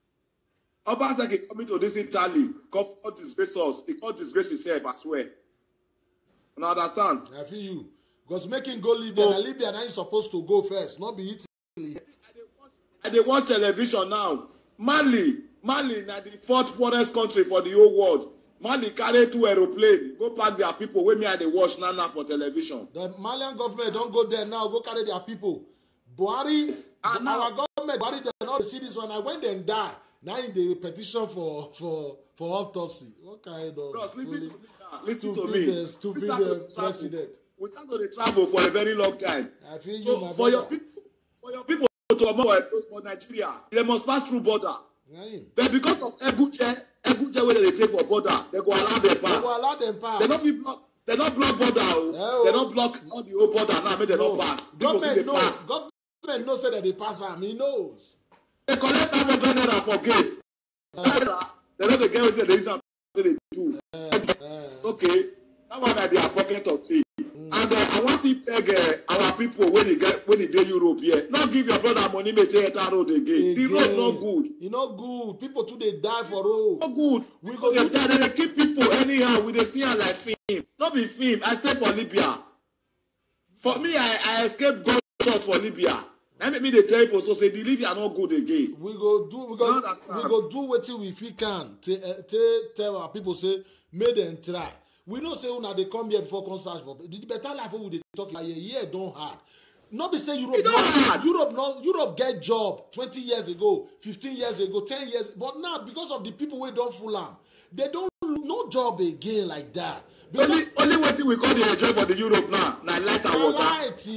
Obaseki coming to this Italy, call disgrace us. He called disgrace himself. I swear. You understand? I feel you. Because making go Libya, so, Libya now is supposed to go first, not be Italy. I they watch television now. Mali. Mali na the fourth poorest country for the whole world. Mali carry two aeroplanes, go pack their people. Wey me and they watch now now for television. The Malian government don't go there now. Go carry their people. Buhari, yes. our now, government, Buhari, they not see this one. And when they die, now in the petition for for for autopsy. What kind of? Bros, listen to me now. Listen to me. Stupid, stupid uh, president. We start to travel for a very long time. I feel you, so my for brother. your people, for your people to come for Nigeria, they must pass through border. Right. But because of Ebuje, Ebuje where they take for border, they go allow them pass. They go allow them pass. They not be block. They not block border. Oh. They not block all the whole border now. Make they no. not pass. Government knows. Pass. Government knows that they pass them. He knows. They collect five hundred naira for gate. Uh, they know they get what they use and they do. Uh, uh, it's okay. That one at their pocket of tea. Mm. And uh, I want to see beg uh, our people when they get when they dey Europe here. Not give your brother money, make take that road again. again. The road not good. You not good. People too they die for road. Not good. We go they die. They keep people anyhow. We dey see am like film. Not be film. I stay for Libya. For me, I I escape gunshot for Libya. Let me, me they tell people so say the Libya are not good again. We go do we go we go do wetin we fit can to uh, to tell our people say make them try. We know say una dey come here before come search for the better life wey we dey talk about here. Here don hard. Not be say Europe not, Europe not Europe get job twenty years ago, fifteen years ago, ten years, but now because of the people wey don full am, they don't no job again like that. Because only only wetin we call the enjoy for the Europe now na light and water. Light.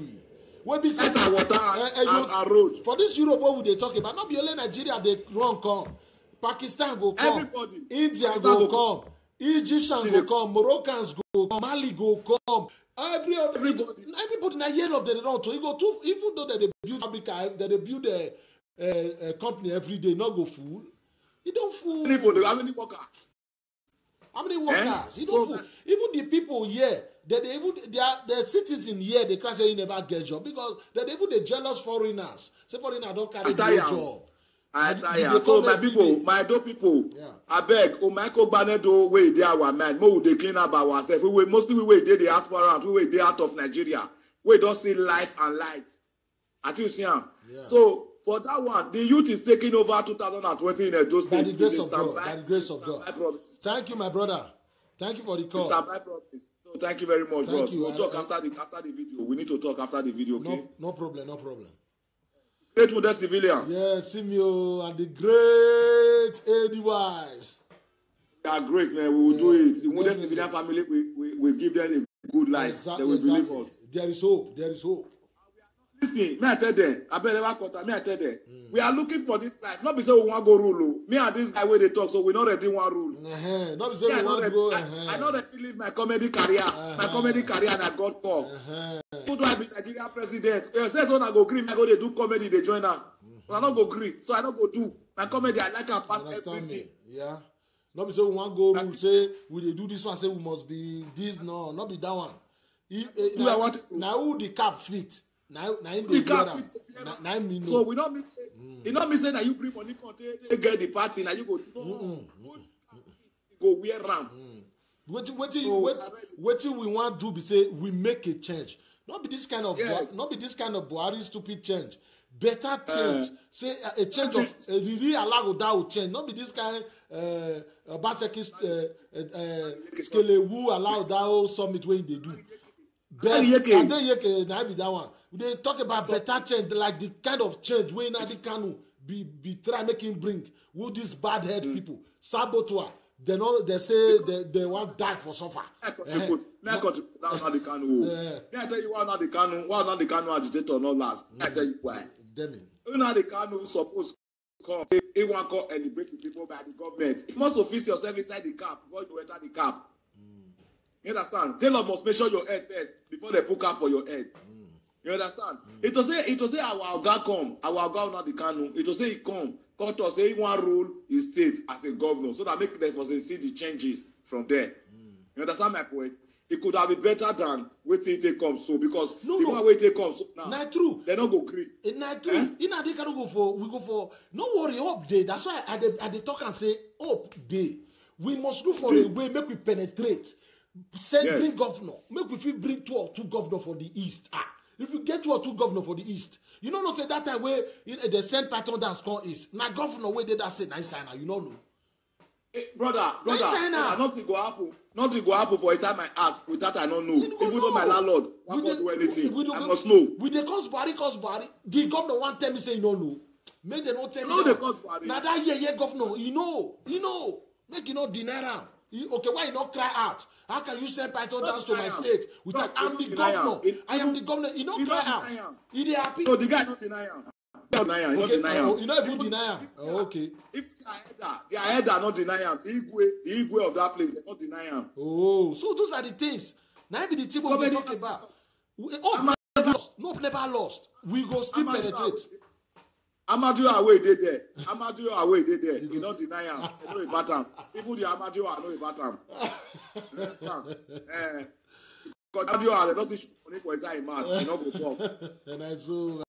Wey be say light and water uh, and, and, and road. For this Europe wey we dey talk about, not be only Nigeria dey run come, Pakistan go come, everybody, India Pakistan go, go come, Egyptian go come, Moroccans go come, Mali go come. Every other, everybody, everybody na year of the run to you go to even though they dey build Africa, they dey build a, a, a company every day, not go full. You don't fool. Anybody, how many workers? How many workers? Eh? You don't so fool. Even the people here, they, they even they are the citizens here, they can't say you never get job because they even the jealous foreigners. Say foreigners don't carry the job. I tire. So my people, day. my do people, yeah. I beg, oh Michael Banedo, we they our man, more they clean up ourselves. We mostly we wait they the aspirant, we wait they out of Nigeria. We don't see life and light. At you see, yeah. So for that one, the youth is taking over two thousand twenty in Edo State. By the grace of God. By the grace of God. Thank you, my brother. Thank you for the call. Mister My promise. So thank you very much, thank bros. You. We'll I, talk I, after the after the video. We need to talk after the video, okay? No, no problem, no problem. Great with the civilian. Yes, Simio and the great A D Ys. They are great, man. We will yeah, do it. With the civilian family, we, we, we give them a good life. Exactly, they will exactly. believe us. There is hope. There is hope. Listen, me I tell them, I bet never cut. Me I tell them, mm. we are looking for this life. Not be say we want go rule. Me and this guy where they talk, so we not ready one rule. Uh-huh. Not be say we want go. Uh-huh. I, I not ready live my comedy career. Uh-huh. My comedy career and I got call. Uh-huh. Who do I be Nigeria president? If say so I go green, I go they do comedy, they join now. Mm-hmm. I not go green, so I not go do my comedy. I like to pass everything. Me. Yeah. Not be say we want go rule. Say we they do this one. Say we must be this. No, not be that one. If, uh, now, want now who the cap fit? Now, now in the now, now me know. So we don't miss. Mm. You not miss that you bring money to get the party. Now you go no, mm. Mm. go wear ram. What what what we want to do be say we make a change. Not be this kind of yes. not be this kind of Buhari stupid change. Better change. Uh, say uh, a change of uh, really allow that will change. Not be this kind uh Baseki uh, uh, Skelewu allow that whole summit when they do. But I don't be that one. They talk about better change, like the kind of change we now can be be try making bring. Who these bad head mm. people, saboteur. They know they say they, they want die for suffer. I contribute. I contribute. Now not the Kanu. I tell you why not the Kanu. Why not the Kanu agitator not last? I tell you why. Demi. You know the Kanu supposed to come. Say he want to celebrate the people by the government. You must office yourself inside the cap before you enter the cap. You understand? Tailor must measure your head first before they put cap for your head. Mm. You understand? Mm. It will say, it will say our Oga come, our Oga not the Kanu. It will say he come, come to say he want rule his state as a governor, so that make them see the changes from there. Mm. You understand my point? It could have been better than waiting till it comes so because no, the no. one waiting comes so now. Not true. They don't go agree. It not true. Eh? In they can go for we go for no worry hope day. That's why I I they talk and say hope day. We must look for day. a way make we penetrate. Send yes. bring governor. Make we fit bring two or two governor for the east. Ah, if you get two or two governor for the east, you know not say that time where you know, they send Python dance call east. Now governor where they that say nice sign. You know no. Hey, brother, brother, brother, nothing go happen. Nothing go happen for inside my ass without I don't know. Even know. though my landlord won't do anything, we, we I must know. We they cause body, cause body. The governor want tell me say you no know. Make them not tell me. No, they cause body. Now that year, year governor, you know, you know, make you not deny him. Okay, why you not cry out? How can you send Python dance to my state without I'm the governor? It, I am the governor. You don't cry out. You dey happy? No, the guy not deny him. Not deny him. Not deny him. You know if you deny him. Oh, okay. If their header, their header not deny him. The Igwe, the Igwe of that place, they not deny him. Oh, so those are the things. Now be the thing we talk about. Oh, no, never lost. We go still penetrate. Amadou away they there. Amadou away they there. You don't deny him. You know about him. Even the Amadou I know about him. You understand? Eh, because Amadou are they don't see money for his eye mouth. You know go talk. And I saw.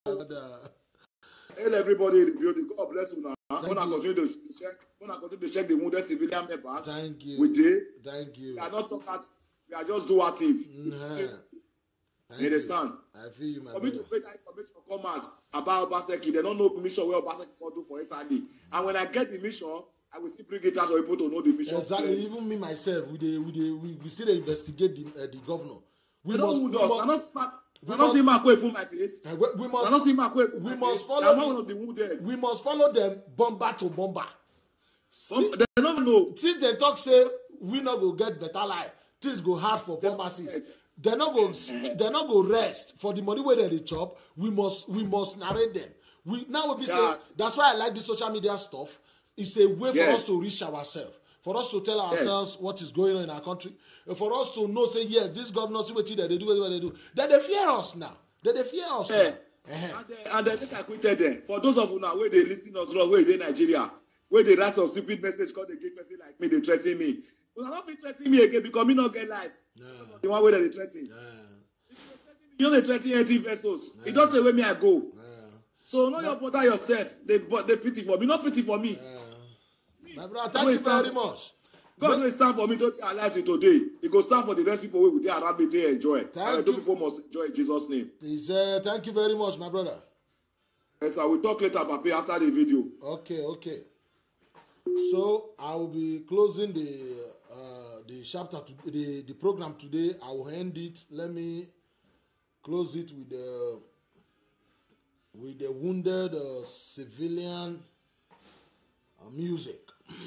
Tell everybody in the building. God bless you now. When I continue to check, when I continue to check the wounded civilian members. Thank you. We did. Thank you. We are not talkative. We are just do active. Mm-hmm. You understand? I feel you, my For me brother. to create that information come out about Obaseki, they don't know the mission where Obaseki can do for Italy. And when I get the mission, I will still bring it out for people to know the mission. Exactly. clearly. Even me myself, we dey, we dey, we, we still investigate the, uh, the governor. We They don't must, wound we us. must, I don't smart. we I don't must- see Mark full my face. uh, we, we I must, don't see Mark full we my must face. follow I'm not the- one of the wounded. we must follow them bomber to bomber. Bom- They don't know. Since they talk say we not go get better life, things go hard for pharmacists. They not go, they not go rest for the money where they dey chop. We must, we must narrate them. We now we be Yeah. say that's why I like this social media stuff. It's a way for Yes. us to reach ourselves, for us to tell ourselves what is going on in our country, and for us to know say yes, this governor see what they do, what they do. Then they fear us now. Then they fear us. Yeah. Now. Uh-huh. And then, and then make I quitted them. For those of you now where they listen us wrong, where they Nigeria, where they write some stupid message because they get person like me, they threaten me. But I don't fit threaten me again because me not get life. Yeah. The one way that they threaten. Yeah. You know they threaten eighty vessels. It don't take away me I go. Yeah. So know your bother yourself. They but they pity for me, not pity for me. My brother, thank you very much. God will stand for me to tell life today. It go stand for the rest people who they around me to enjoy. Thank And those you. people must enjoy in Jesus' name. Please, uh, thank you very much, my brother. Yes, I will talk later, Papi, after the video. Okay, okay. So I will be closing the uh, the chapter to the the program today. I will end it. Let me close it with the with the wounded uh, civilian uh, music.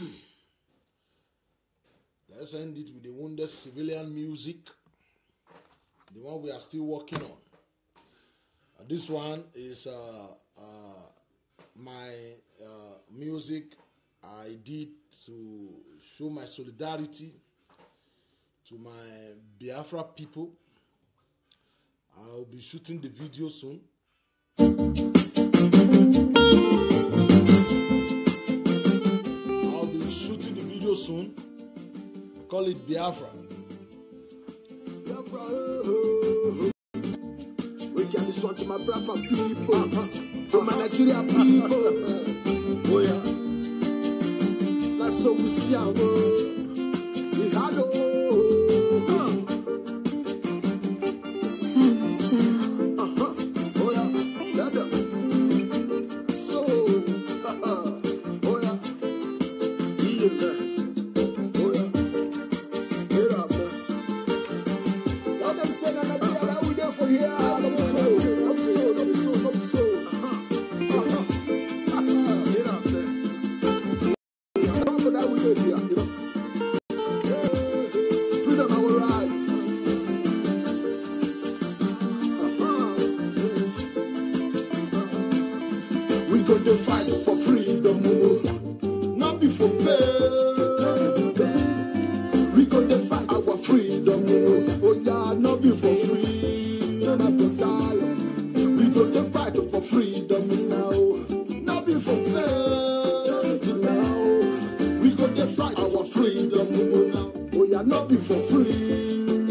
Let's end it with the wounded civilian music, the one we are still working on. Uh, this one is uh, uh, my uh, music I did to show my solidarity to my Biafra people. I'll be shooting the video soon. I'll be shooting the video soon. Call it Biafra. Biafra, oh, we can this one to my Biafra people, uh-huh. to my Nigeria people. Oh yeah, that's so we see how we had oh. It's family sound. Uh-huh. Oh yeah, that so. Oh yeah, yeah. We go to fight for freedom, not be for pay. We go to fight our freedom, oh yeah, not be for free, not to die. We go to fight for freedom now, not be for pay. Now we go to fight our freedom now, oh yeah, not be for free.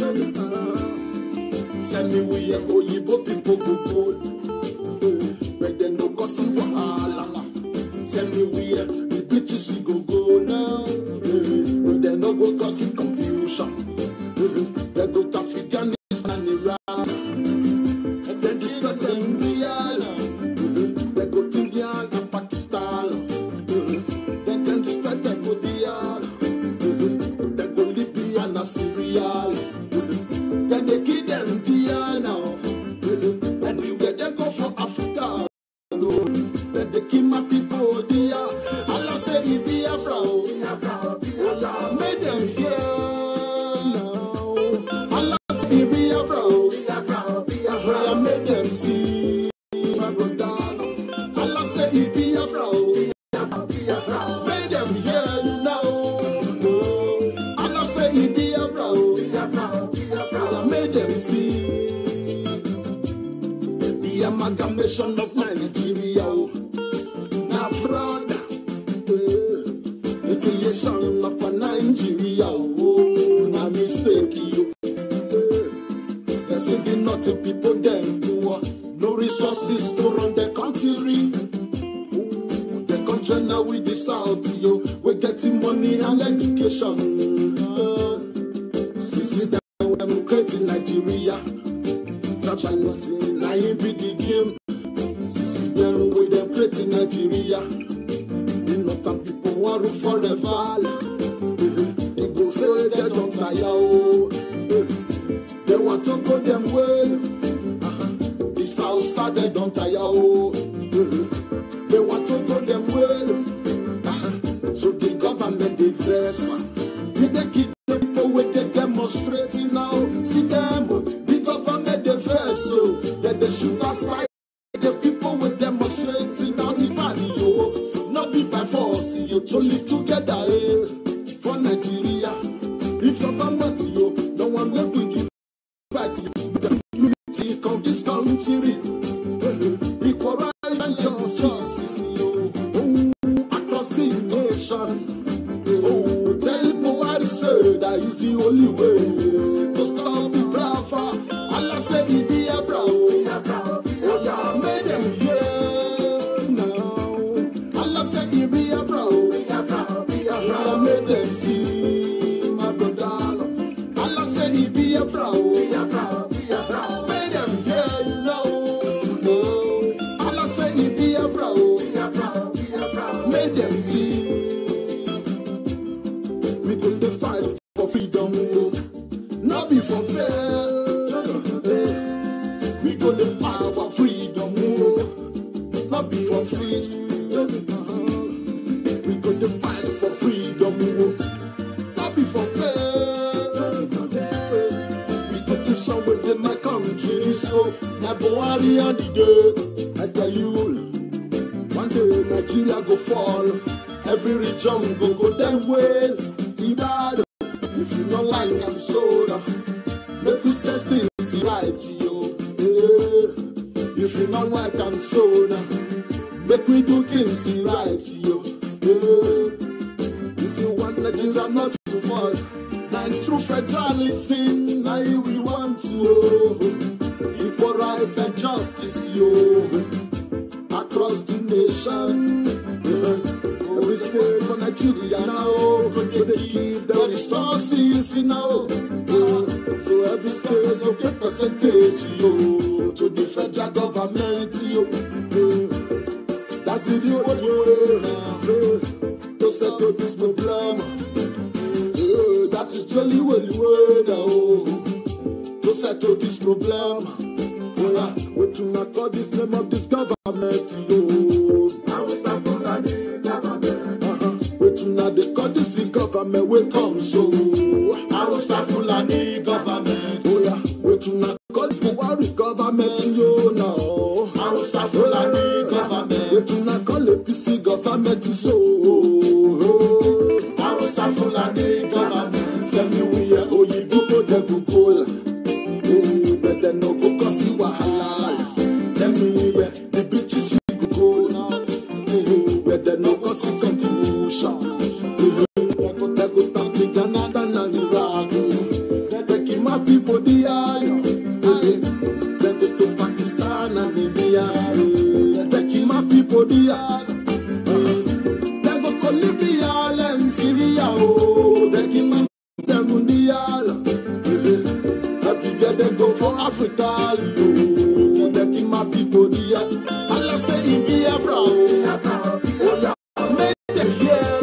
Tell me we are Oyibo people go go. But then no cause wahala. Tell me where the British we go go now. But then no go cause confusion. They go to Afghanistan and Iraq. And then destroy them India. They go to India and Pakistan. Then then destroy them India. They go Libya and Syria. Then they kill them India now. Anywhere they go for Africa. Then they kill my people there. Allah say he be a fraud. Allah made them hear now. Allah say he be a fraud. Allah made them see. My brother. Allah say he be a fraud. Made them hear you now. Allah say he be a fraud. Allah made them see. The amalgamation of Nigeria, now fraud, the creation of a Nigeria, oh, now mistake you. There's the naughty people them poor, no resources to run the country. Ooh, the country now with the South, yo, we're getting money and education. See, see that we're creating Nigeria. Nigeria. The northern people want rule forever. They go say they don't tire. Oh. They want to go them way. Uh-huh. The south side they don't tire. Oh. They want to go them way. Uh-huh. So the government they vex. They keep people with the demonstrating now. See them, the government they vex. So that they shoot aside the people with demonstrating now. Ibari, not be by force. You to live together eh, for Nigeria. If your government you don't want them to give fight the unity of this country. Equal rights and justice oh, across the nation. Oh, tell Buhari say that is the only way to stop the Biafra. Allah say he be a bro. Oh yeah, make them hear now. Allah say he be a bro. Allah make them see my brother. Allah say he be a bro. Make them hear you know. Allah say he be a bro. Make them see. We could dey fight for freedom, not be for pay. We could dey fight for freedom, not be for free. We could dey fight for freedom, not be for pay. We could do some within my country, so na Buhari and the day. I tell you, one day Nigeria go fall, every region go go that way. If you don't like and soda, make we set things right, yo. Yeah. If you don't like and soda, make we do things right, yo. Yeah. If you want Nigeria not to fall, then through federalism, now we want to equal rights and justice, yo. Across the nation. Yeah. Every state for Nigeria now, they keep the resources now. Uh, so every state you get percentage yo, to the federal government yo. Uh, that is the only way uh, to settle this problem. Uh, that is the only way uh, to settle this problem. Uh, we do not call this name of this government yo. I will start for that. Now they call this the government will come so I was a Fulani government. Oh yeah, we do not call this Buhari government yo no. I was a Fulani government. We do not call it P C government so I was a Fulani government. Tell me we are oh you go the Google. Oh, but then no go cause you wahala. Tell me where the bitches you go now. Oh, but then no cause you contribution. People the iron, they go to Pakistan and India. They kill my people the iron. They go to Libya and Syria. Oh, they kill my them on the island. Every day they go for Africa. Oh, they kill my people the iron. Allah say he be a bro. Oh yeah, make them hear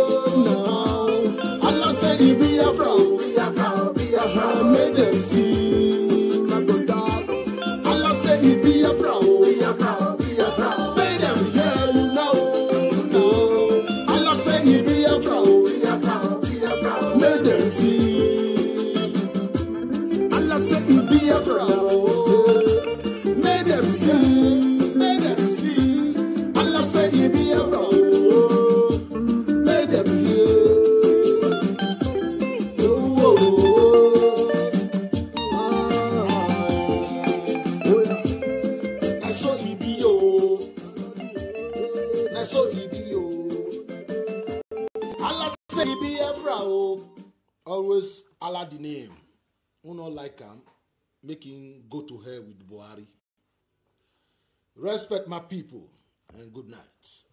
now. Allah say he be a bro. Make them see my brother. Allah say he be a bro. Make them hear you now. Allah say he be a bro. Make them see. Allah say he be a bro. Make them see. Make them see. Allah say he be a bro. Make them hear. Always Allah the name. Who not like him, make him go to hell with Buhari. Respect my people and good night.